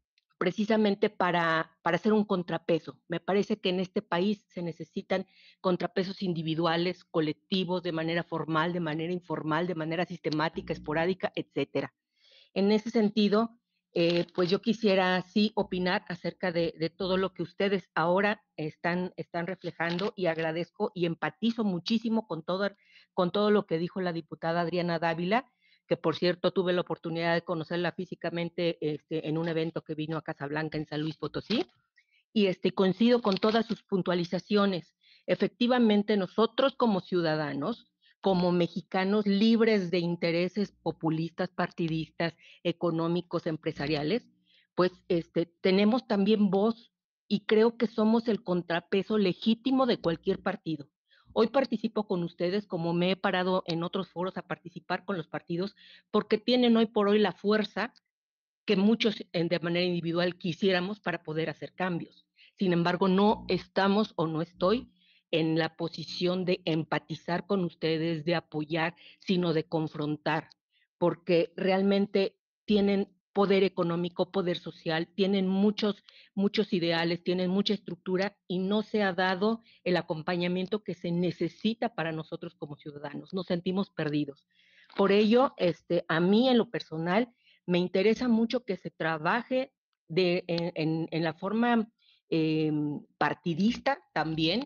precisamente para, para hacer un contrapeso. Me parece que en este país se necesitan contrapesos individuales, colectivos, de manera formal, de manera informal, de manera sistemática, esporádica, etcétera. En ese sentido, eh, pues yo quisiera sí opinar acerca de, de todo lo que ustedes ahora están, están reflejando, y agradezco y empatizo muchísimo con todo, con todo lo que dijo la diputada Adriana Dávila, que por cierto tuve la oportunidad de conocerla físicamente este, en un evento que vino a Casablanca en San Luis Potosí, y este, coincido con todas sus puntualizaciones. Efectivamente, nosotros como ciudadanos, como mexicanos libres de intereses populistas, partidistas, económicos, empresariales, pues este, tenemos también voz, y creo que somos el contrapeso legítimo de cualquier partido. Hoy participo con ustedes, como me he parado en otros foros a participar con los partidos, porque tienen hoy por hoy la fuerza que muchos de manera individual quisiéramos para poder hacer cambios. Sin embargo, no estamos o no estoy en la posición de empatizar con ustedes, de apoyar, sino de confrontar, porque realmente tienen poder económico, poder social, tienen muchos, muchos ideales, tienen mucha estructura, y no se ha dado el acompañamiento que se necesita para nosotros como ciudadanos. Nos sentimos perdidos. Por ello, este, a mí en lo personal, me interesa mucho que se trabaje de, en, en, en la forma eh, partidista también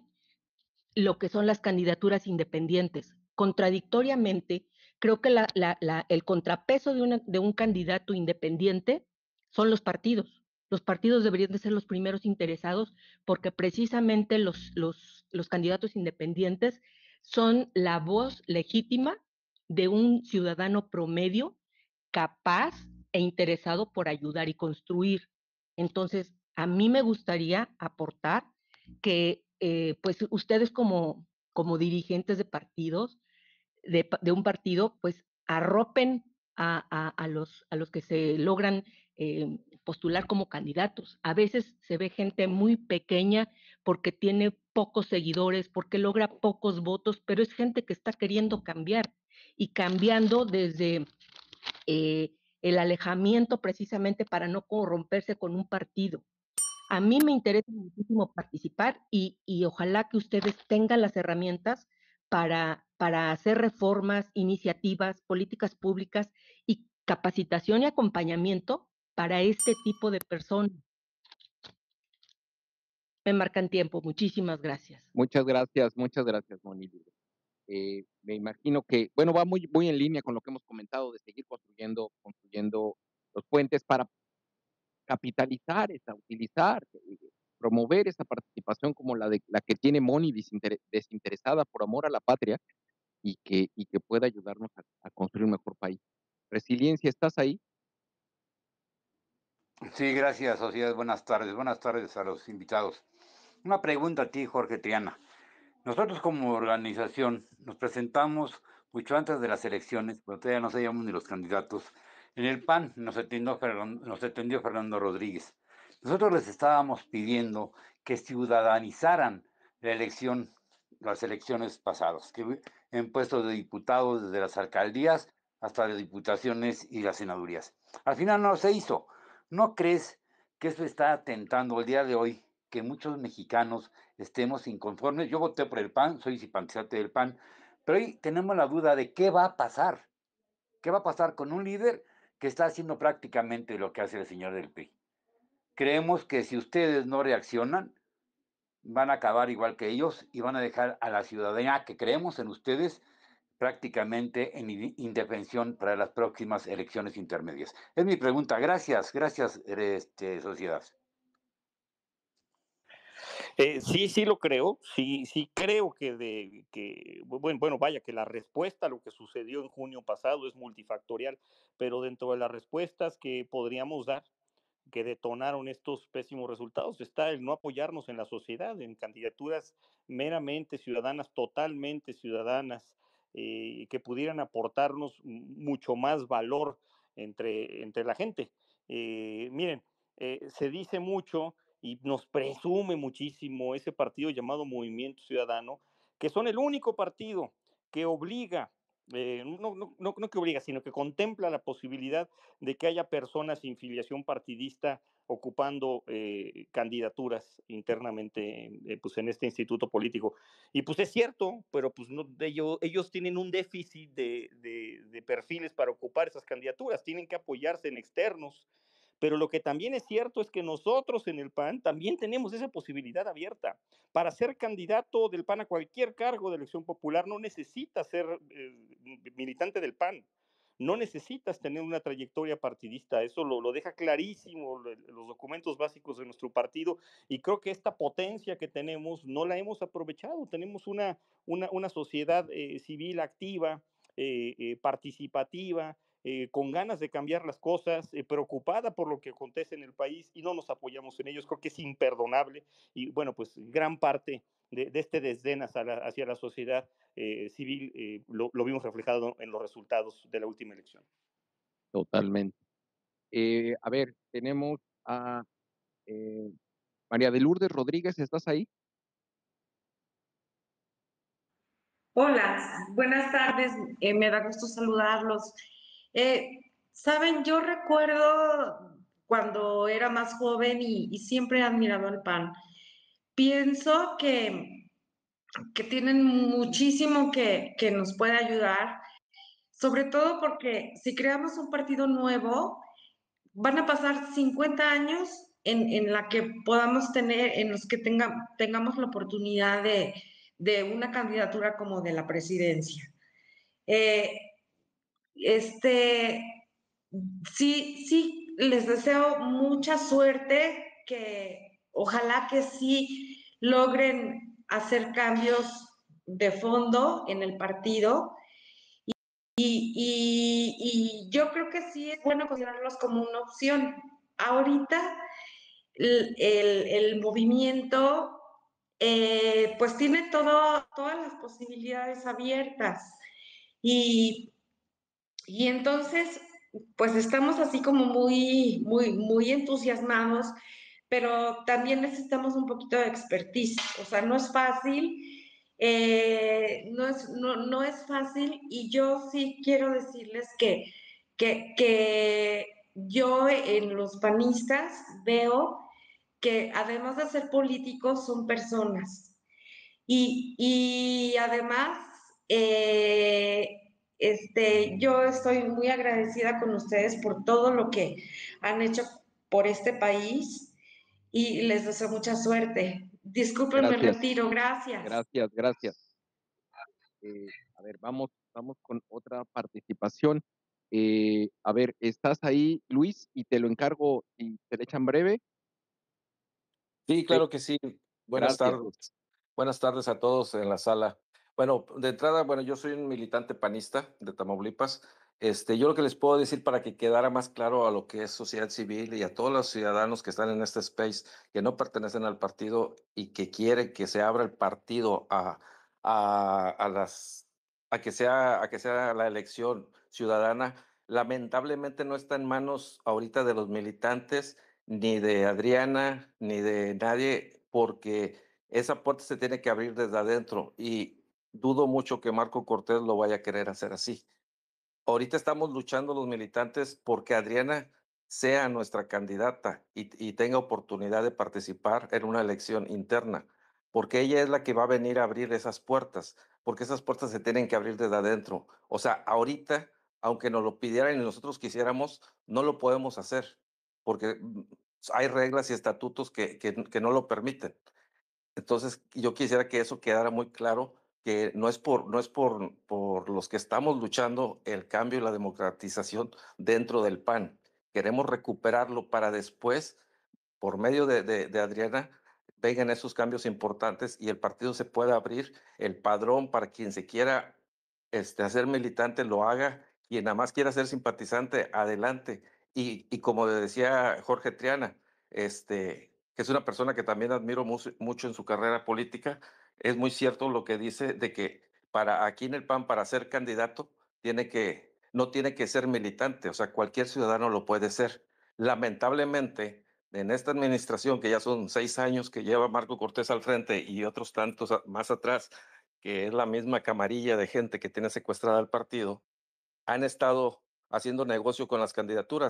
lo que son las candidaturas independientes. Contradictoriamente, creo que la, la, la, el contrapeso de, una, de un candidato independiente son los partidos. Los partidos deberían de ser los primeros interesados, porque precisamente los, los, los candidatos independientes son la voz legítima de un ciudadano promedio capaz e interesado por ayudar y construir. Entonces, a mí me gustaría aportar que eh, pues ustedes como, como dirigentes de partidos, de, de un partido, pues arropen a, a, a, los, a los que se logran eh, postular como candidatos. A veces se ve gente muy pequeña porque tiene pocos seguidores, porque logra pocos votos, pero es gente que está queriendo cambiar, y cambiando desde eh, el alejamiento, precisamente para no corromperse con un partido. A mí me interesa muchísimo participar, y, y ojalá que ustedes tengan las herramientas para, para hacer reformas, iniciativas, políticas públicas y capacitación y acompañamiento para este tipo de personas. Me marcan tiempo. Muchísimas gracias. Muchas gracias, muchas gracias, Moni. Eh, me imagino que, bueno, va muy, muy en línea con lo que hemos comentado de seguir construyendo, construyendo los puentes para capitalizar esa, utilizar, eh, promover esa participación como la, de, la que tiene Moni, desinter, desinteresada por amor a la patria, y que, y que pueda ayudarnos a, a construir un mejor país. Resiliencia, ¿estás ahí? Sí, gracias, Sociedad. Buenas tardes. Buenas tardes a los invitados. Una pregunta a ti, Jorge Triana. Nosotros como organización nos presentamos mucho antes de las elecciones, pero todavía no sabíamos ni los candidatos. En el P A N nos atendió Fernando, nos atendió Fernando Rodríguez. Nosotros les estábamos pidiendo que ciudadanizaran la elección, las elecciones pasadas, que en puestos de diputados desde las alcaldías hasta las diputaciones y las senadurías. Al final no se hizo. ¿No crees que eso está atentando el día de hoy, que muchos mexicanos estemos inconformes? Yo voté por el P A N, soy simpatizante del P A N, pero hoy tenemos la duda de qué va a pasar. ¿Qué va a pasar con un líder que está haciendo prácticamente lo que hace el señor del P R I? Creemos que si ustedes no reaccionan, van a acabar igual que ellos y van a dejar a la ciudadanía que creemos en ustedes prácticamente en indefensión para las próximas elecciones intermedias. Es mi pregunta. Gracias, gracias, este, sociedad. Eh, sí, sí lo creo, sí, sí creo que, de, que bueno, bueno, vaya, que la respuesta a lo que sucedió en junio pasado es multifactorial, pero dentro de las respuestas que podríamos dar, que detonaron estos pésimos resultados, está el no apoyarnos en la sociedad, en candidaturas meramente ciudadanas, totalmente ciudadanas, eh, que pudieran aportarnos mucho más valor entre, entre la gente. Eh, miren, eh, se dice mucho y nos presume muchísimo ese partido llamado Movimiento Ciudadano, que son el único partido que obliga, eh, no, no, no, no que obliga, sino que contempla la posibilidad de que haya personas sin filiación partidista ocupando eh, candidaturas internamente eh, pues en este instituto político. Y pues es cierto, pero pues no, ellos, ellos tienen un déficit de, de, de perfiles para ocupar esas candidaturas, tienen que apoyarse en externos. Pero lo que también es cierto es que nosotros en el P A N también tenemos esa posibilidad abierta. Para ser candidato del P A N a cualquier cargo de elección popular no necesitas ser eh, militante del P A N. No necesitas tener una trayectoria partidista, eso lo, lo deja clarísimo los documentos básicos de nuestro partido, y creo que esta potencia que tenemos no la hemos aprovechado. Tenemos una, una, una sociedad eh, civil activa, eh, eh, participativa, eh, con ganas de cambiar las cosas, eh, preocupada por lo que acontece en el país, y no nos apoyamos en ellos. Creo que es imperdonable, y bueno, pues gran parte de, de este desdén hacia la, hacia la sociedad eh, civil eh, lo, lo vimos reflejado en los resultados de la última elección. Totalmente. Eh, a ver, tenemos a eh, María de Lourdes Rodríguez, ¿estás ahí? Hola, buenas tardes, eh, me da gusto saludarlos. Eh, Saben, yo recuerdo cuando era más joven y, y siempre he admirado al P A N. Pienso que, que tienen muchísimo que, que nos puede ayudar, sobre todo porque si creamos un partido nuevo, van a pasar cincuenta años en, en la que podamos tener, en los que tenga, tengamos la oportunidad de, de una candidatura como de la presidencia. Eh, este, sí, sí, les deseo mucha suerte, que ojalá que sí logren hacer cambios de fondo en el partido. Y, y, y yo creo que sí es bueno considerarlos como una opción. Ahorita el, el, el movimiento eh, pues tiene todo, todas las posibilidades abiertas. Y, y entonces, pues estamos así como muy, muy, muy entusiasmados, pero también necesitamos un poquito de expertise. O sea, no es fácil, eh, no, es, no, no es fácil, y yo sí quiero decirles que, que, que yo en los panistas veo que además de ser políticos son personas. Y, y además, eh, este, yo estoy muy agradecida con ustedes por todo lo que han hecho por este país, y les deseo mucha suerte. Disculpen, me Gracias. retiro. Gracias. Gracias, gracias. Eh, a ver, vamos, vamos con otra participación. Eh, a ver, ¿estás ahí, Luis? Y te lo encargo, y te le echan breve. Sí, claro que sí. Buenas Gracias. tardes. Buenas tardes a todos en la sala. Bueno, de entrada, bueno, yo soy un militante panista de Tamaulipas. Este, yo lo que les puedo decir para que quedara más claro a lo que es sociedad civil y a todos los ciudadanos que están en este space, que no pertenecen al partido y que quieren que se abra el partido a, a, a las, a que sea, a que sea la elección ciudadana, lamentablemente no está en manos ahorita de los militantes, ni de Adriana, ni de nadie, porque esa puerta se tiene que abrir desde adentro, y dudo mucho que Marco Cortés lo vaya a querer hacer así. Ahorita estamos luchando los militantes porque Adriana sea nuestra candidata y, y tenga oportunidad de participar en una elección interna, porque ella es la que va a venir a abrir esas puertas, porque esas puertas se tienen que abrir desde adentro. O sea, ahorita, aunque nos lo pidieran y nosotros quisiéramos, no lo podemos hacer, porque mm, hay reglas y estatutos que, que, que no lo permiten. Entonces, yo quisiera que eso quedara muy claro, que no es por, no es por, por los que estamos luchando el cambio y la democratización dentro del P A N. Queremos recuperarlo para después, por medio de, de, de Adriana, vengan esos cambios importantes y el partido se pueda abrir, el padrón para quien se quiera este, hacer militante lo haga, quien nada más quiera ser simpatizante, adelante. Y, y como decía Jorge Triana, este, que es una persona que también admiro mucho, mucho en su carrera política, es muy cierto lo que dice de que para aquí en el P A N, para ser candidato, tiene que, no tiene que ser militante, o sea, cualquier ciudadano lo puede ser. Lamentablemente, en esta administración, que ya son seis años que lleva Marco Cortés al frente y otros tantos más atrás, que es la misma camarilla de gente que tiene secuestrada al partido, han estado haciendo negocio con las candidaturas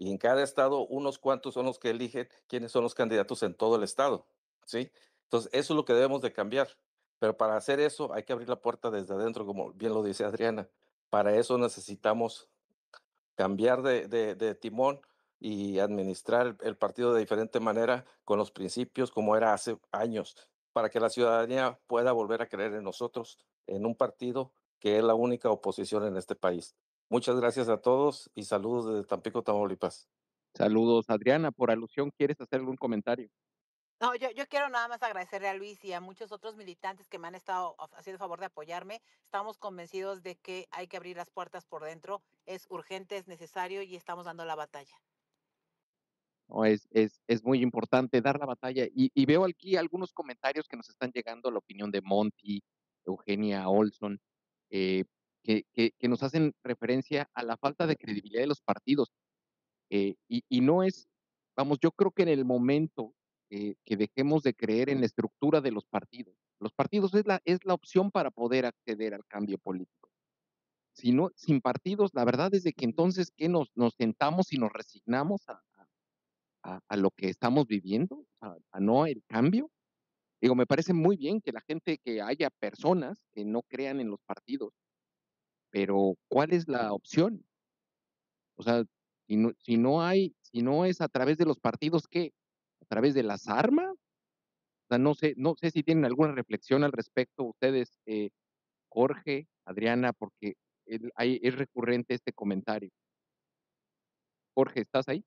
Y en cada estado, unos cuantos son los que eligen quiénes son los candidatos en todo el estado, ¿sí? Entonces, eso es lo que debemos de cambiar. Pero para hacer eso hay que abrir la puerta desde adentro, como bien lo dice Adriana. Para eso necesitamos cambiar de, de, de timón y administrar el, el partido de diferente manera, con los principios como era hace años, para que la ciudadanía pueda volver a creer en nosotros, en un partido que es la única oposición en este país. Muchas gracias a todos y saludos desde Tampico, Tamaulipas. Saludos, Adriana. Por alusión, ¿quieres hacer algún comentario? No, yo, yo quiero nada más agradecerle a Luis y a muchos otros militantes que me han estado of- haciendo el favor de apoyarme. Estamos convencidos de que hay que abrir las puertas por dentro. Es urgente, es necesario y estamos dando la batalla. No, es, es, es muy importante dar la batalla. Y, y veo aquí algunos comentarios que nos están llegando, la opinión de Monty, Eugenia Olson, eh, que, que, que nos hacen referencia a la falta de credibilidad de los partidos. Eh, y, y no es, vamos, yo creo que en el momento eh, que dejemos de creer en la estructura de los partidos, los partidos es la, es la opción para poder acceder al cambio político. Si no, sin partidos, la verdad es de que entonces, ¿qué nos, nos sentamos y nos resignamos a, a, a lo que estamos viviendo, a, a no el cambio? Digo, me parece muy bien que la gente, que haya personas que no crean en los partidos, pero ¿cuál es la opción? O sea, si no, si no hay, si no es a través de los partidos, ¿qué? ¿A través de las armas? O sea, no sé, no sé si tienen alguna reflexión al respecto ustedes, eh, Jorge, Adriana, porque el- hay- es recurrente este comentario. Jorge, ¿estás ahí?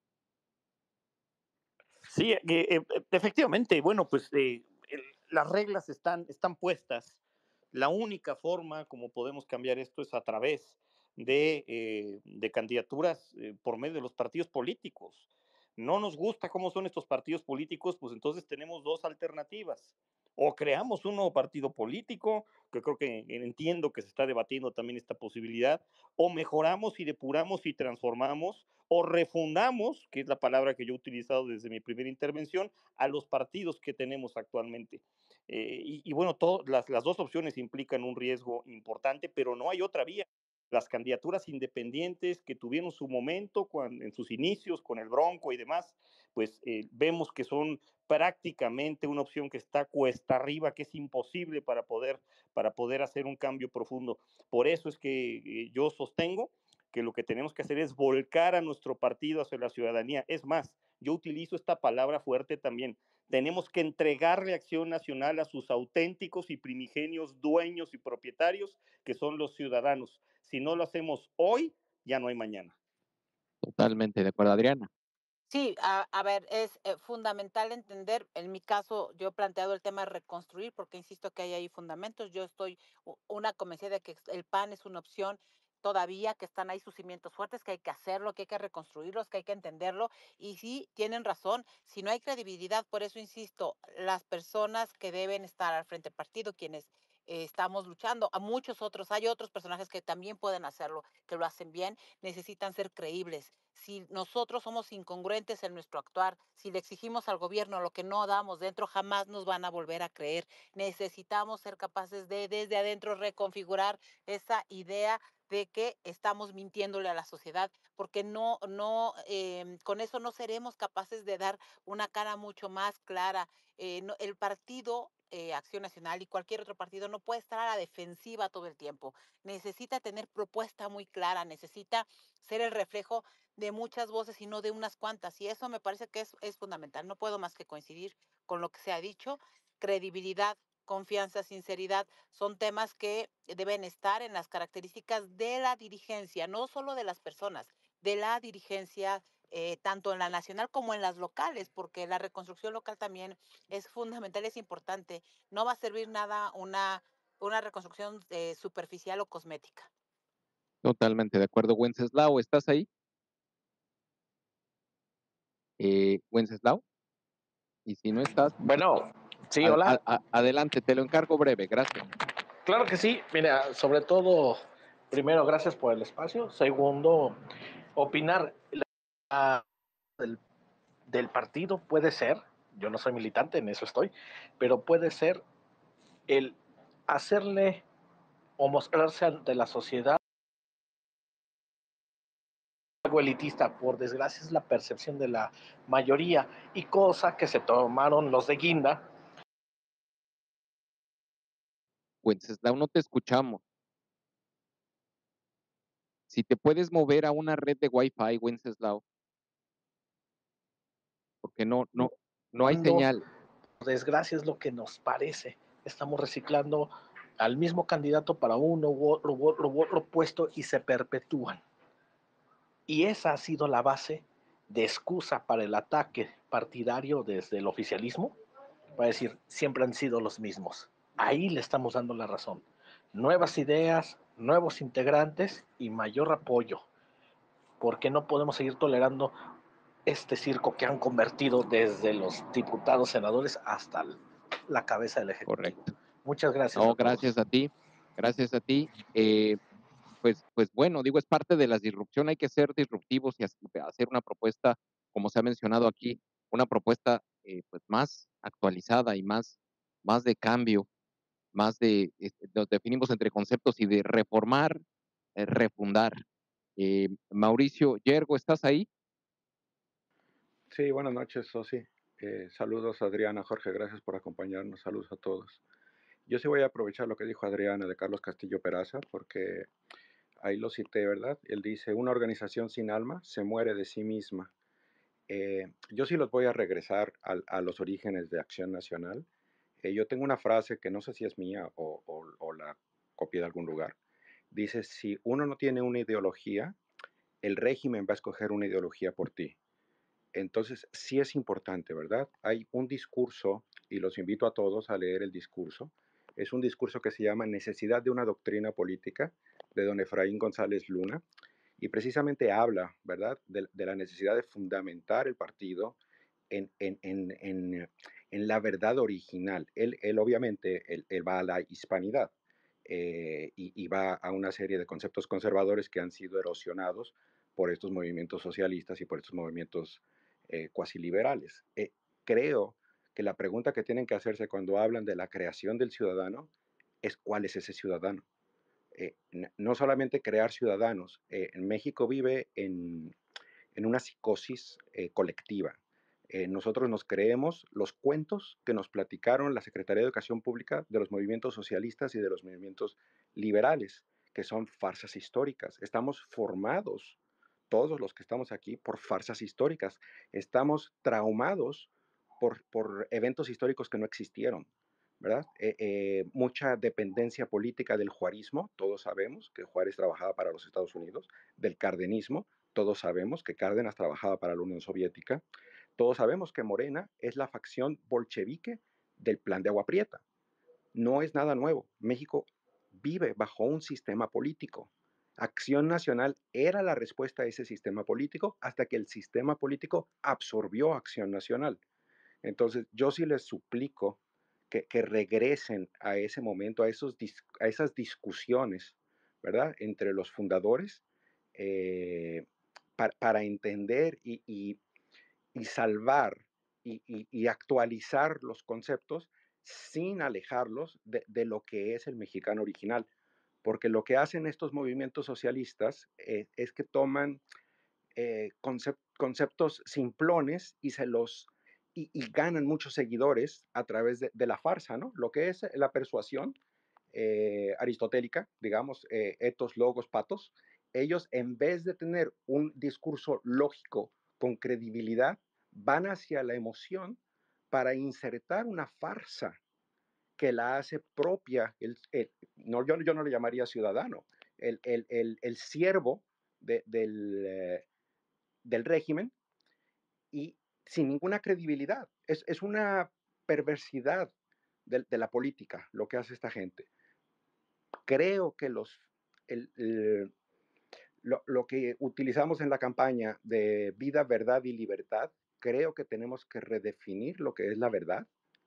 Sí, eh, eh, efectivamente, bueno, pues eh, el- las reglas están, están puestas. La única forma como podemos cambiar esto es a través de, eh, de candidaturas eh, por medio de los partidos políticos. No nos gusta cómo son estos partidos políticos, pues entonces tenemos dos alternativas. O creamos un nuevo partido político, que creo que entiendo que se está debatiendo también esta posibilidad, o mejoramos y depuramos y transformamos, o refundamos, que es la palabra que yo he utilizado desde mi primera intervención, a los partidos que tenemos actualmente. Eh, y, y, bueno, todo, las, las dos opciones implican un riesgo importante, pero no hay otra vía. Las candidaturas independientes que tuvieron su momento cuando, en sus inicios con el Bronco y demás, pues eh, vemos que son prácticamente una opción que está cuesta arriba, que es imposible para poder, para poder hacer un cambio profundo. Por eso es que eh, yo sostengo que lo que tenemos que hacer es volcar a nuestro partido hacia la ciudadanía. Es más, yo utilizo esta palabra fuerte también. Tenemos que entregarle Acción Nacional a sus auténticos y primigenios dueños y propietarios, que son los ciudadanos. Si no lo hacemos hoy, ya no hay mañana. Totalmente de acuerdo, Adriana. Sí, a, a ver, es eh, fundamental entender, en mi caso yo he planteado el tema de reconstruir porque insisto que hay ahí fundamentos, yo estoy u- una convencida de que el P A N es una opción todavía, que están ahí sus cimientos fuertes, que hay que hacerlo, que hay que reconstruirlos, que hay que entenderlo y sí, tienen razón, si no hay credibilidad, por eso insisto, las personas que deben estar al frente del partido, quienes eh, estamos luchando, a muchos otros, hay otros personajes que también pueden hacerlo, que lo hacen bien, necesitan ser creíbles. Si nosotros somos incongruentes en nuestro actuar, si le exigimos al gobierno lo que no damos dentro, jamás nos van a volver a creer. Necesitamos ser capaces de desde adentro reconfigurar esa idea de que estamos mintiéndole a la sociedad, porque no, no, eh, con eso no seremos capaces de dar una cara mucho más clara. Eh, no, el partido eh, Acción Nacional y cualquier otro partido no puede estar a la defensiva todo el tiempo. Necesita tener propuesta muy clara, necesita ser el reflejo de muchas voces y no de unas cuantas. Y eso me parece que es, es fundamental. No puedo más que coincidir con lo que se ha dicho. Credibilidad, confianza, sinceridad, son temas que deben estar en las características de la dirigencia, no solo de las personas, de la dirigencia, eh, tanto en la nacional como en las locales, porque la reconstrucción local también es fundamental, es importante. No va a servir nada una, una reconstrucción eh, superficial o cosmética. Totalmente de acuerdo. Wenceslao, ¿estás ahí? Eh, Wenceslao, y si no estás, Bueno, sí, a- hola. a- a- adelante, te lo encargo breve, gracias. Claro que sí. Mira, sobre todo, primero, gracias por el espacio. Segundo, opinar la- del, del partido puede ser, yo no soy militante, en eso estoy, pero puede ser el hacerle o mostrarse ante la sociedad algo algo elitista, por desgracia es la percepción de la mayoría, y cosa que se tomaron los de Guinda. Wenceslao, no te escuchamos. Si te puedes mover a una red de Wi-Fi, Wenceslao. Porque no, no, no hay señal. Por desgracia es lo que nos parece. Estamos reciclando al mismo candidato para uno u otro, u otro, u otro puesto y se perpetúan. Y esa ha sido la base de excusa para el ataque partidario desde el oficialismo, para decir, siempre han sido los mismos. Ahí le estamos dando la razón. Nuevas ideas, nuevos integrantes y mayor apoyo, porque no podemos seguir tolerando este circo que han convertido desde los diputados, senadores, hasta la cabeza del Ejecutivo. Correcto. Muchas gracias. No, a gracias todos. a ti, gracias a ti. Eh, pues, pues bueno, digo, es parte de la disrupción, hay que ser disruptivos y hacer una propuesta, como se ha mencionado aquí, una propuesta eh, pues más actualizada y más, más de cambio, más de, este, nos definimos entre conceptos y de reformar, eh, refundar. Eh, Mauricio Yergo, ¿estás ahí? Sí, buenas noches, Sosi. Eh, saludos, Adriana, Jorge, gracias por acompañarnos. Saludos a todos. Yo sí voy a aprovechar lo que dijo Adriana de Carlos Castillo Peraza, porque ahí lo cité, ¿verdad? Él dice, una organización sin alma se muere de sí misma. Eh, yo sí los voy a regresar a, a los orígenes de Acción Nacional. Eh, yo tengo una frase que no sé si es mía o, o, o la copié de algún lugar. Dice, si uno no tiene una ideología, el régimen va a escoger una ideología por ti. Entonces, sí es importante, ¿verdad? Hay un discurso, y los invito a todos a leer el discurso. Es un discurso que se llama Necesidad de una doctrina política, de don Efraín González Luna, y precisamente habla, ¿verdad?, de, de la necesidad de fundamentar el partido en, en, en, en, en la verdad original. Él, él obviamente, él, él va a la hispanidad eh, y, y va a una serie de conceptos conservadores que han sido erosionados por estos movimientos socialistas y por estos movimientos eh, cuasi liberales. Eh, creo que la pregunta que tienen que hacerse cuando hablan de la creación del ciudadano es cuál es ese ciudadano. Eh, no solamente crear ciudadanos, eh, en México vive en, en una psicosis eh, colectiva. Eh, nosotros nos creemos los cuentos que nos platicaron la Secretaría de Educación Pública de los movimientos socialistas y de los movimientos liberales, que son farsas históricas. Estamos formados, todos los que estamos aquí, por farsas históricas. Estamos traumados por, por eventos históricos que no existieron, ¿verdad? Eh, eh, mucha dependencia política del juarismo, todos sabemos que Juárez trabajaba para los Estados Unidos, del cardenismo, todos sabemos que Cárdenas trabajaba para la Unión Soviética, todos sabemos que Morena es la facción bolchevique del Plan de Agua Prieta. No es nada nuevo. México vive bajo un sistema político. Acción Nacional era la respuesta a ese sistema político hasta que el sistema político absorbió Acción Nacional. Entonces, yo sí les suplico que, que regresen a ese momento, a, esos, a esas discusiones, ¿verdad?, entre los fundadores, eh, para, para entender y, y, y salvar y, y, y actualizar los conceptos sin alejarlos de, de lo que es el mexicano original. Porque lo que hacen estos movimientos socialistas eh, es que toman eh, concept, conceptos simplones y se los y, y ganan muchos seguidores a través de, de la farsa, ¿no? Lo que es la persuasión eh, aristotélica, digamos, eh, etos, logos, patos. Ellos, en vez de tener un discurso lógico con credibilidad, van hacia la emoción para insertar una farsa que la hace propia, el, el, no, yo, yo no le llamaría ciudadano, el, el, el, el siervo de, del, eh, del régimen y sin ninguna credibilidad. Es, es una perversidad de, de, la política lo que hace esta gente. Creo que los, el, el, lo, lo que utilizamos en la campaña de vida, verdad y libertad, creo que tenemos que redefinir lo que es la verdad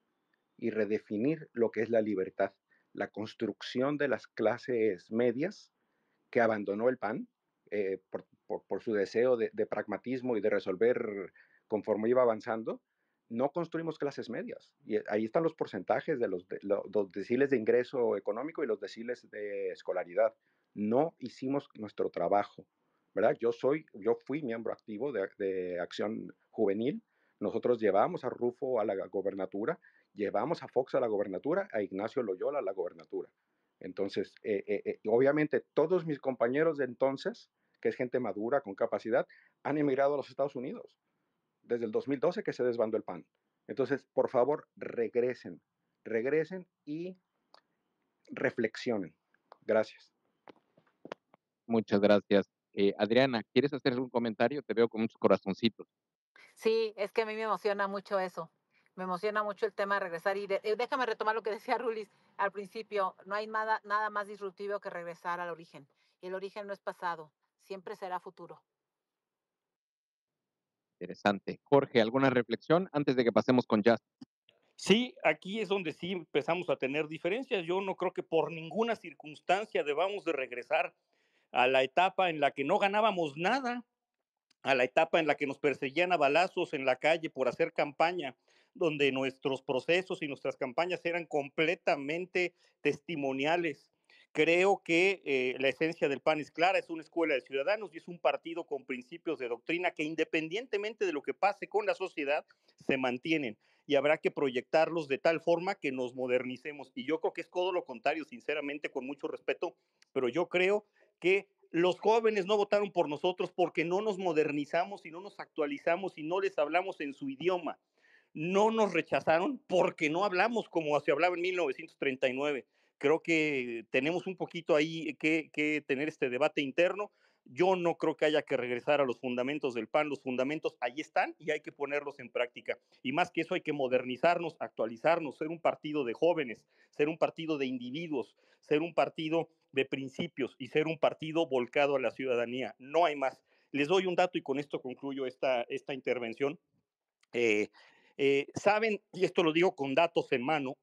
y redefinir lo que es la libertad. La construcción de las clases medias que abandonó el P A N eh, por, por, por, su deseo de, de pragmatismo y de resolver conforme iba avanzando, no construimos clases medias. Y ahí están los porcentajes de los, de, los deciles de ingreso económico y los deciles de escolaridad. No hicimos nuestro trabajo. ¿verdad? Yo soy, yo fui miembro activo de, de Acción Juvenil. Nosotros llevamos a Rufo a la gobernatura, llevamos a Fox a la gobernatura, a Ignacio Loyola a la gobernatura. Entonces, eh, eh, eh, obviamente todos mis compañeros de entonces, que es gente madura, con capacidad, han emigrado a los Estados Unidos desde el dos mil doce que se desbandó el P A N. Entonces, por favor, regresen, regresen y reflexionen. Gracias. Muchas gracias. Eh, Adriana, ¿quieres hacer algún comentario? Te veo con muchos corazoncitos. Sí, es que a mí me emociona mucho eso. Me emociona mucho el tema de regresar. Y de, eh, déjame retomar lo que decía Rulis al principio. No hay nada, nada más disruptivo que regresar al origen. Y el origen no es pasado, siempre será futuro. Interesante. Jorge, ¿alguna reflexión antes de que pasemos con Jazz? Sí, aquí es donde sí empezamos a tener diferencias. Yo no creo que por ninguna circunstancia debamos de regresar a la etapa en la que no ganábamos nada, a la etapa en la que nos perseguían a balazos en la calle por hacer campaña, donde nuestros procesos y nuestras campañas eran completamente testimoniales. Creo que eh, la esencia del P A N es clara, es una escuela de ciudadanos y es un partido con principios de doctrina que independientemente de lo que pase con la sociedad, se mantienen y habrá que proyectarlos de tal forma que nos modernicemos. Y yo creo que es todo lo contrario, sinceramente, con mucho respeto, pero yo creo que los jóvenes no votaron por nosotros porque no nos modernizamos y no nos actualizamos y no les hablamos en su idioma. No nos rechazaron porque no hablamos como se hablaba en mil novecientos treinta y nueve. Creo que tenemos un poquito ahí que, que tener este debate interno. Yo no creo que haya que regresar a los fundamentos del P A N. Los fundamentos ahí están y hay que ponerlos en práctica. Y más que eso hay que modernizarnos, actualizarnos, ser un partido de jóvenes, ser un partido de individuos, ser un partido de principios y ser un partido volcado a la ciudadanía. No hay más. Les doy un dato y con esto concluyo esta, esta intervención. Eh, eh, Saben, y esto lo digo con datos en mano,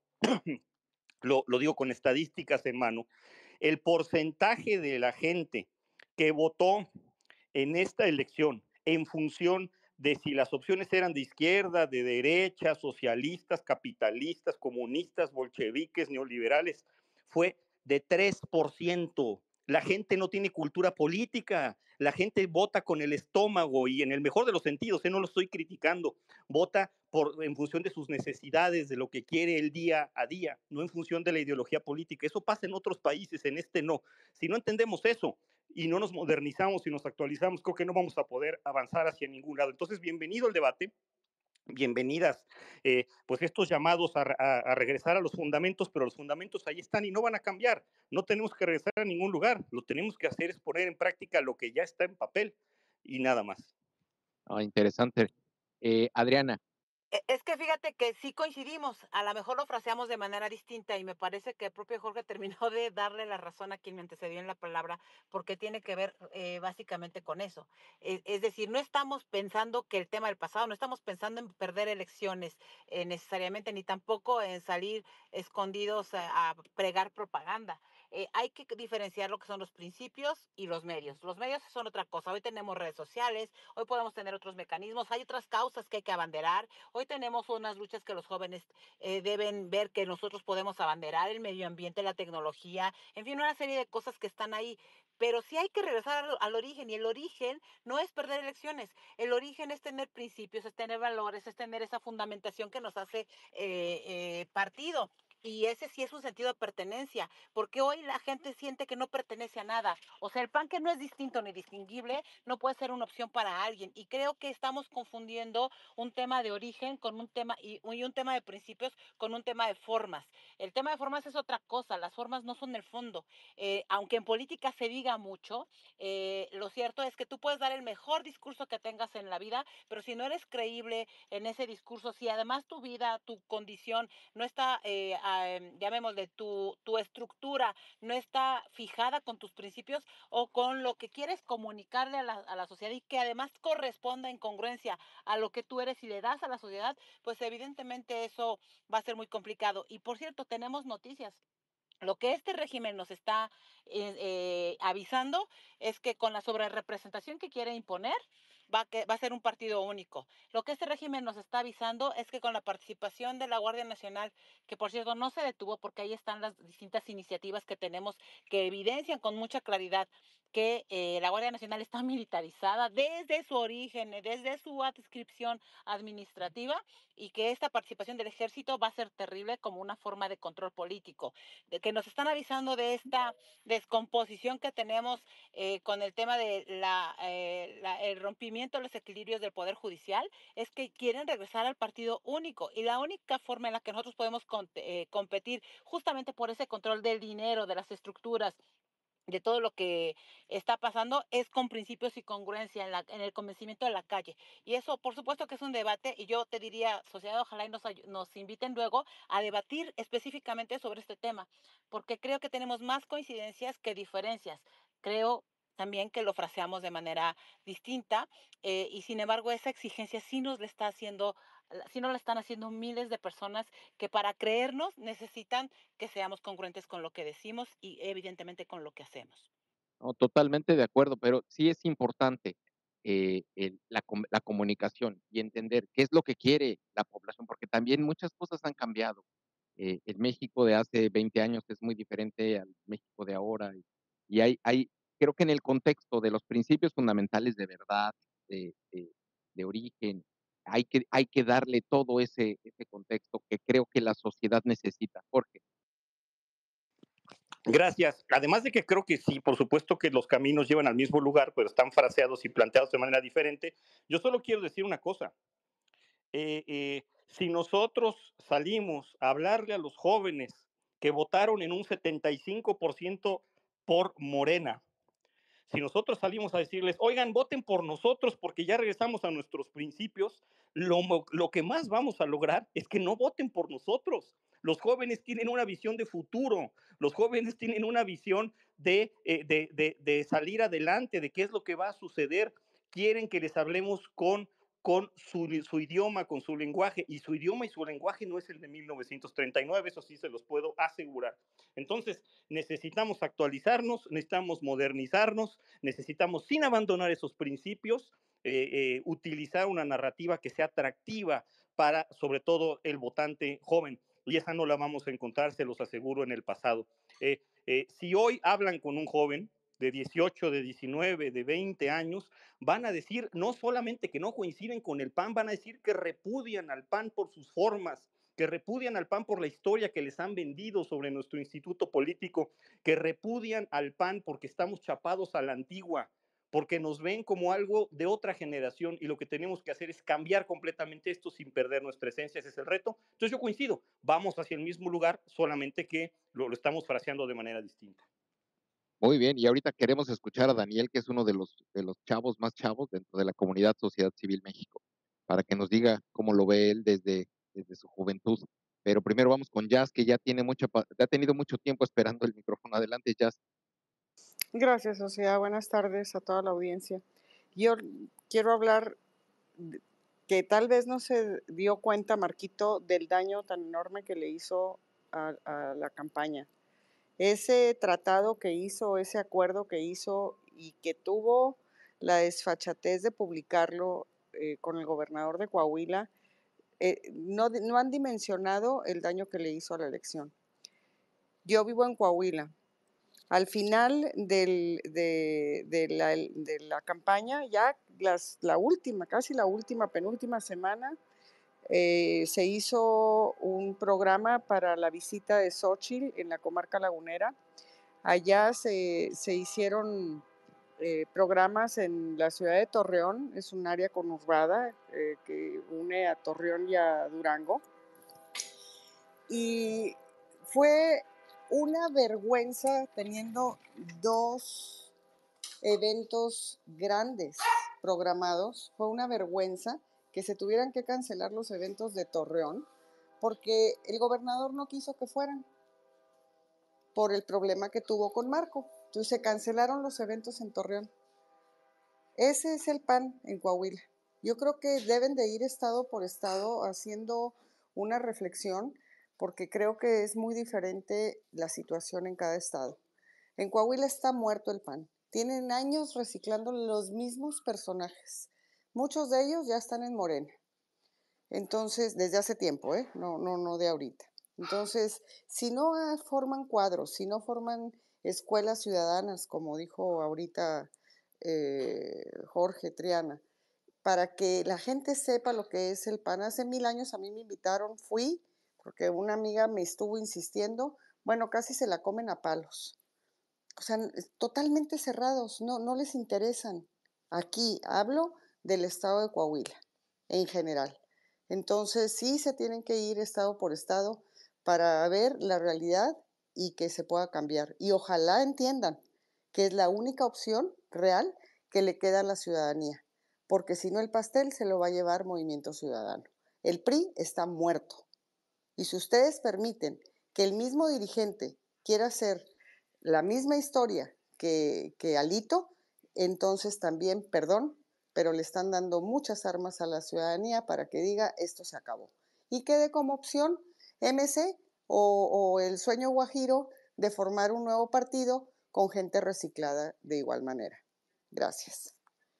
lo, lo digo con estadísticas en mano, el porcentaje de la gente que votó en esta elección en función de si las opciones eran de izquierda, de derecha, socialistas, capitalistas, comunistas, bolcheviques, neoliberales, fue de tres por ciento. La gente no tiene cultura política, la gente vota con el estómago y en el mejor de los sentidos, ¿eh? No lo estoy criticando, vota por, en función de sus necesidades, de lo que quiere el día a día, no en función de la ideología política. Eso pasa en otros países, en este no. Si no entendemos eso y no nos modernizamos y nos actualizamos, creo que no vamos a poder avanzar hacia ningún lado. Entonces, bienvenido al debate. Bienvenidas, eh, pues estos llamados a, a, a regresar a los fundamentos, pero los fundamentos ahí están y no van a cambiar. No tenemos que regresar a ningún lugar. Lo que tenemos que hacer es poner en práctica lo que ya está en papel y nada más. Ah, interesante. Eh, Adriana. Es que fíjate que sí coincidimos, a lo mejor lo fraseamos de manera distinta y me parece que el propio Jorge terminó de darle la razón a quien me antecedió en la palabra porque tiene que ver eh, básicamente con eso. Es, es decir, no estamos pensando que el tema del pasado, no estamos pensando en perder elecciones eh, necesariamente, ni tampoco en salir escondidos a, a pregar propaganda. Eh, hay que diferenciar lo que son los principios y los medios. Los medios son otra cosa. Hoy tenemos redes sociales, hoy podemos tener otros mecanismos, hay otras causas que hay que abanderar. Hoy tenemos unas luchas que los jóvenes eh, deben ver que nosotros podemos abanderar, el medio ambiente, la tecnología, en fin, una serie de cosas que están ahí. Pero sí hay que regresar al, al origen, y el origen no es perder elecciones, el origen es tener principios, es tener valores, es tener esa fundamentación que nos hace eh, eh, partido. Y ese sí es un sentido de pertenencia, porque hoy la gente siente que no pertenece a nada. O sea, el P A N, que no es distinto ni distinguible, no puede ser una opción para alguien. Y creo que estamos confundiendo un tema de origen con un tema y, y un tema de principios con un tema de formas. El tema de formas es otra cosa, las formas no son el fondo. Eh, aunque en política se diga mucho, eh, lo cierto es que tú puedes dar el mejor discurso que tengas en la vida, pero si no eres creíble en ese discurso, si además tu vida, tu condición no está, eh, eh, llamémosle, tu, tu estructura no está fijada con tus principios o con lo que quieres comunicarle a la, a la sociedad y que además corresponda en congruencia a lo que tú eres y le das a la sociedad, pues evidentemente eso va a ser muy complicado. Y por cierto, tenemos noticias. Lo que este régimen nos está eh, eh, avisando es que con la sobrerepresentación que quiere imponer, va a, que, va a ser un partido único. Lo que este régimen nos está avisando es que con la participación de la Guardia Nacional, que por cierto no se detuvo porque ahí están las distintas iniciativas que tenemos que evidencian con mucha claridad que eh, la Guardia Nacional está militarizada desde su origen, eh, desde su adscripción administrativa, y que esta participación del ejército va a ser terrible como una forma de control político, de que nos están avisando de esta descomposición que tenemos eh, con el tema de la, eh, la, el rompimiento de los equilibrios del Poder Judicial, es que quieren regresar al partido único, y la única forma en la que nosotros podemos con, eh, competir justamente por ese control del dinero, de las estructuras, de todo lo que está pasando, es con principios y congruencia en, la, en el convencimiento de la calle. Y eso, por supuesto que es un debate, y yo te diría, sociedad, ojalá y nos, nos inviten luego a debatir específicamente sobre este tema, porque creo que tenemos más coincidencias que diferencias. Creo también que lo fraseamos de manera distinta, eh, y sin embargo esa exigencia sí nos la está haciendo, sí nos la están haciendo miles de personas que para creernos necesitan que seamos congruentes con lo que decimos y evidentemente con lo que hacemos. No, totalmente de acuerdo, pero sí es importante eh, el- la, com- la comunicación y entender qué es lo que quiere la población, porque también muchas cosas han cambiado. Eh, el México de hace veinte años es muy diferente al México de ahora y, y hay, hay, creo que en el contexto de los principios fundamentales de verdad, de, de- de origen, hay que, hay que darle todo ese, ese contexto que creo que la sociedad necesita. Jorge. Gracias. Además de que creo que sí, por supuesto que los caminos llevan al mismo lugar, pero están fraseados y planteados de manera diferente. Yo solo quiero decir una cosa. Eh, eh, si nosotros salimos a hablarle a los jóvenes que votaron en un setenta y cinco por ciento por Morena, si nosotros salimos a decirles, oigan, voten por nosotros porque ya regresamos a nuestros principios, lo, lo que más vamos a lograr es que no voten por nosotros. Los jóvenes tienen una visión de futuro, los jóvenes tienen una visión de, eh, de, de, de salir adelante, de qué es lo que va a suceder. Quieren que les hablemos con con su, su idioma, con su lenguaje, y su idioma y su lenguaje no es el de mil novecientos treinta y nueve, eso sí se los puedo asegurar. Entonces, necesitamos actualizarnos, necesitamos modernizarnos, necesitamos, sin abandonar esos principios, eh, eh, utilizar una narrativa que sea atractiva para, sobre todo, el votante joven. Y esa no la vamos a encontrar, se los aseguro, en el pasado. Eh, eh, si hoy hablan con un joven de dieciocho, de diecinueve, de veinte años, van a decir no solamente que no coinciden con el P A N, van a decir que repudian al P A N por sus formas, que repudian al P A N por la historia que les han vendido sobre nuestro instituto político, que repudian al P A N porque estamos chapados a la antigua, porque nos ven como algo de otra generación, y lo que tenemos que hacer es cambiar completamente esto sin perder nuestra esencia. Ese es el reto. Entonces yo coincido, vamos hacia el mismo lugar, solamente que lo, lo estamos fraseando de manera distinta. Muy bien, y ahorita queremos escuchar a Daniel, que es uno de los, de los chavos más chavos dentro de la comunidad Sociedad Civil México, para que nos diga cómo lo ve él desde, desde su juventud. Pero primero vamos con Jazz, que ya tiene mucho, ha tenido mucho tiempo esperando el micrófono. Adelante, Jazz. Gracias, Sociedad. Buenas tardes a toda la audiencia. Yo quiero hablar que tal vez no se dio cuenta, Marquito, del daño tan enorme que le hizo a, a la campaña. Ese tratado que hizo, ese acuerdo que hizo y que tuvo la desfachatez de publicarlo eh, con el gobernador de Coahuila, eh, no, no han dimensionado el daño que le hizo a la elección. Yo vivo en Coahuila. Al final del, de, de, la, de la campaña, ya las, la última, casi la última, penúltima semana, eh, se hizo un programa para la visita de Xóchitl en la comarca lagunera. Allá se, se hicieron eh, programas en la ciudad de Torreón, es un área conurbada eh, que une a Torreón y a Durango. Y fue una vergüenza teniendo dos eventos grandes programados, fue una vergüenza que se tuvieran que cancelar los eventos de Torreón porque el gobernador no quiso que fueran por el problema que tuvo con Marco. Entonces se cancelaron los eventos en Torreón. Ese es el P A N en Coahuila. Yo creo que deben de ir estado por estado haciendo una reflexión porque creo que es muy diferente la situación en cada estado. En Coahuila está muerto el P A N. Tienen años reciclando los mismos personajes. Muchos de ellos ya están en Morena. Entonces, desde hace tiempo, ¿eh? No, no, no de ahorita. Entonces, si no forman cuadros, si no forman escuelas ciudadanas, como dijo ahorita eh, Jorge Triana, para que la gente sepa lo que es el P A N. Hace mil años a mí me invitaron, fui, porque una amiga me estuvo insistiendo, bueno, casi se la comen a palos. O sea, totalmente cerrados, no, no les interesan. Aquí hablo del estado de Coahuila, en general. Entonces, sí se tienen que ir estado por estado para ver la realidad y que se pueda cambiar. Y ojalá entiendan que es la única opción real que le queda a la ciudadanía, porque si no el pastel se lo va a llevar Movimiento Ciudadano. El P R I está muerto. Y si ustedes permiten que el mismo dirigente quiera hacer la misma historia que, que Alito, entonces también, perdón, pero le están dando muchas armas a la ciudadanía para que diga esto se acabó. Y quede como opción M C o, o el sueño guajiro de formar un nuevo partido con gente reciclada de igual manera. Gracias.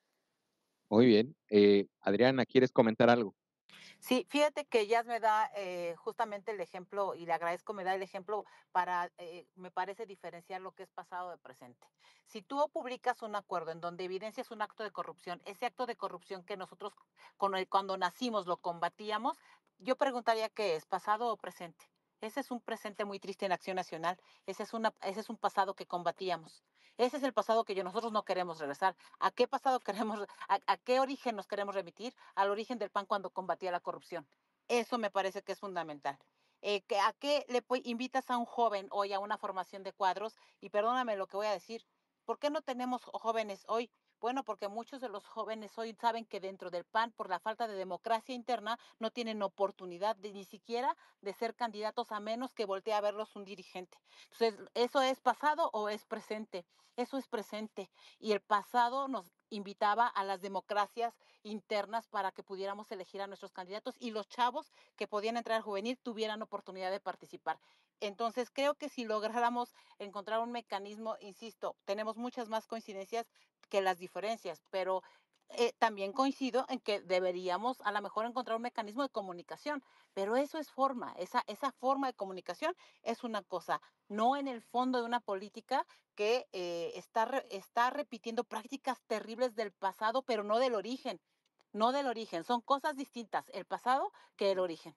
Muy bien. Eh, Adriana, ¿quieres comentar algo? Sí, fíjate que Jazz me da eh, justamente el ejemplo, y le agradezco, me da el ejemplo para, eh, me parece, diferenciar lo que es pasado de presente. Si tú publicas un acuerdo en donde evidencias un acto de corrupción, ese acto de corrupción que nosotros con el, cuando nacimos lo combatíamos, yo preguntaría qué es, pasado o presente. Ese es un presente muy triste en Acción Nacional, ese es, una, ese es un pasado que combatíamos. Ese es el pasado que yo, nosotros no queremos regresar. ¿A qué pasado queremos, a, a qué origen nos queremos remitir? Al origen del P A N cuando combatía la corrupción. Eso me parece que es fundamental. Eh, que ¿A qué le invitas a un joven hoy a una formación de cuadros? Y perdóname lo que voy a decir, ¿por qué no tenemos jóvenes hoy? Bueno, porque muchos de los jóvenes hoy saben que dentro del P A N, por la falta de democracia interna, no tienen oportunidad de, ni siquiera de ser candidatos, a menos que voltee a verlos un dirigente. Entonces, ¿eso es pasado o es presente? Eso es presente. Y el pasado nos invitaba a las democracias internas para que pudiéramos elegir a nuestros candidatos y los chavos que podían entrar al juvenil tuvieran oportunidad de participar. Entonces, creo que si lográramos encontrar un mecanismo, insisto, tenemos muchas más coincidencias que las diferencias, pero eh, también coincido en que deberíamos a lo mejor encontrar un mecanismo de comunicación, pero eso es forma, esa, esa forma de comunicación es una cosa, no en el fondo de una política que eh, está, re, está repitiendo prácticas terribles del pasado, pero no del origen, no del origen, son cosas distintas el pasado que el origen.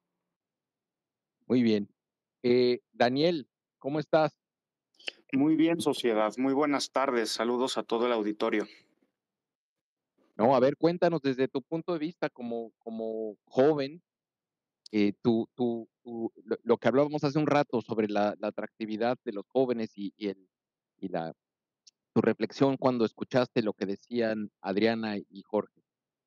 Muy bien. Eh, Daniel, ¿cómo estás? Muy bien, sociedad. Muy buenas tardes. Saludos a todo el auditorio. No, a ver, cuéntanos desde tu punto de vista como, como joven, eh, tu, tu, tu, lo, lo que hablábamos hace un rato sobre la, la atractividad de los jóvenes y, y, el, y la, tu reflexión cuando escuchaste lo que decían Adriana y Jorge.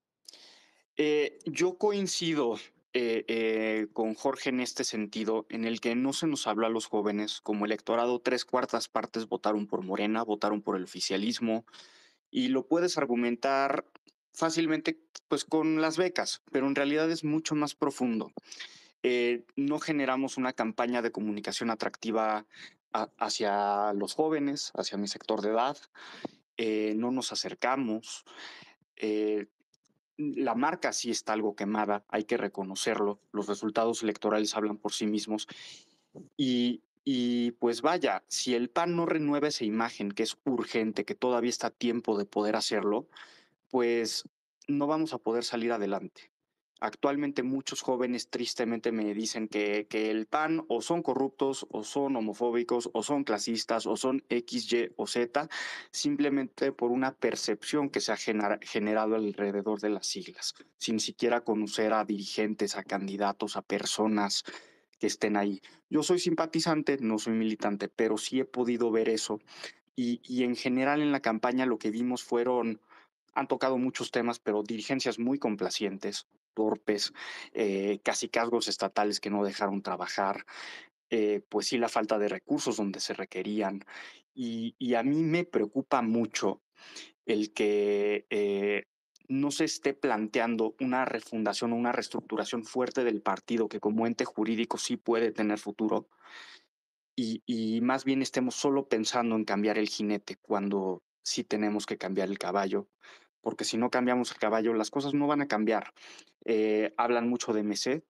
Eh, yo coincido eh, eh, con Jorge en este sentido, en el que no se nos habla a los jóvenes. Como electorado, tres cuartas partes votaron por Morena, votaron por el oficialismo, y lo puedes argumentar fácilmente pues con las becas, pero en realidad es mucho más profundo. Eh, no generamos una campaña de comunicación atractiva a, hacia los jóvenes, hacia mi sector de edad, eh, no nos acercamos. Eh, la marca sí está algo quemada, hay que reconocerlo, los resultados electorales hablan por sí mismos. Y, y pues vaya, si el P A N no renueva esa imagen, que es urgente, que todavía está a tiempo de poder hacerlo, pues no vamos a poder salir adelante. Actualmente muchos jóvenes tristemente me dicen que, que el P A N o son corruptos, o son homofóbicos, o son clasistas, o son X, Y o Z, simplemente por una percepción que se ha gener, generado alrededor de las siglas, sin siquiera conocer a dirigentes, a candidatos, a personas que estén ahí. Yo soy simpatizante, no soy militante, pero sí he podido ver eso. Y, y en general en la campaña lo que vimos fueron... Han tocado muchos temas, pero dirigencias muy complacientes, torpes, eh, cacicazgos estatales que no dejaron trabajar, eh, pues sí la falta de recursos donde se requerían. Y, y a mí me preocupa mucho el que eh, no se esté planteando una refundación o una reestructuración fuerte del partido que como ente jurídico sí puede tener futuro, y, y más bien estemos solo pensando en cambiar el jinete cuando sí tenemos que cambiar el caballo, porque si no cambiamos el caballo las cosas no van a cambiar. Eh, hablan mucho de M C,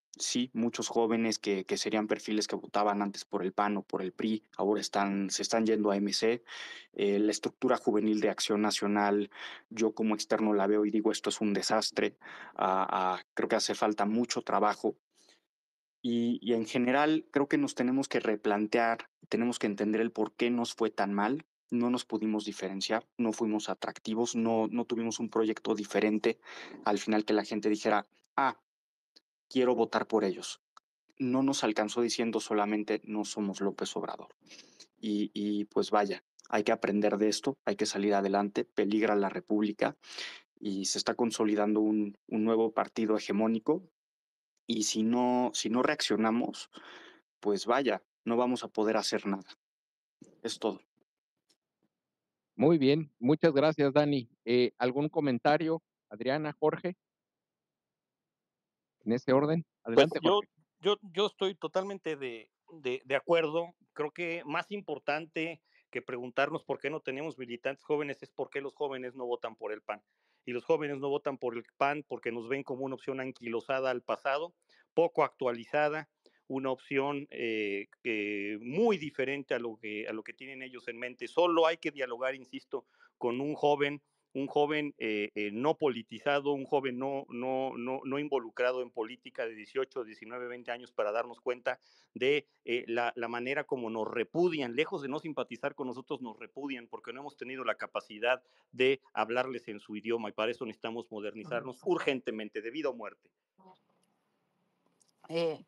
Sí, muchos jóvenes que, que serían perfiles que votaban antes por el P A N o por el P R I, ahora están, se están yendo a M C. Eh, la estructura juvenil de Acción Nacional, yo como externo la veo y digo, esto es un desastre. Ah, ah, creo que hace falta mucho trabajo. Y, y en general creo que nos tenemos que replantear, tenemos que entender el por qué nos fue tan mal. No nos pudimos diferenciar, no fuimos atractivos, no, no tuvimos un proyecto diferente al final que la gente dijera, ah, quiero votar por ellos. No nos alcanzó diciendo solamente no somos López Obrador. Y, y pues vaya, hay que aprender de esto, hay que salir adelante, peligra la República y se está consolidando un, un nuevo partido hegemónico y si no, si no reaccionamos, pues vaya, no vamos a poder hacer nada. Es todo. Muy bien, muchas gracias, Dani. Eh, ¿algún comentario, Adriana, Jorge? En ese orden. Pues Adelante, yo, Jorge. yo, yo estoy totalmente de, de, de acuerdo. Creo que más importante que preguntarnos por qué no tenemos militantes jóvenes es por qué los jóvenes no votan por el P A N. Y los jóvenes no votan por el P A N porque nos ven como una opción anquilosada al pasado, poco actualizada, una opción eh, eh, muy diferente a lo, que, a lo que tienen ellos en mente. Solo hay que dialogar, insisto, con un joven un joven eh, eh, no politizado, un joven no, no, no, no involucrado en política de dieciocho, diecinueve, veinte años para darnos cuenta de eh, la, la manera como nos repudian, lejos de no simpatizar con nosotros, nos repudian porque no hemos tenido la capacidad de hablarles en su idioma y para eso necesitamos modernizarnos urgentemente, de vida o muerte. Eh,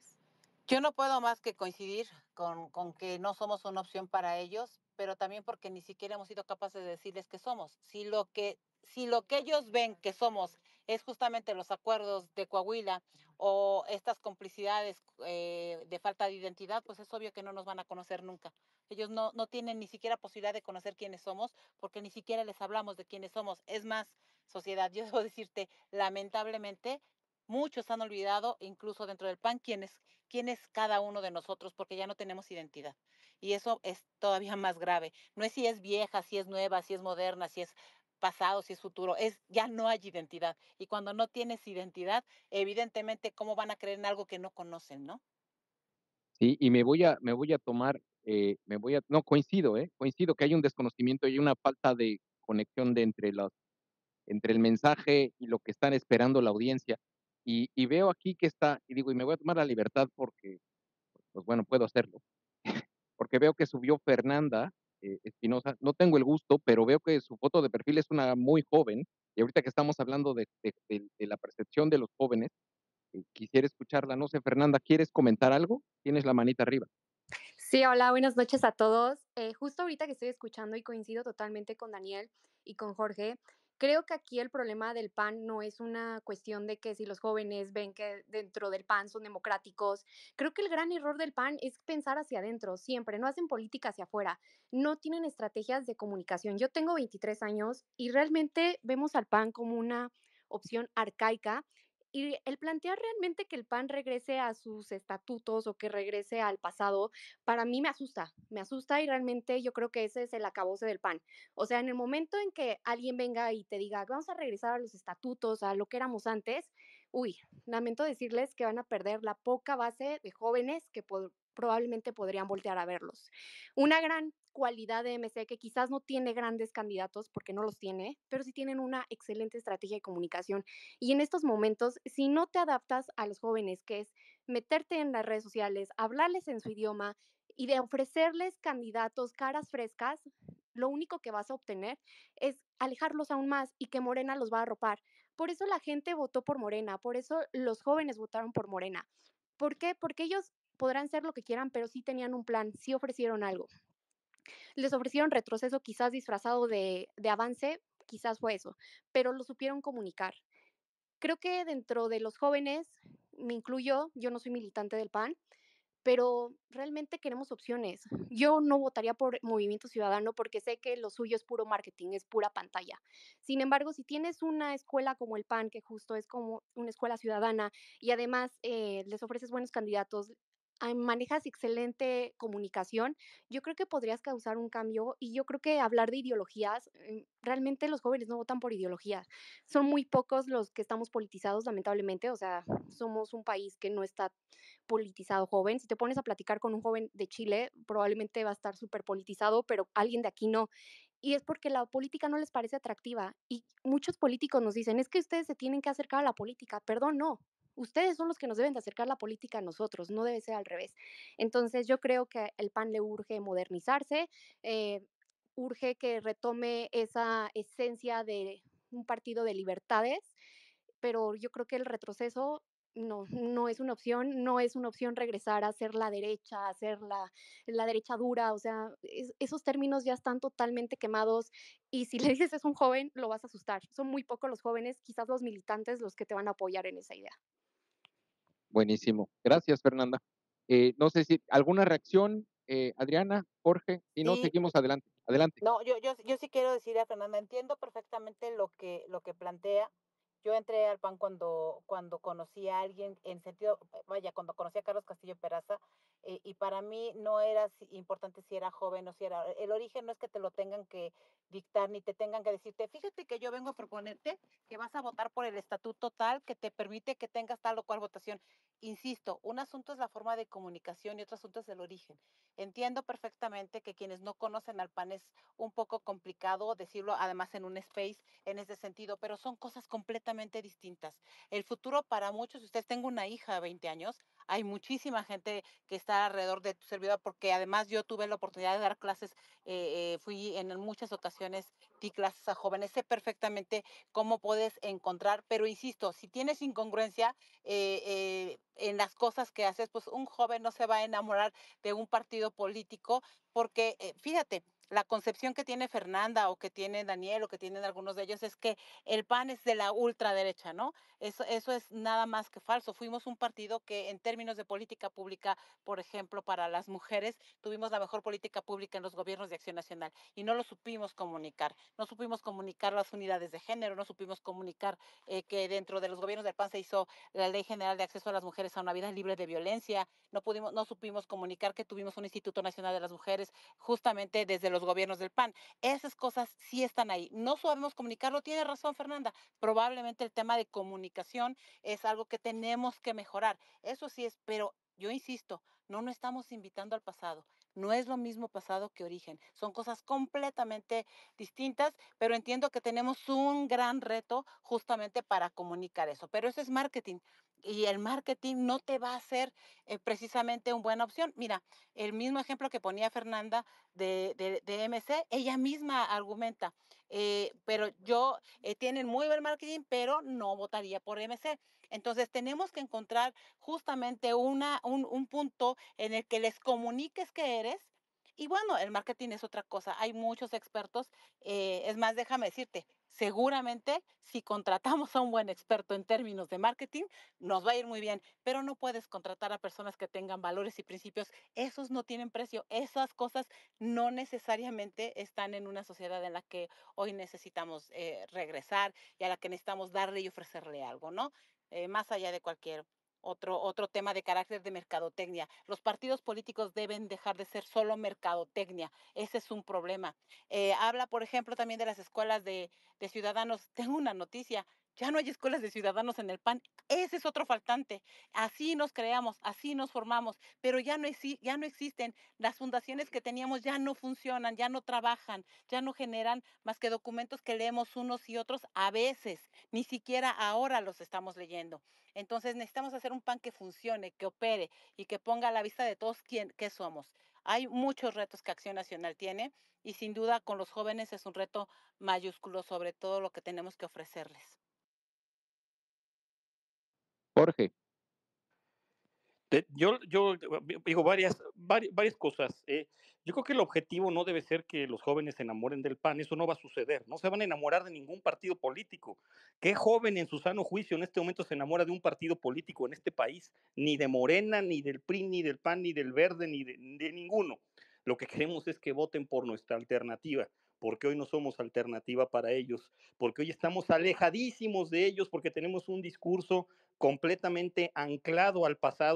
yo no puedo más que coincidir con, con que no somos una opción para ellos, pero también porque ni siquiera hemos sido capaces de decirles que somos. Si lo que, si lo que ellos ven que somos es justamente los acuerdos de Coahuila o estas complicidades eh, de falta de identidad, pues es obvio que no nos van a conocer nunca. Ellos no, no tienen ni siquiera posibilidad de conocer quiénes somos porque ni siquiera les hablamos de quiénes somos. Es más, sociedad, yo debo decirte, lamentablemente, muchos han olvidado, incluso dentro del P A N, quién es, quién es cada uno de nosotros, porque ya no tenemos identidad. Y eso es todavía más grave. No es si es vieja, si es nueva, si es moderna, si es pasado, si es futuro. Es ya no hay identidad. Y cuando no tienes identidad, evidentemente, ¿cómo van a creer en algo que no conocen, no? Sí, y me voy a, me voy a tomar, eh, me voy a, no, coincido, ¿eh? Coincido que hay un desconocimiento y una falta de conexión de entre los, entre el mensaje y lo que están esperando la audiencia. Y, y veo aquí que está, y digo, y me voy a tomar la libertad porque, pues bueno, puedo hacerlo, porque veo que subió Fernanda eh, Espinosa, no tengo el gusto, pero veo que su foto de perfil es una muy joven, y ahorita que estamos hablando de, de, de, de la percepción de los jóvenes, eh, quisiera escucharla, no sé, Fernanda, ¿quieres comentar algo? Tienes la manita arriba. Sí, hola, buenas noches a todos. Eh, justo ahorita que estoy escuchando y coincido totalmente con Daniel y con Jorge, creo que aquí el problema del P A N no es una cuestión de que si los jóvenes ven que dentro del P A N son democráticos. Creo que el gran error del P A N es pensar hacia adentro, siempre, no hacen política hacia afuera, no tienen estrategias de comunicación. Yo tengo veintitrés años y realmente vemos al P A N como una opción arcaica y el plantear realmente que el P A N regrese a sus estatutos o que regrese al pasado, para mí me asusta, me asusta y realmente yo creo que ese es el acabose del P A N. O sea, en el momento en que alguien venga y te diga, vamos a regresar a los estatutos, a lo que éramos antes, uy, lamento decirles que van a perder la poca base de jóvenes que po- probablemente podrían voltear a verlos. Una gran cualidad de M C que quizás no tiene grandes candidatos porque no los tiene, pero sí tienen una excelente estrategia de comunicación. Y en estos momentos, si no te adaptas a los jóvenes, que es meterte en las redes sociales, hablarles en su idioma y de ofrecerles candidatos, caras frescas, lo único que vas a obtener es alejarlos aún más y que Morena los va a arropar. Por eso la gente votó por Morena, por eso los jóvenes votaron por Morena. ¿Por qué? Porque ellos podrán ser lo que quieran, pero sí tenían un plan, sí ofrecieron algo. Les ofrecieron retroceso quizás disfrazado de, de avance, quizás fue eso, pero lo supieron comunicar. Creo que dentro de los jóvenes, me incluyo, yo no soy militante del P A N, pero realmente queremos opciones. Yo no votaría por Movimiento Ciudadano porque sé que lo suyo es puro marketing, es pura pantalla. Sin embargo, si tienes una escuela como el P A N, que justo es como una escuela ciudadana, y además eh, les ofreces buenos candidatos, ah, manejas excelente comunicación, yo creo que podrías causar un cambio y yo creo que hablar de ideologías, mm, realmente los jóvenes no votan por ideologías. Son muy pocos los que estamos politizados, lamentablemente, o sea, somos un país que no está politizado joven. Si te pones a platicar con un joven de Chile, probablemente va a estar súper politizado, pero alguien de aquí no. Y es porque la política no les parece atractiva. Y muchos políticos nos dicen, es que ustedes se tienen que acercar a la política. Perdón, no. Ustedes son los que nos deben de acercar la política a nosotros, no debe ser al revés. Entonces yo creo que el P A N le urge modernizarse, eh, urge que retome esa esencia de un partido de libertades, pero yo creo que el retroceso no, no es una opción, no es una opción regresar a ser la derecha, a ser la, la derecha dura, o sea, es- esos términos ya están totalmente quemados y si le dices es un joven, lo vas a asustar. Son muy pocos los jóvenes, quizás los militantes, los que te van a apoyar en esa idea. Buenísimo. Gracias, Fernanda. Eh, no sé si alguna reacción, eh, Adriana, Jorge, si no, Sí, seguimos adelante. Adelante. no, yo, yo, yo sí quiero decir a Fernanda, entiendo perfectamente lo que, lo que plantea. Yo entré al P A N cuando, cuando conocí a alguien, en sentido, vaya, cuando conocí a Carlos Castillo Peraza, eh, y para mí no era si- importante si era joven o si era, el origen no es que te lo tengan que dictar ni te tengan que decirte, fíjate que yo vengo a proponerte que vas a votar por el estatuto tal que te permite que tengas tal o cual votación. Insisto, un asunto es la forma de comunicación y otro asunto es el origen. Entiendo perfectamente que quienes no conocen al P A N es un poco complicado decirlo, además en un space, en ese sentido, pero son cosas completamente distintas. El futuro para muchos, ustedes, tengo una hija de veinte años, hay muchísima gente que está alrededor de tu servidor, porque además yo tuve la oportunidad de dar clases, eh, eh, fui en muchas ocasiones, di clases a jóvenes, sé perfectamente cómo puedes encontrar, pero insisto, si tienes incongruencia eh, eh, en las cosas que haces, pues un joven no se va a enamorar de un partido político, porque eh, fíjate, la concepción que tiene Fernanda o que tiene Daniel o que tienen algunos de ellos es que el P A N es de la ultraderecha, ¿no? Eso, eso es nada más que falso. Fuimos un partido que en términos de política pública, por ejemplo, para las mujeres, tuvimos la mejor política pública en los gobiernos de Acción Nacional y no lo supimos comunicar. No supimos comunicar las unidades de género, no supimos comunicar eh, que dentro de los gobiernos del P A N se hizo la Ley General de Acceso a las Mujeres a una Vida Libre de Violencia, no pudimos, no supimos comunicar que tuvimos un Instituto Nacional de las Mujeres justamente desde los gobiernos del P A N. Esas cosas sí están ahí. No sabemos comunicarlo, tiene razón Fernanda. Probablemente el tema de comunicación es algo que tenemos que mejorar. Eso sí es, pero yo insisto, no nos estamos invitando al pasado. No es lo mismo pasado que origen. Son cosas completamente distintas, pero entiendo que tenemos un gran reto justamente para comunicar eso. Pero eso es marketing. Y el marketing no te va a hacer eh, precisamente una buena opción. Mira, el mismo ejemplo que ponía Fernanda de, de, de M C, ella misma argumenta, eh, pero yo, eh, tienen muy buen marketing, pero no votaría por M C. Entonces tenemos que encontrar justamente una, un, un punto en el que les comuniques que eres. Y bueno, el marketing es otra cosa. Hay muchos expertos. Eh, es más, déjame decirte, seguramente si contratamos a un buen experto en términos de marketing, nos va a ir muy bien, pero no puedes contratar a personas que tengan valores y principios. Esos no tienen precio. Esas cosas no necesariamente están en una sociedad en la que hoy necesitamos eh, regresar y a la que necesitamos darle y ofrecerle algo, ¿no? Eh, más allá de cualquier otro, otro tema de carácter de mercadotecnia. Los partidos políticos deben dejar de ser solo mercadotecnia. Ese es un problema. Eh, habla, por ejemplo, también de las escuelas de, de ciudadanos. Tengo una noticia. Ya no hay escuelas de ciudadanos en el P A N. Ese es otro faltante. Así nos creamos, así nos formamos, pero ya no, exi ya no existen. Las fundaciones que teníamos ya no funcionan, ya no trabajan, ya no generan más que documentos que leemos unos y otros a veces. Ni siquiera ahora los estamos leyendo. Entonces necesitamos hacer un P A N que funcione, que opere y que ponga a la vista de todos quién, qué somos. Hay muchos retos que Acción Nacional tiene y sin duda con los jóvenes es un reto mayúsculo sobre todo lo que tenemos que ofrecerles. Jorge. Te- Yo, yo digo varias, vari- varias cosas. eh. Yo creo que el objetivo no debe ser que los jóvenes se enamoren del P A N, eso no va a suceder. No se van a enamorar de ningún partido político. ¿Qué joven en su sano juicio en este momento se enamora de un partido político en este país? Ni de Morena, ni del P R I, ni del P A N, ni del Verde, ni de, de ninguno. Lo que queremos es que voten por nuestra alternativa, porque hoy no somos alternativa para ellos, porque hoy estamos alejadísimos de ellos, porque tenemos un discurso completamente anclado al pasado.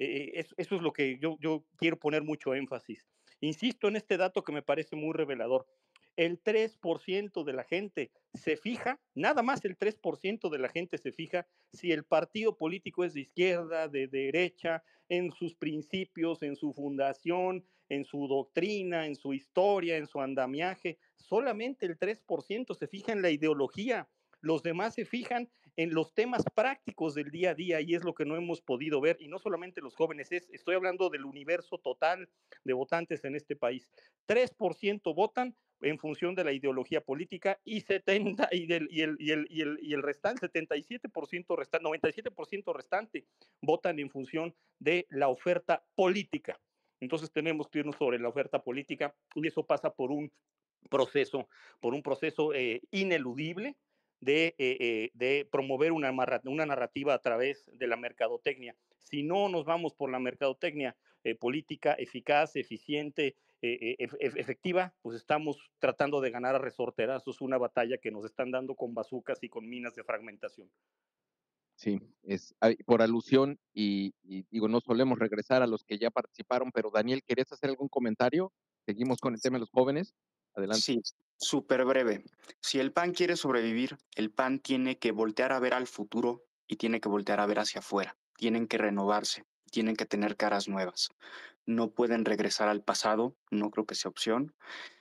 Eh, eso, eso es lo que yo, yo quiero poner mucho énfasis. Insisto en este dato que me parece muy revelador. El tres por ciento de la gente se fija, nada más el tres por ciento de la gente se fija si el partido político es de izquierda, de derecha, en sus principios, en su fundación, en su doctrina, en su historia, en su andamiaje. Solamente el tres por ciento se fija en la ideología. Los demás se fijan en los temas prácticos del día a día y es lo que no hemos podido ver. Y no solamente los jóvenes, es, estoy hablando del universo total de votantes en este país. tres por ciento votan en función de la ideología política y setenta y, del, y, el, y, el, y, el, y el restante, setenta y siete por ciento restante, noventa y siete por ciento restante votan en función de la oferta política. Entonces tenemos que irnos sobre la oferta política y eso pasa por un proceso, por un proceso eh, ineludible de, eh, eh, de promover una, una narrativa a través de la mercadotecnia. Si no nos vamos por la mercadotecnia eh, política eficaz, eficiente, eh, eh, efectiva, pues estamos tratando de ganar a resorterazos una batalla que nos están dando con bazucas y con minas de fragmentación. Sí, es por alusión y, y digo, no solemos regresar a los que ya participaron, pero Daniel, ¿querías hacer algún comentario? Seguimos con el tema de los jóvenes. Adelante. Sí, súper breve. Si el P A N quiere sobrevivir, el P A N tiene que voltear a ver al futuro y tiene que voltear a ver hacia afuera. Tienen que renovarse, tienen que tener caras nuevas. No pueden regresar al pasado, no creo que sea opción.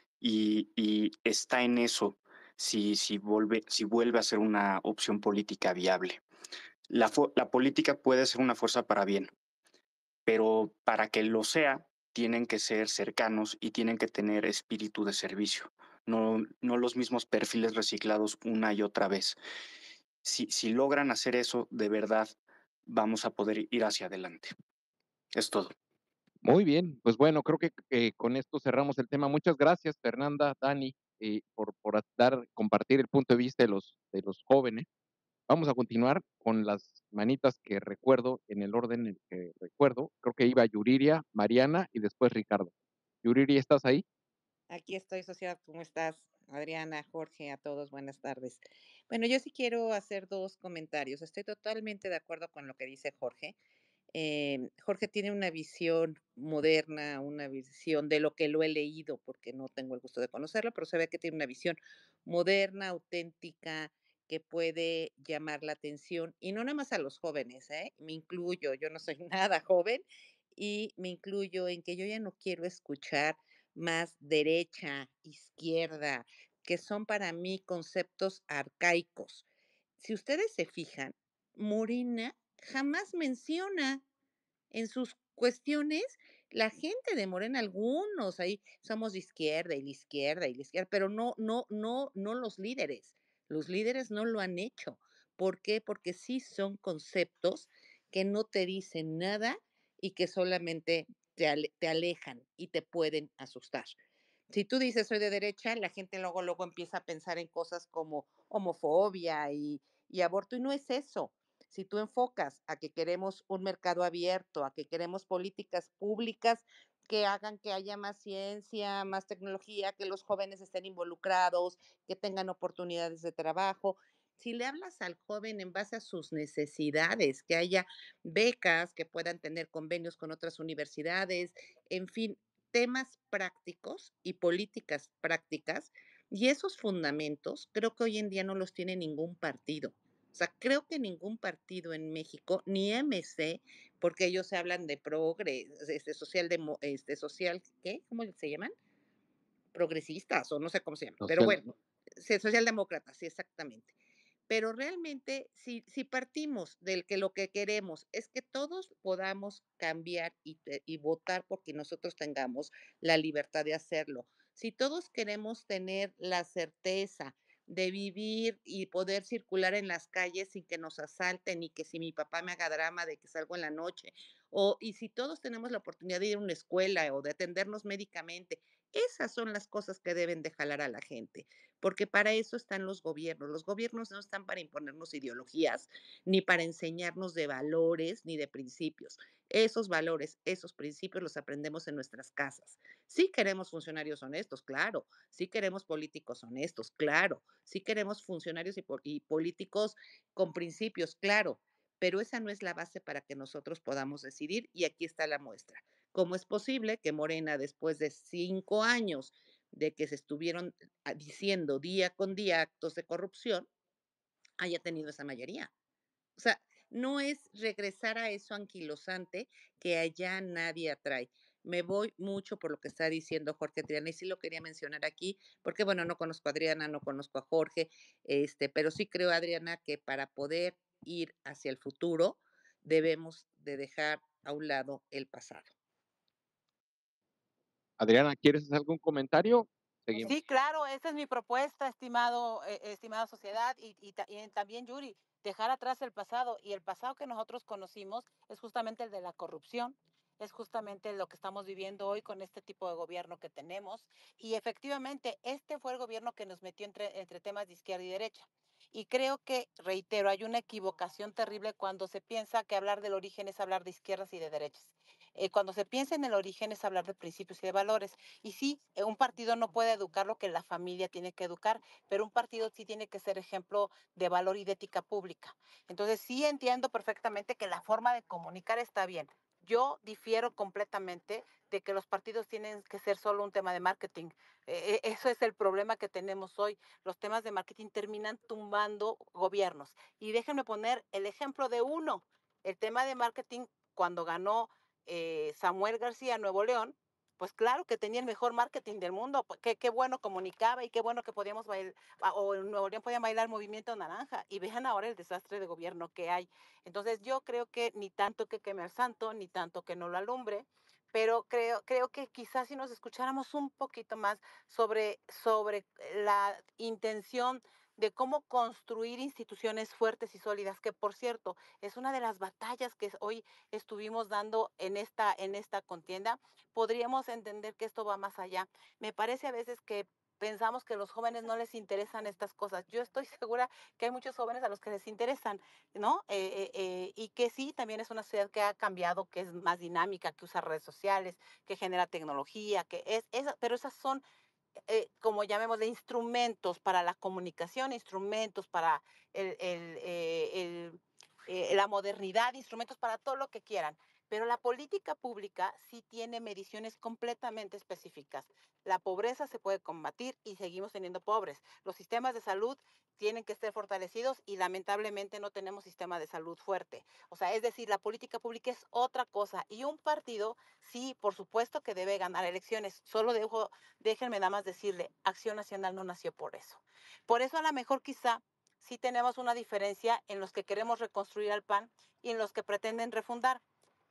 Y, y está en eso si, si, vuelve, si vuelve a ser una opción política viable. La, la política puede ser una fuerza para bien, pero para que lo sea, tienen que ser cercanos y tienen que tener espíritu de servicio, no, no los mismos perfiles reciclados una y otra vez. Si, si logran hacer eso, de verdad, vamos a poder ir hacia adelante. Es todo. Muy bien, pues bueno, creo que eh, con esto cerramos el tema. Muchas gracias, Fernanda, Dani, eh, por, por dar, compartir el punto de vista de los, de los jóvenes. Vamos a continuar con las manitas que recuerdo en el orden en el que recuerdo. Creo que iba Yuriria, Mariana y después Ricardo. Yuriria, ¿estás ahí? Aquí estoy, Sociedad. ¿Cómo estás? Adriana, Jorge, a todos, buenas tardes. Bueno, yo sí quiero hacer dos comentarios. Estoy totalmente de acuerdo con lo que dice Jorge. Eh, Jorge tiene una visión moderna, una visión de lo que lo he leído, porque no tengo el gusto de conocerlo, pero se ve que tiene una visión moderna, auténtica, que puede llamar la atención, y no nada más a los jóvenes, ¿eh? Me incluyo, yo no soy nada joven, y me incluyo en que yo ya no quiero escuchar más derecha, izquierda, que son para mí conceptos arcaicos. Si ustedes se fijan, Morena jamás menciona en sus cuestiones la gente de Morena, algunos ahí somos de izquierda y la izquierda y la izquierda, pero no, no, no, no los líderes. Los líderes no lo han hecho. ¿Por qué? Porque sí son conceptos que no te dicen nada y que solamente te, ale- te alejan y te pueden asustar. Si tú dices soy de derecha, la gente luego, luego empieza a pensar en cosas como homofobia y, y aborto, y no es eso. Si tú enfocas a que queremos un mercado abierto, a que queremos políticas públicas que hagan que haya más ciencia, más tecnología, que los jóvenes estén involucrados, que tengan oportunidades de trabajo. Si le hablas al joven en base a sus necesidades, que haya becas, que puedan tener convenios con otras universidades, en fin, temas prácticos y políticas prácticas, y esos fundamentos creo que hoy en día no los tiene ningún partido. O sea, creo que ningún partido en México, ni M C, porque ellos hablan de progre, este, social, demo, este, social, ¿qué? ¿Cómo se llaman? Progresistas o no sé cómo se llaman, pero Social. bueno, sí, socialdemócratas, sí, exactamente. Pero realmente, si, si partimos del que lo que queremos es que todos podamos cambiar y, te- y votar porque nosotros tengamos la libertad de hacerlo, si todos queremos tener la certeza de vivir y poder circular en las calles sin que nos asalten y que si mi papá me haga drama de que salgo en la noche, o y si todos tenemos la oportunidad de ir a una escuela o de atendernos médicamente, esas son las cosas que deben de jalar a la gente, porque para eso están los gobiernos. Los gobiernos no están para imponernos ideologías, ni para enseñarnos de valores, ni de principios. Esos valores, esos principios los aprendemos en nuestras casas. Sí queremos funcionarios honestos, claro. Sí queremos políticos honestos, claro. Sí queremos funcionarios y, po- y políticos con principios, claro. pero esa no es la base para que nosotros podamos decidir y aquí está la muestra. ¿Cómo es posible que Morena, después de cinco años de que se estuvieron ah, diciendo día con día actos de corrupción, haya tenido esa mayoría? O sea, no es regresar a eso anquilosante que allá nadie atrae. Me voy mucho por lo que está diciendo Jorge Triana y sí lo quería mencionar aquí, porque bueno, no conozco a Adriana, no conozco a Jorge, este, pero sí creo, Adriana, que para poder ir hacia el futuro debemos de dejar a un lado el pasado. Adriana, ¿quieres hacer algún comentario? Seguimos. Sí, claro, esa es mi propuesta, estimado, eh, estimada sociedad, y, y ta- y también Yuri, dejar atrás el pasado. Y el pasado que nosotros conocimos es justamente el de la corrupción, es justamente lo que estamos viviendo hoy con este tipo de gobierno que tenemos. Y efectivamente, este fue el gobierno que nos metió entre, entre temas de izquierda y derecha. Y creo que, reitero, hay una equivocación terrible cuando se piensa que hablar del origen es hablar de izquierdas y de derechas. Eh, cuando se piensa en el origen es hablar de principios y de valores. Y sí, eh, un partido no puede educar lo que la familia tiene que educar, pero un partido sí tiene que ser ejemplo de valor y de ética pública. Entonces sí entiendo perfectamente que la forma de comunicar está bien. Yo difiero completamente de que los partidos tienen que ser solo un tema de marketing. Eh, eso es el problema que tenemos hoy. Los temas de marketing terminan tumbando gobiernos. Y déjenme poner el ejemplo de uno. El tema de marketing, cuando ganó eh, Samuel García Nuevo León, pues claro que tenía el mejor marketing del mundo, pues, qué, qué bueno comunicaba y qué bueno que podíamos bailar, o en Nuevo León podían bailar Movimiento Naranja, y vean ahora el desastre de gobierno que hay. Entonces yo creo que ni tanto que queme al santo, ni tanto que no lo alumbre, pero creo, creo que quizás si nos escucháramos un poquito más sobre, sobre la intención de cómo construir instituciones fuertes y sólidas, que por cierto, es una de las batallas que hoy estuvimos dando en esta, en esta contienda, podríamos entender que esto va más allá. Me parece a veces que pensamos que a los jóvenes no les interesan estas cosas. Yo estoy segura que hay muchos jóvenes a los que les interesan, ¿no? Eh, eh, eh, y que sí, también es una sociedad que ha cambiado, que es más dinámica, que usa redes sociales, que genera tecnología, que es, esa, pero esas son eh, como llamémosle, instrumentos para la comunicación, instrumentos para el, el, eh, el, eh, la modernidad, instrumentos para todo lo que quieran. Pero la política pública sí tiene mediciones completamente específicas. La pobreza se puede combatir y seguimos teniendo pobres. Los sistemas de salud tienen que ser fortalecidos y lamentablemente no tenemos sistema de salud fuerte. O sea, es decir, la política pública es otra cosa y un partido sí, por supuesto que debe ganar elecciones. Solo dejo, déjenme nada más decirle, Acción Nacional no nació por eso. Por eso a lo mejor quizá sí tenemos una diferencia en los que queremos reconstruir al P A N y en los que pretenden refundar.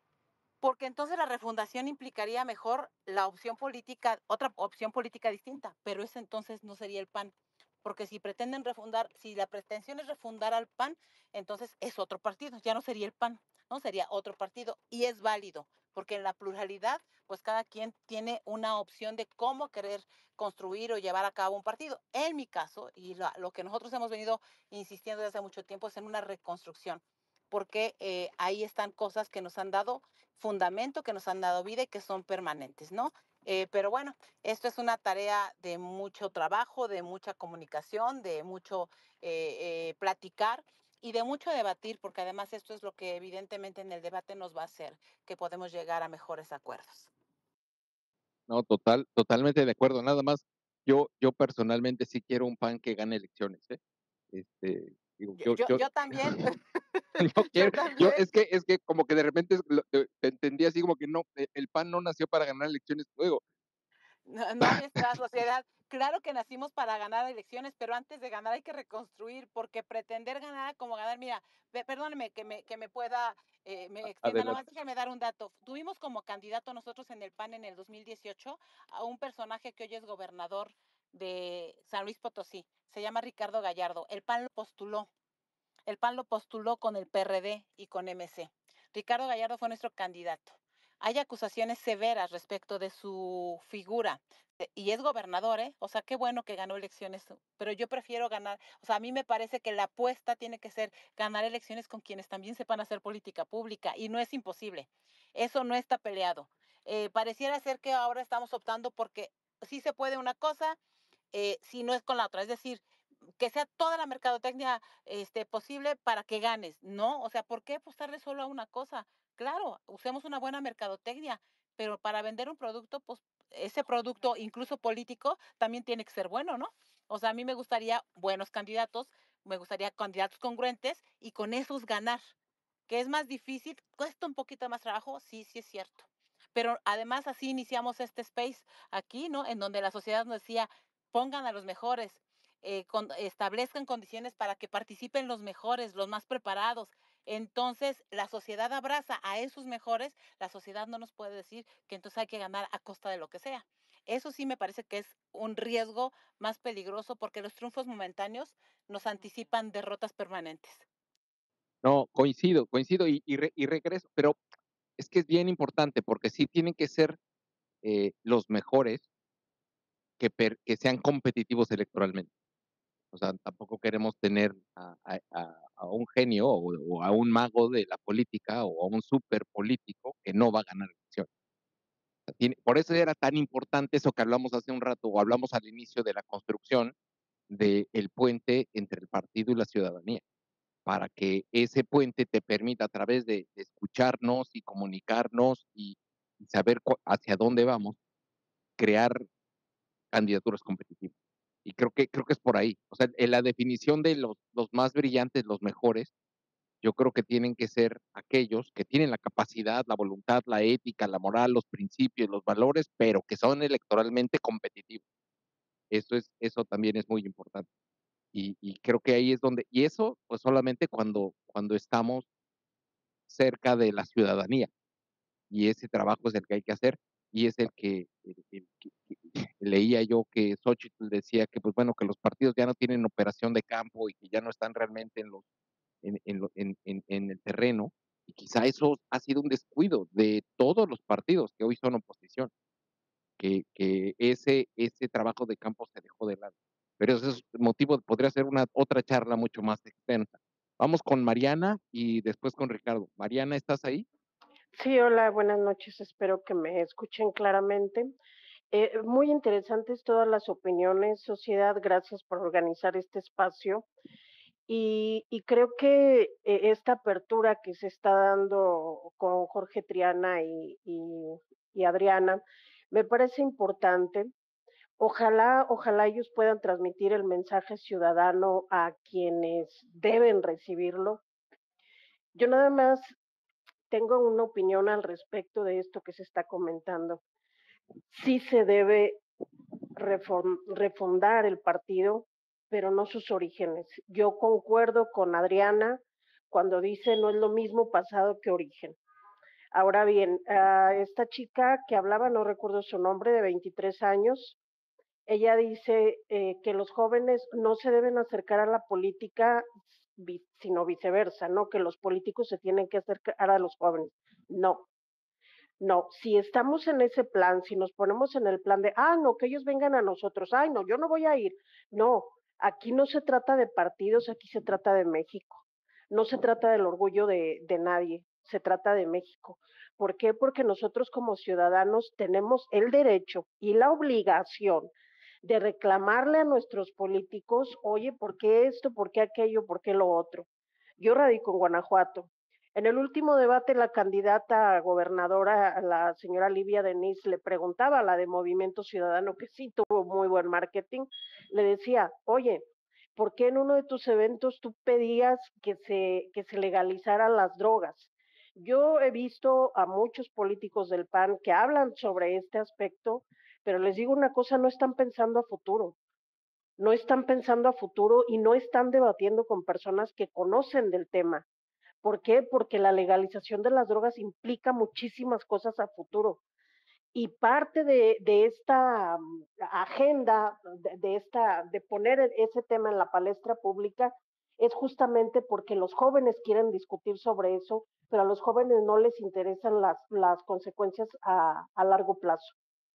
Porque entonces la refundación implicaría mejor la opción política, otra opción política distinta, pero ese entonces no sería el P A N. Porque si pretenden refundar, si la pretensión es refundar al P A N, entonces es otro partido, ya no sería el P A N, ¿no? Sería otro partido y es válido, porque en la pluralidad, pues cada quien tiene una opción de cómo querer construir o llevar a cabo un partido. En mi caso, y lo, lo que nosotros hemos venido insistiendo desde hace mucho tiempo, es en una reconstrucción, porque eh, ahí están cosas que nos han dado fundamento, que nos han dado vida y que son permanentes, ¿no? Eh, pero bueno, esto es una tarea de mucho trabajo, de mucha comunicación, de mucho eh, eh, platicar y de mucho debatir, porque además esto es lo que evidentemente en el debate nos va a hacer que podemos llegar a mejores acuerdos. No, total, totalmente de acuerdo. Nada más, yo, yo personalmente sí quiero un P A N que gane elecciones, ¿eh? Este, digo, Yo, yo, yo, yo, yo también, yo yo quiero, yo también. es que, es que como que de repente lo- te, te entendí así como que no, eh, el P A N no nació para ganar elecciones luego. No, no, nuestra sociedad. Claro que nacimos para ganar elecciones, pero antes de ganar hay que reconstruir, porque pretender ganar como ganar, mira, pe- perdóneme que me, que me pueda, eh, me extienda, nada más Adelante. déjame dar un dato. Tuvimos como candidato nosotros en el P A N en el dos mil dieciocho a un personaje que hoy es gobernador de San Luis Potosí, se llama Ricardo Gallardo. El P A N lo postuló. El P A N lo postuló con el P R D y con M C. Ricardo Gallardo fue nuestro candidato. Hay acusaciones severas respecto de su figura eh, y es gobernador, ¿eh? O sea, qué bueno que ganó elecciones, pero yo prefiero ganar, o sea, a mí me parece que la apuesta tiene que ser ganar elecciones con quienes también sepan hacer política pública y no es imposible. Eso no está peleado. Eh, pareciera ser que ahora estamos optando porque sí se puede una cosa, eh, si no es con la otra. Es decir, que sea toda la mercadotecnia este, posible para que ganes. No, o sea, ¿por qué apostarle solo a una cosa? Claro, usemos una buena mercadotecnia, pero para vender un producto, pues ese producto, incluso político, también tiene que ser bueno, ¿no? O sea, a mí me gustaría buenos candidatos, me gustaría candidatos congruentes y con esos ganar. Que es más difícil, cuesta un poquito más trabajo, sí, sí es cierto. Pero además así iniciamos este space aquí, ¿no? En donde la sociedad nos decía, pongan a los mejores, eh, con, establezcan condiciones para que participen los mejores, los más preparados. Entonces, la sociedad abraza a esos mejores, la sociedad no nos puede decir que entonces hay que ganar a costa de lo que sea. Eso sí me parece que es un riesgo más peligroso porque los triunfos momentáneos nos anticipan derrotas permanentes. No, coincido, coincido y, y, re, y regreso, pero es que es bien importante porque sí tienen que ser eh, los mejores que, per, que sean competitivos electoralmente. O sea, tampoco queremos tener a, a, a un genio o, o, a un mago de la política o a un super político que no va a ganar elecciones. O sea, tiene, por eso era tan importante eso que hablamos hace un rato o hablamos al inicio de la construcción del puente entre el partido y la ciudadanía, para que ese puente te permita a través de, de escucharnos y comunicarnos y, y saber hacia dónde vamos, crear candidaturas competitivas. Y creo que, creo que es por ahí. O sea, en la definición de los, los más brillantes, los mejores, yo creo que tienen que ser aquellos que tienen la capacidad, la voluntad, la ética, la moral, los principios, los valores, pero que son electoralmente competitivos. Eso, es, eso también es muy importante. Y, y creo que ahí es donde, y eso pues solamente cuando, cuando estamos cerca de la ciudadanía. Y ese trabajo es el que hay que hacer y es el que, el, el que, que leía yo que Xochitl decía que pues bueno que los partidos ya no tienen operación de campo y que ya no están realmente en los en, en, lo, en, en, en el terreno y quizá eso ha sido un descuido de todos los partidos que hoy son oposición, que, que ese ese trabajo de campo se dejó de lado, pero ese es motivo, podría ser una otra charla mucho más extensa. Vamos con Mariana y después con Ricardo. Mariana, ¿estás ahí? Sí, hola, buenas noches. Espero que me escuchen claramente. Eh, muy interesantes todas las opiniones, sociedad. Gracias por organizar este espacio. Y, y creo que eh, esta apertura que se está dando con Jorge Triana y, y, y Adriana me parece importante. Ojalá, ojalá ellos puedan transmitir el mensaje ciudadano a quienes deben recibirlo. Yo nada más tengo una opinión al respecto de esto que se está comentando. Sí se debe reform, refundar el partido, pero no sus orígenes. Yo concuerdo con Adriana cuando dice no es lo mismo pasado que origen. Ahora bien, uh, esta chica que hablaba, no recuerdo su nombre, de veintitrés años, ella dice eh, que los jóvenes no se deben acercar a la política, sino viceversa, ¿no? Que los políticos se tienen que acercar a los jóvenes. No, no, si estamos en ese plan, si nos ponemos en el plan de, ah, no, que ellos vengan a nosotros, ay, no, yo no voy a ir. No, aquí no se trata de partidos, aquí se trata de México. No se trata del orgullo de, de nadie, se trata de México. ¿Por qué? Porque nosotros como ciudadanos tenemos el derecho y la obligación de reclamarle a nuestros políticos, oye, ¿por qué esto? ¿Por qué aquello? ¿Por qué lo otro? Yo radico en Guanajuato. En el último debate, la candidata a gobernadora, la señora Livia Denis, le preguntaba a la de Movimiento Ciudadano, que sí tuvo muy buen marketing, le decía, oye, ¿por qué en uno de tus eventos tú pedías que se, que se legalizaran las drogas? Yo he visto a muchos políticos del P A N que hablan sobre este aspecto, pero les digo una cosa, no están pensando a futuro, no están pensando a futuro y no están debatiendo con personas que conocen del tema. ¿Por qué? Porque la legalización de las drogas implica muchísimas cosas a futuro. Y parte de, de esta um, agenda, de, de, esta, de poner ese tema en la palestra pública, es justamente porque los jóvenes quieren discutir sobre eso, pero a los jóvenes no les interesan las, las consecuencias a, a largo plazo.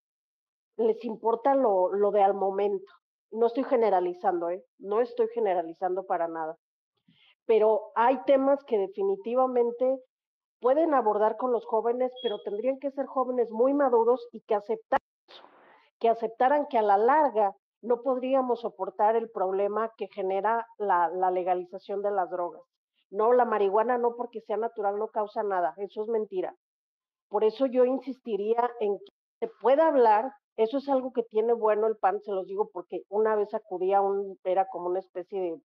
Les importa lo, lo de al momento. No estoy generalizando, ¿eh? No estoy generalizando para nada. Pero hay temas que definitivamente pueden abordar con los jóvenes, pero tendrían que ser jóvenes muy maduros y que aceptaran, que aceptaran que a la larga no podríamos soportar el problema que genera la, la legalización de las drogas. No, la marihuana no, porque sea natural no causa nada, eso es mentira. Por eso yo insistiría en que se pueda hablar, eso es algo que tiene bueno el P A N, se los digo porque una vez acudí a un, era como una especie de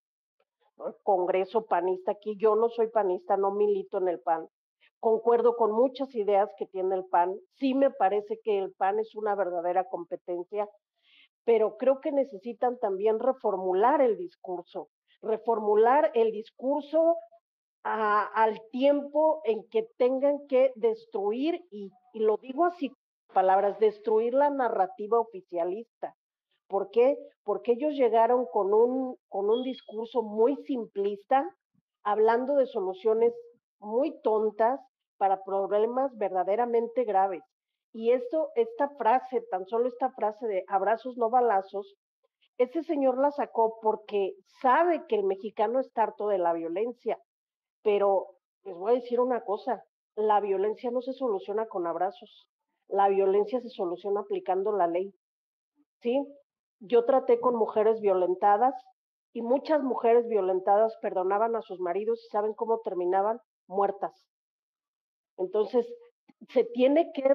congreso panista aquí, yo no soy panista, no milito en el P A N, concuerdo con muchas ideas que tiene el P A N, sí me parece que el P A N es una verdadera competencia, pero creo que necesitan también reformular el discurso, reformular el discurso a, al tiempo en que tengan que destruir, y, y lo digo así, palabras, destruir la narrativa oficialista. ¿Por qué? Porque ellos llegaron con un, con un discurso muy simplista, hablando de soluciones muy tontas para problemas verdaderamente graves. Y esto, esta frase, tan solo esta frase de abrazos no balazos, ese señor la sacó porque sabe que el mexicano está harto de la violencia, pero les voy a decir una cosa, la violencia no se soluciona con abrazos, la violencia se soluciona aplicando la ley, ¿sí? Yo traté con mujeres violentadas y muchas mujeres violentadas perdonaban a sus maridos y ¿saben cómo terminaban? Muertas. Entonces, se tiene que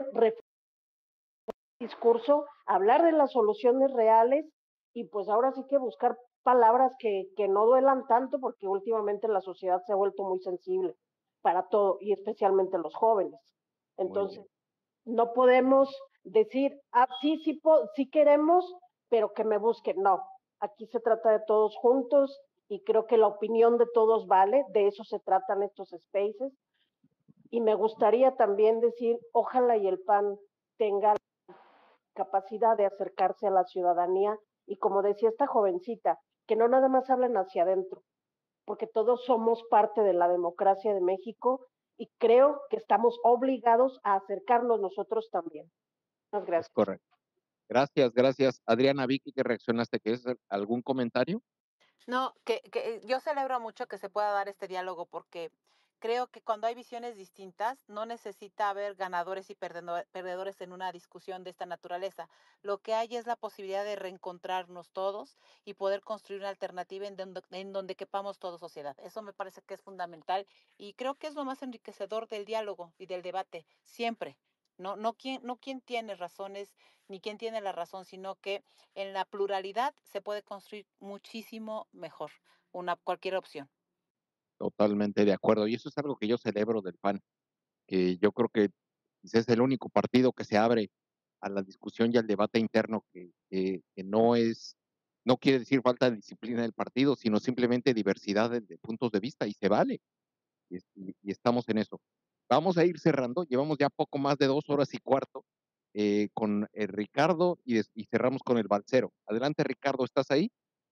discurso, hablar de las soluciones reales y pues ahora sí que buscar palabras que, que no duelan tanto porque últimamente la sociedad se ha vuelto muy sensible para todo y especialmente los jóvenes. Entonces, no podemos decir, ah, sí, sí, sí queremos, pero que me busquen. No, aquí se trata de todos juntos y creo que la opinión de todos vale, de eso se tratan estos spaces. Y me gustaría también decir, ojalá y el P A N tenga capacidad de acercarse a la ciudadanía y como decía esta jovencita, que no nada más hablen hacia adentro, porque todos somos parte de la democracia de México y creo que estamos obligados a acercarnos nosotros también. Muchas gracias. Es correcto. Gracias, gracias. Adriana, Vicky, que reaccionaste, ¿quieres algún comentario? No, que, que yo celebro mucho que se pueda dar este diálogo porque creo que cuando hay visiones distintas no necesita haber ganadores y perdedores en una discusión de esta naturaleza. Lo que hay es la posibilidad de reencontrarnos todos y poder construir una alternativa en donde, en donde quepamos toda sociedad. Eso me parece que es fundamental y creo que es lo más enriquecedor del diálogo y del debate, siempre. No, no, quién, no quién tiene razones ni quién tiene la razón, sino que en la pluralidad se puede construir muchísimo mejor una, cualquier opción. Totalmente de acuerdo. Y eso es algo que yo celebro del P A N, que yo creo que es el único partido que se abre a la discusión y al debate interno, que, que, que no es, no quiere decir falta de disciplina del partido, sino simplemente diversidad de, de puntos de vista, y se vale. Y, y, y estamos en eso. Vamos a ir cerrando, llevamos ya poco más de dos horas y cuarto eh, con el Ricardo y, des, y cerramos con el Balcero. Adelante, Ricardo, ¿estás ahí?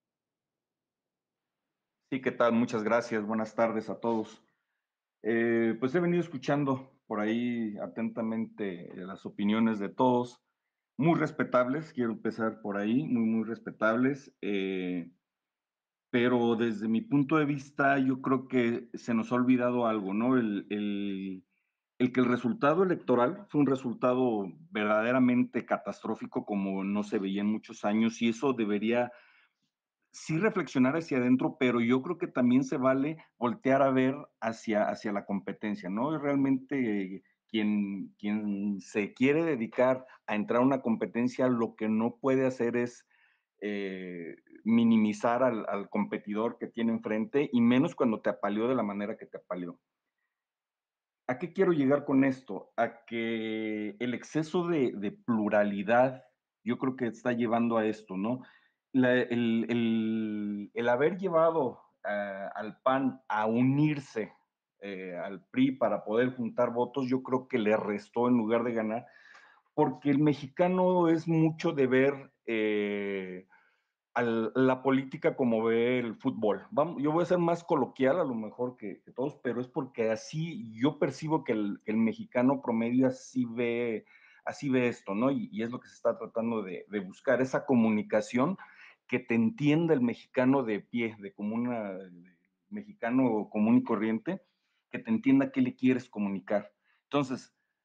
Sí, ¿qué tal? Muchas gracias. Buenas tardes a todos. Eh, pues he venido escuchando por ahí atentamente las opiniones de todos, muy respetables, quiero empezar por ahí, muy, muy respetables, eh, pero desde mi punto de vista yo creo que se nos ha olvidado algo, ¿no? El, el, el que el resultado electoral fue un resultado verdaderamente catastrófico como no se veía en muchos años y eso debería sí reflexionar hacia adentro, pero yo creo que también se vale voltear a ver hacia, hacia la competencia, ¿no? Realmente quien, quien se quiere dedicar a entrar a una competencia, lo que no puede hacer es eh, minimizar al, al competidor que tiene enfrente, y menos cuando te apaleó de la manera que te apaleó. ¿A qué quiero llegar con esto? A que el exceso de, de pluralidad yo creo que está llevando a esto, ¿no? La, el, el, el, haber llevado uh, al P A N a unirse eh, al P R I para poder juntar votos, yo creo que le restó en lugar de ganar, porque el mexicano es mucho de ver eh, a la política como ve el fútbol. Vamos, yo voy a ser más coloquial a lo mejor que, que todos, pero es porque así yo percibo que el, que el mexicano promedio así ve, así ve esto, ¿no? Y, y es lo que se está tratando de, de buscar, esa comunicación que te entienda el mexicano de pie, de comuna, de mexicano común y corriente, que te entienda qué le quieres comunicar. Entonces,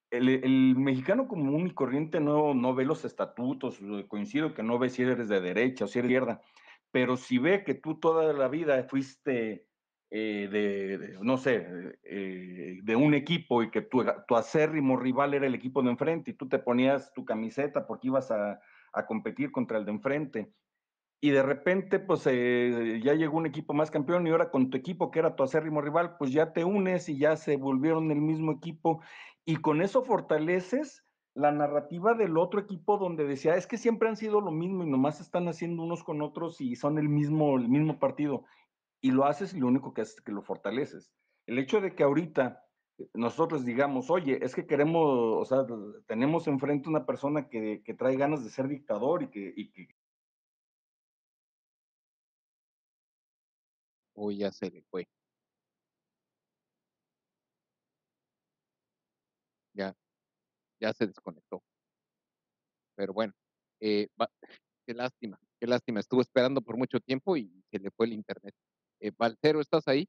el, el mexicano común y corriente no, no ve los estatutos, coincido que no ve si eres de derecha o si eres de izquierda, pero si ve que tú toda la vida fuiste eh, de, de, no sé, eh, de un equipo y que tu, tu acérrimo rival era el equipo de enfrente y tú te ponías tu camiseta porque ibas a, a competir contra el de enfrente, y de repente, pues eh, ya llegó un equipo más campeón y ahora con tu equipo, que era tu acérrimo rival, pues ya te unes y ya se volvieron el mismo equipo y con eso fortaleces la narrativa del otro equipo donde decía, es que siempre han sido lo mismo y nomás están haciendo unos con otros y son el mismo, el mismo partido. Y lo haces y lo único que haces es que lo fortaleces. El hecho de que ahorita nosotros digamos, oye, es que queremos, o sea, tenemos enfrente una persona que, que trae ganas de ser dictador y que, y que Uy, ya se le fue. Ya, ya se desconectó. Pero bueno, eh, va, qué lástima, qué lástima. Estuvo esperando por mucho tiempo y se le fue el internet. Eh, Valtero, ¿estás ahí?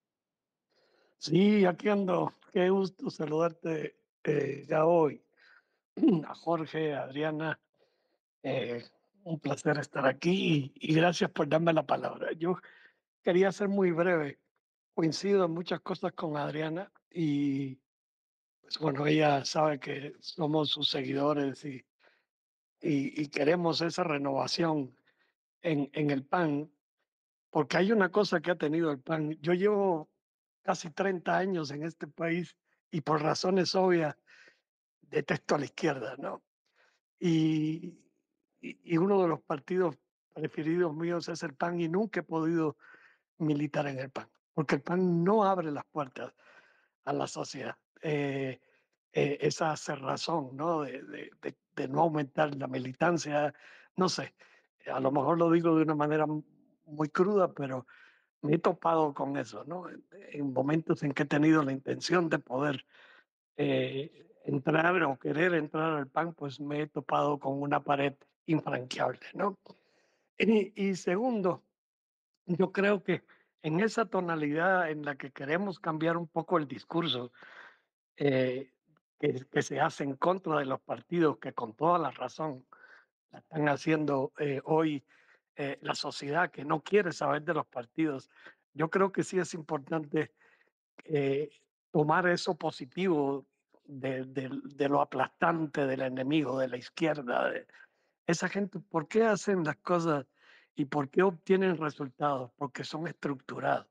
Sí, aquí ando. Qué gusto saludarte eh, ya hoy. A Jorge, a Adriana, eh, un placer estar aquí y, y gracias por darme la palabra. Yo quería ser muy breve. Coincido en muchas cosas con Adriana y pues bueno, ella sabe que somos sus seguidores y, y, y queremos esa renovación en, en el P A N, porque hay una cosa que ha tenido el P A N. Yo llevo casi treinta años en este país y por razones obvias detesto a la izquierda, ¿no? Y, y, y uno de los partidos preferidos míos es el P A N y nunca he podido militar en el P A N, porque el P A N no abre las puertas a la sociedad. Eh, eh, esa cerrazón, ¿no? De, de, de, de no aumentar la militancia, no sé, a lo mejor lo digo de una manera muy cruda, pero me he topado con eso, ¿no? En, en momentos en que he tenido la intención de poder eh, entrar o querer entrar al P A N, pues me he topado con una pared infranqueable, ¿no? Y, y segundo, yo creo que en esa tonalidad en la que queremos cambiar un poco el discurso eh, que, que se hace en contra de los partidos, que con toda la razón la están haciendo eh, hoy eh, la sociedad que no quiere saber de los partidos, yo creo que sí es importante eh, tomar eso positivo de, de, de lo aplastante del enemigo, de la izquierda, de esa gente, ¿por qué hacen las cosas y por qué obtienen resultados? Porque son estructurados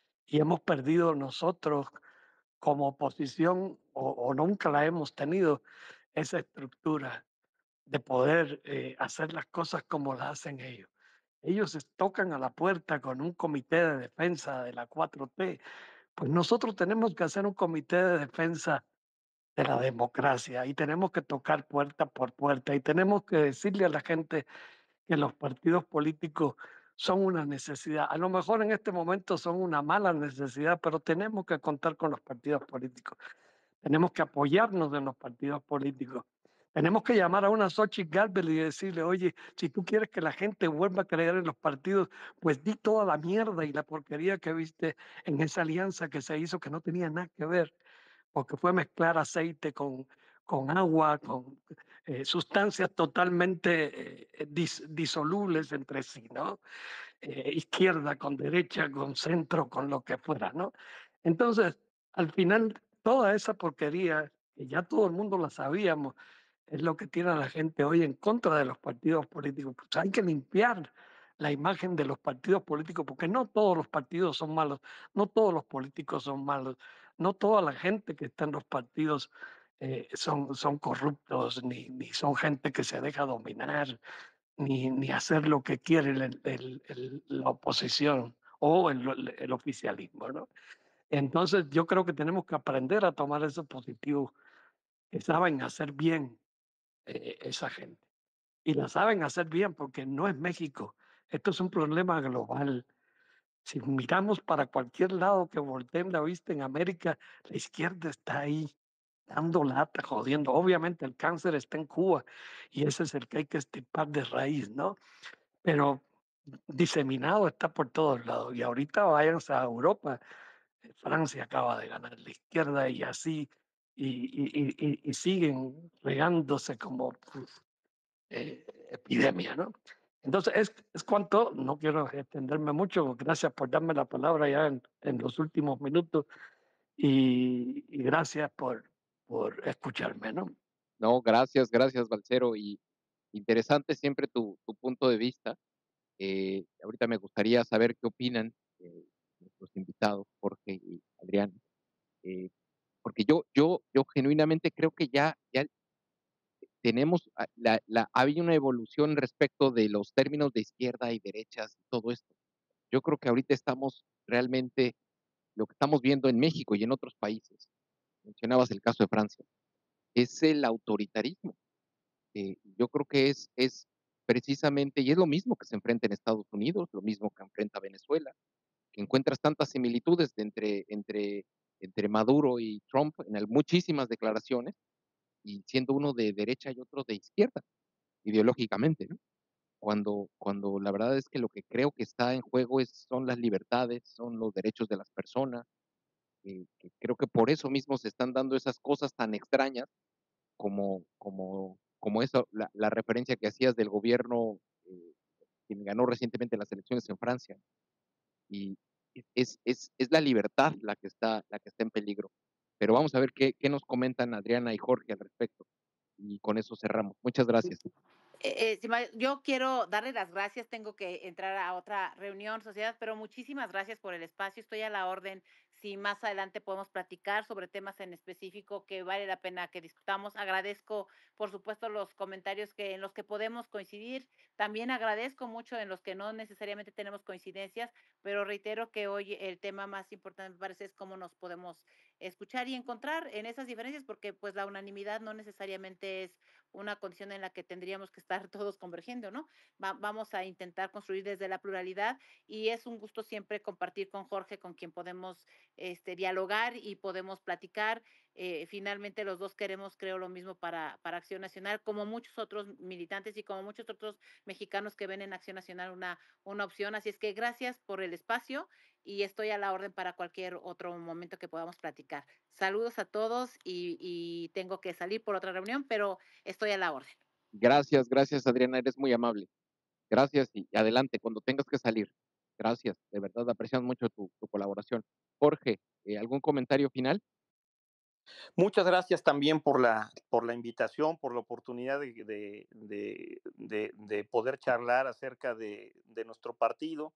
y hemos perdido nosotros como oposición o, o nunca la hemos tenido esa estructura de poder eh, hacer las cosas como las hacen ellos. Ellos es- tocan a la puerta con un comité de defensa de la cuatro T. Pues nosotros tenemos que hacer un comité de defensa de la democracia y tenemos que tocar puerta por puerta y tenemos que decirle a la gente que los partidos políticos son una necesidad. A lo mejor en este momento son una mala necesidad, pero tenemos que contar con los partidos políticos. Tenemos que apoyarnos en los partidos políticos. Tenemos que llamar a una Xochitl Gálvez y decirle, oye, si tú quieres que la gente vuelva a creer en los partidos, pues di toda la mierda y la porquería que viste en esa alianza que se hizo que no tenía nada que ver, porque fue mezclar aceite con, con agua, con eh, sustancias totalmente eh, dis, disolubles entre sí, ¿no? Eh, izquierda con derecha, con centro, con lo que fuera, ¿no? Entonces, al final, toda esa porquería, que ya todo el mundo la sabíamos, es lo que tiene a la gente hoy en contra de los partidos políticos. Pues hay que limpiar la imagen de los partidos políticos, porque no todos los partidos son malos, no todos los políticos son malos, no toda la gente que está en los partidos eh, son, son corruptos, ni, ni son gente que se deja dominar, ni, ni hacer lo que quiere el- el- el- la oposición o el, el oficialismo, ¿no? Entonces yo creo que tenemos que aprender a tomar esos positivos que saben hacer bien eh, esa gente. Y la saben hacer bien porque no es México. Esto es un problema global. Si miramos para cualquier lado que volteen la vista en América, la izquierda está ahí dando lata, jodiendo. Obviamente el cáncer está en Cuba y ese es el que hay que extirpar de raíz, ¿no? Pero diseminado está por todos lados. Y ahorita váyanse a Europa. Francia acaba de ganar la izquierda y así y, y- y- y siguen regándose como pues, eh, epidemia, ¿no? Entonces, es, es cuanto, no quiero extenderme mucho, gracias por darme la palabra ya en, en los últimos minutos y, y gracias por, por escucharme, ¿no? No, gracias, gracias, Balcero, y interesante siempre tu, tu punto de vista. Eh, ahorita me gustaría saber qué opinan eh, nuestros invitados, Jorge y Adrián, eh, porque yo, yo, yo genuinamente creo que ya, ya tenemos, ah, la, la, ha habido una evolución respecto de los términos de izquierda y derechas y todo esto. Yo creo que ahorita estamos realmente, lo que estamos viendo en México y en otros países, mencionabas el caso de Francia, es el autoritarismo. Eh, yo creo que es, es precisamente, y es lo mismo que se enfrenta en Estados Unidos, lo mismo que enfrenta Venezuela, que encuentras tantas similitudes de entre, entre, entre Maduro y Trump en el- muchísimas declaraciones, y siendo uno de derecha y otro de izquierda, ideológicamente, ¿no? Cuando, cuando la verdad es que lo que creo que está en juego es, son las libertades, son los derechos de las personas, eh, que creo que por eso mismo se están dando esas cosas tan extrañas como, como, como eso, la, la referencia que hacías del gobierno eh, quien ganó recientemente las elecciones en Francia. Y es, es, es la libertad la que, está, la que está en peligro. Pero vamos a ver qué, qué nos comentan Adriana y Jorge al respecto. Y con eso cerramos. Muchas gracias. Eh, eh, si ma- yo quiero darle las gracias, tengo que entrar a otra reunión, sociedad, pero muchísimas gracias por el espacio, estoy a la orden. Si más adelante podemos platicar sobre temas en específico que vale la pena que discutamos, agradezco, por supuesto, los comentarios que en los que podemos coincidir. También agradezco mucho en los que no necesariamente tenemos coincidencias, pero reitero que hoy el tema más importante me parece es cómo nos podemos escuchar y encontrar en esas diferencias, porque pues la unanimidad no necesariamente es una condición en la que tendríamos que estar todos convergiendo, ¿no? Va- vamos a intentar construir desde la pluralidad y es un gusto siempre compartir con Jorge, con quien podemos este, dialogar y podemos platicar. Eh, finalmente los dos queremos, creo, lo mismo para, para Acción Nacional, como muchos otros militantes y como muchos otros mexicanos que ven en Acción Nacional una, una opción. Así es que gracias por el espacio y estoy a la orden para cualquier otro momento que podamos platicar. Saludos a todos y, y tengo que salir por otra reunión, pero estoy a la orden. Gracias, gracias Adriana, eres muy amable. Gracias y adelante cuando tengas que salir. Gracias, de verdad apreciamos mucho tu, tu colaboración. Jorge, eh, ¿algún comentario final? Muchas gracias también por la, por la invitación, por la oportunidad de, de, de, de, de poder charlar acerca de, de nuestro partido.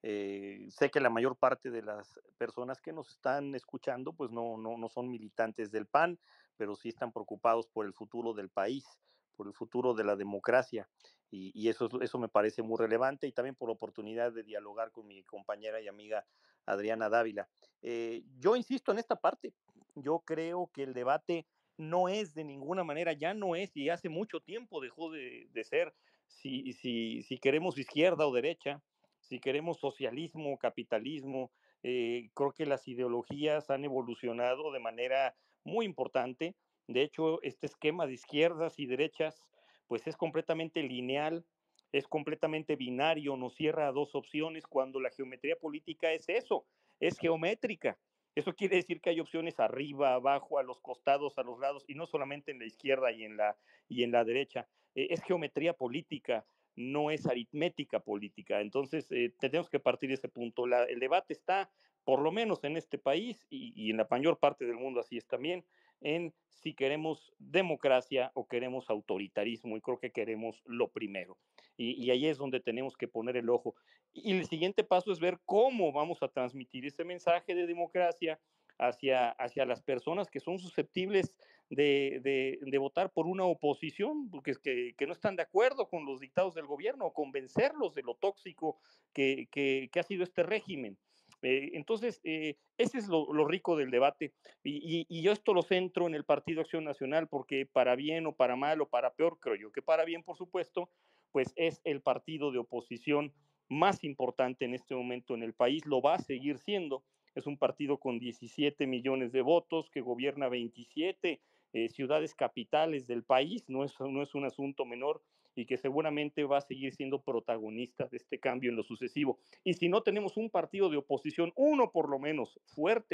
Eh, sé que la mayor parte de las personas que nos están escuchando pues no, no, no son militantes del P A N, pero sí están preocupados por el futuro del país, por el futuro de la democracia. Y, y eso, eso me parece muy relevante y también por la oportunidad de dialogar con mi compañera y amiga Adriana Dávila. Eh, yo insisto en esta parte, yo creo que el debate no es de ninguna manera, ya no es, y hace mucho tiempo dejó de, de ser, si, si, si queremos izquierda o derecha, si queremos socialismo, capitalismo, eh, creo que las ideologías han evolucionado de manera muy importante. De hecho, este esquema de izquierdas y derechas, pues es completamente lineal, es completamente binario, nos cierra a dos opciones cuando la geometría política es eso, es geométrica. Eso quiere decir que hay opciones arriba, abajo, a los costados, a los lados, y no solamente en la izquierda y en la, y en la derecha. Eh, es geometría política, no es aritmética política. Entonces, eh, tenemos que partir de ese punto. La, el debate está, por lo menos en este país y, y en la mayor parte del mundo así es también, en si queremos democracia o queremos autoritarismo, y creo que queremos lo primero. Y, y ahí es donde tenemos que poner el ojo. Y el siguiente paso es ver cómo vamos a transmitir ese mensaje de democracia hacia, hacia las personas que son susceptibles de, de, de votar por una oposición, porque que, que no están de acuerdo con los dictados del gobierno, o convencerlos de lo tóxico que, que, que ha sido este régimen. Eh, entonces, eh, ese es lo, lo, rico del debate. Y, y, y yo esto lo centro en el Partido Acción Nacional, porque para bien o para mal o para peor, creo yo que para bien, por supuesto, pues es el partido de oposición más importante en este momento en el país, lo va a seguir siendo. Es un partido con diecisiete millones de votos que gobierna veintisiete eh, ciudades capitales del país, no es, no es un asunto menor y que seguramente va a seguir siendo protagonista de este cambio en lo sucesivo. Y si no tenemos un partido de oposición, uno por lo menos fuerte,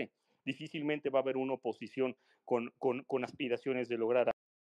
difícilmente va a haber una oposición con, con, con aspiraciones de lograr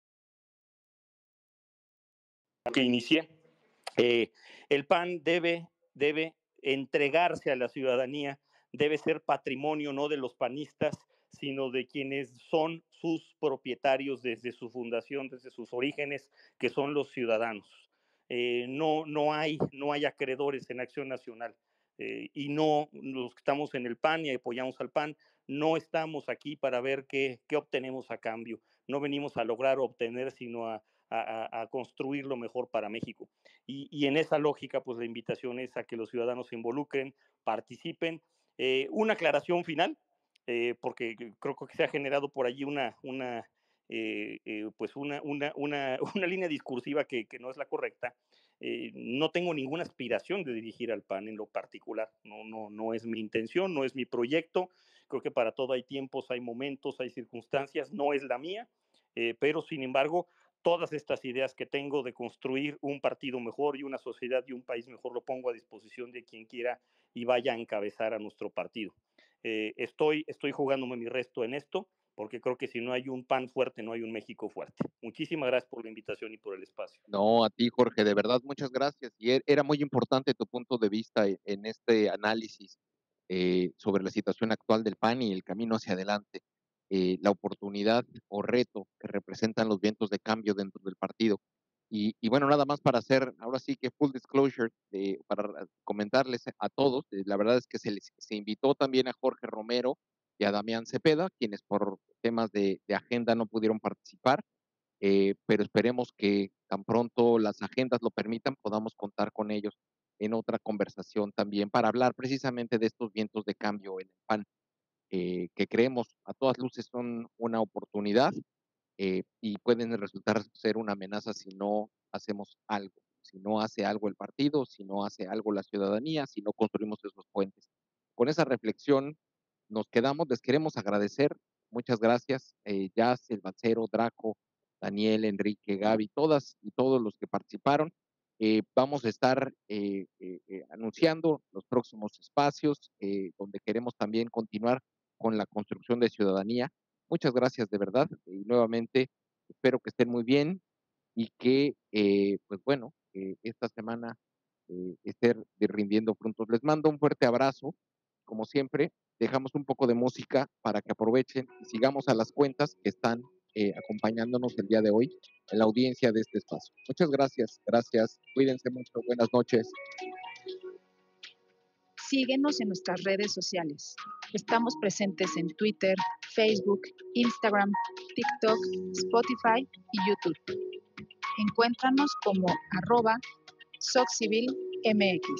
que inicié. Eh, el P A N debe, debe entregarse a la ciudadanía, debe ser patrimonio no de los panistas, sino de quienes son sus propietarios desde su fundación, desde sus orígenes, que son los ciudadanos. Eh, no, no, hay, no hay acreedores en Acción Nacional. Eh, y no, los que estamos en el P A N y apoyamos al P A N, no estamos aquí para ver qué, qué obtenemos a cambio. No venimos a lograr obtener, sino a, a, a construir lo mejor para México. Y, y en esa lógica, pues la invitación es a que los ciudadanos se involucren, participen. Eh, una aclaración final, eh, porque creo que se ha generado por allí una, una, eh, eh, pues una, una, una, una línea discursiva que, que no es la correcta. Eh, no tengo ninguna aspiración de dirigir al P A N en lo particular, no, no, no es mi intención, no es mi proyecto. Creo que para todo hay tiempos, hay momentos, hay circunstancias, no es la mía, eh, pero sin embargo, todas estas ideas que tengo de construir un partido mejor y una sociedad y un país mejor lo pongo a disposición de quien quiera y vaya a encabezar a nuestro partido. Eh, estoy, estoy jugándome mi resto en esto, porque creo que si no hay un P A N fuerte, no hay un México fuerte. Muchísimas gracias por la invitación y por el espacio. No, a ti, Jorge, de verdad, muchas gracias. Y er- era muy importante tu punto de vista e- en este análisis eh, sobre la situación actual del P A N y el camino hacia adelante, eh, la oportunidad o reto que representan los vientos de cambio dentro del partido. Y, y bueno, nada más para hacer, ahora sí que full disclosure, eh, para comentarles a todos, eh, la verdad es que se les se invitó también a Jorge Romero y a Damián Cepeda, quienes por temas de, de agenda no pudieron participar, eh, pero esperemos que tan pronto las agendas lo permitan, podamos contar con ellos en otra conversación también para hablar precisamente de estos vientos de cambio en el P A N, eh, que creemos a todas luces son una oportunidad, eh, y pueden resultar ser una amenaza si no hacemos algo, si no hace algo el partido, si no hace algo la ciudadanía, si no construimos esos puentes. Con esa reflexión nos quedamos, les queremos agradecer, muchas gracias, eh, Jazz, El Bancero, Draco, Daniel, Enrique, Gaby, todas y todos los que participaron. Eh, vamos a estar eh, eh, eh, anunciando los próximos espacios, eh, donde queremos también continuar con la construcción de ciudadanía. Muchas gracias de verdad y nuevamente espero que estén muy bien y que, eh, pues bueno, eh, esta semana eh, estén rindiendo frutos. Les mando un fuerte abrazo, como siempre, dejamos un poco de música para que aprovechen y sigamos a las cuentas que están eh, acompañándonos el día de hoy en la audiencia de este espacio. Muchas gracias, gracias, cuídense mucho, buenas noches. Síguenos en nuestras redes sociales. Estamos presentes en Twitter, Facebook, Instagram, TikTok, Spotify y YouTube. Encuéntranos como arroba SocCivilMX.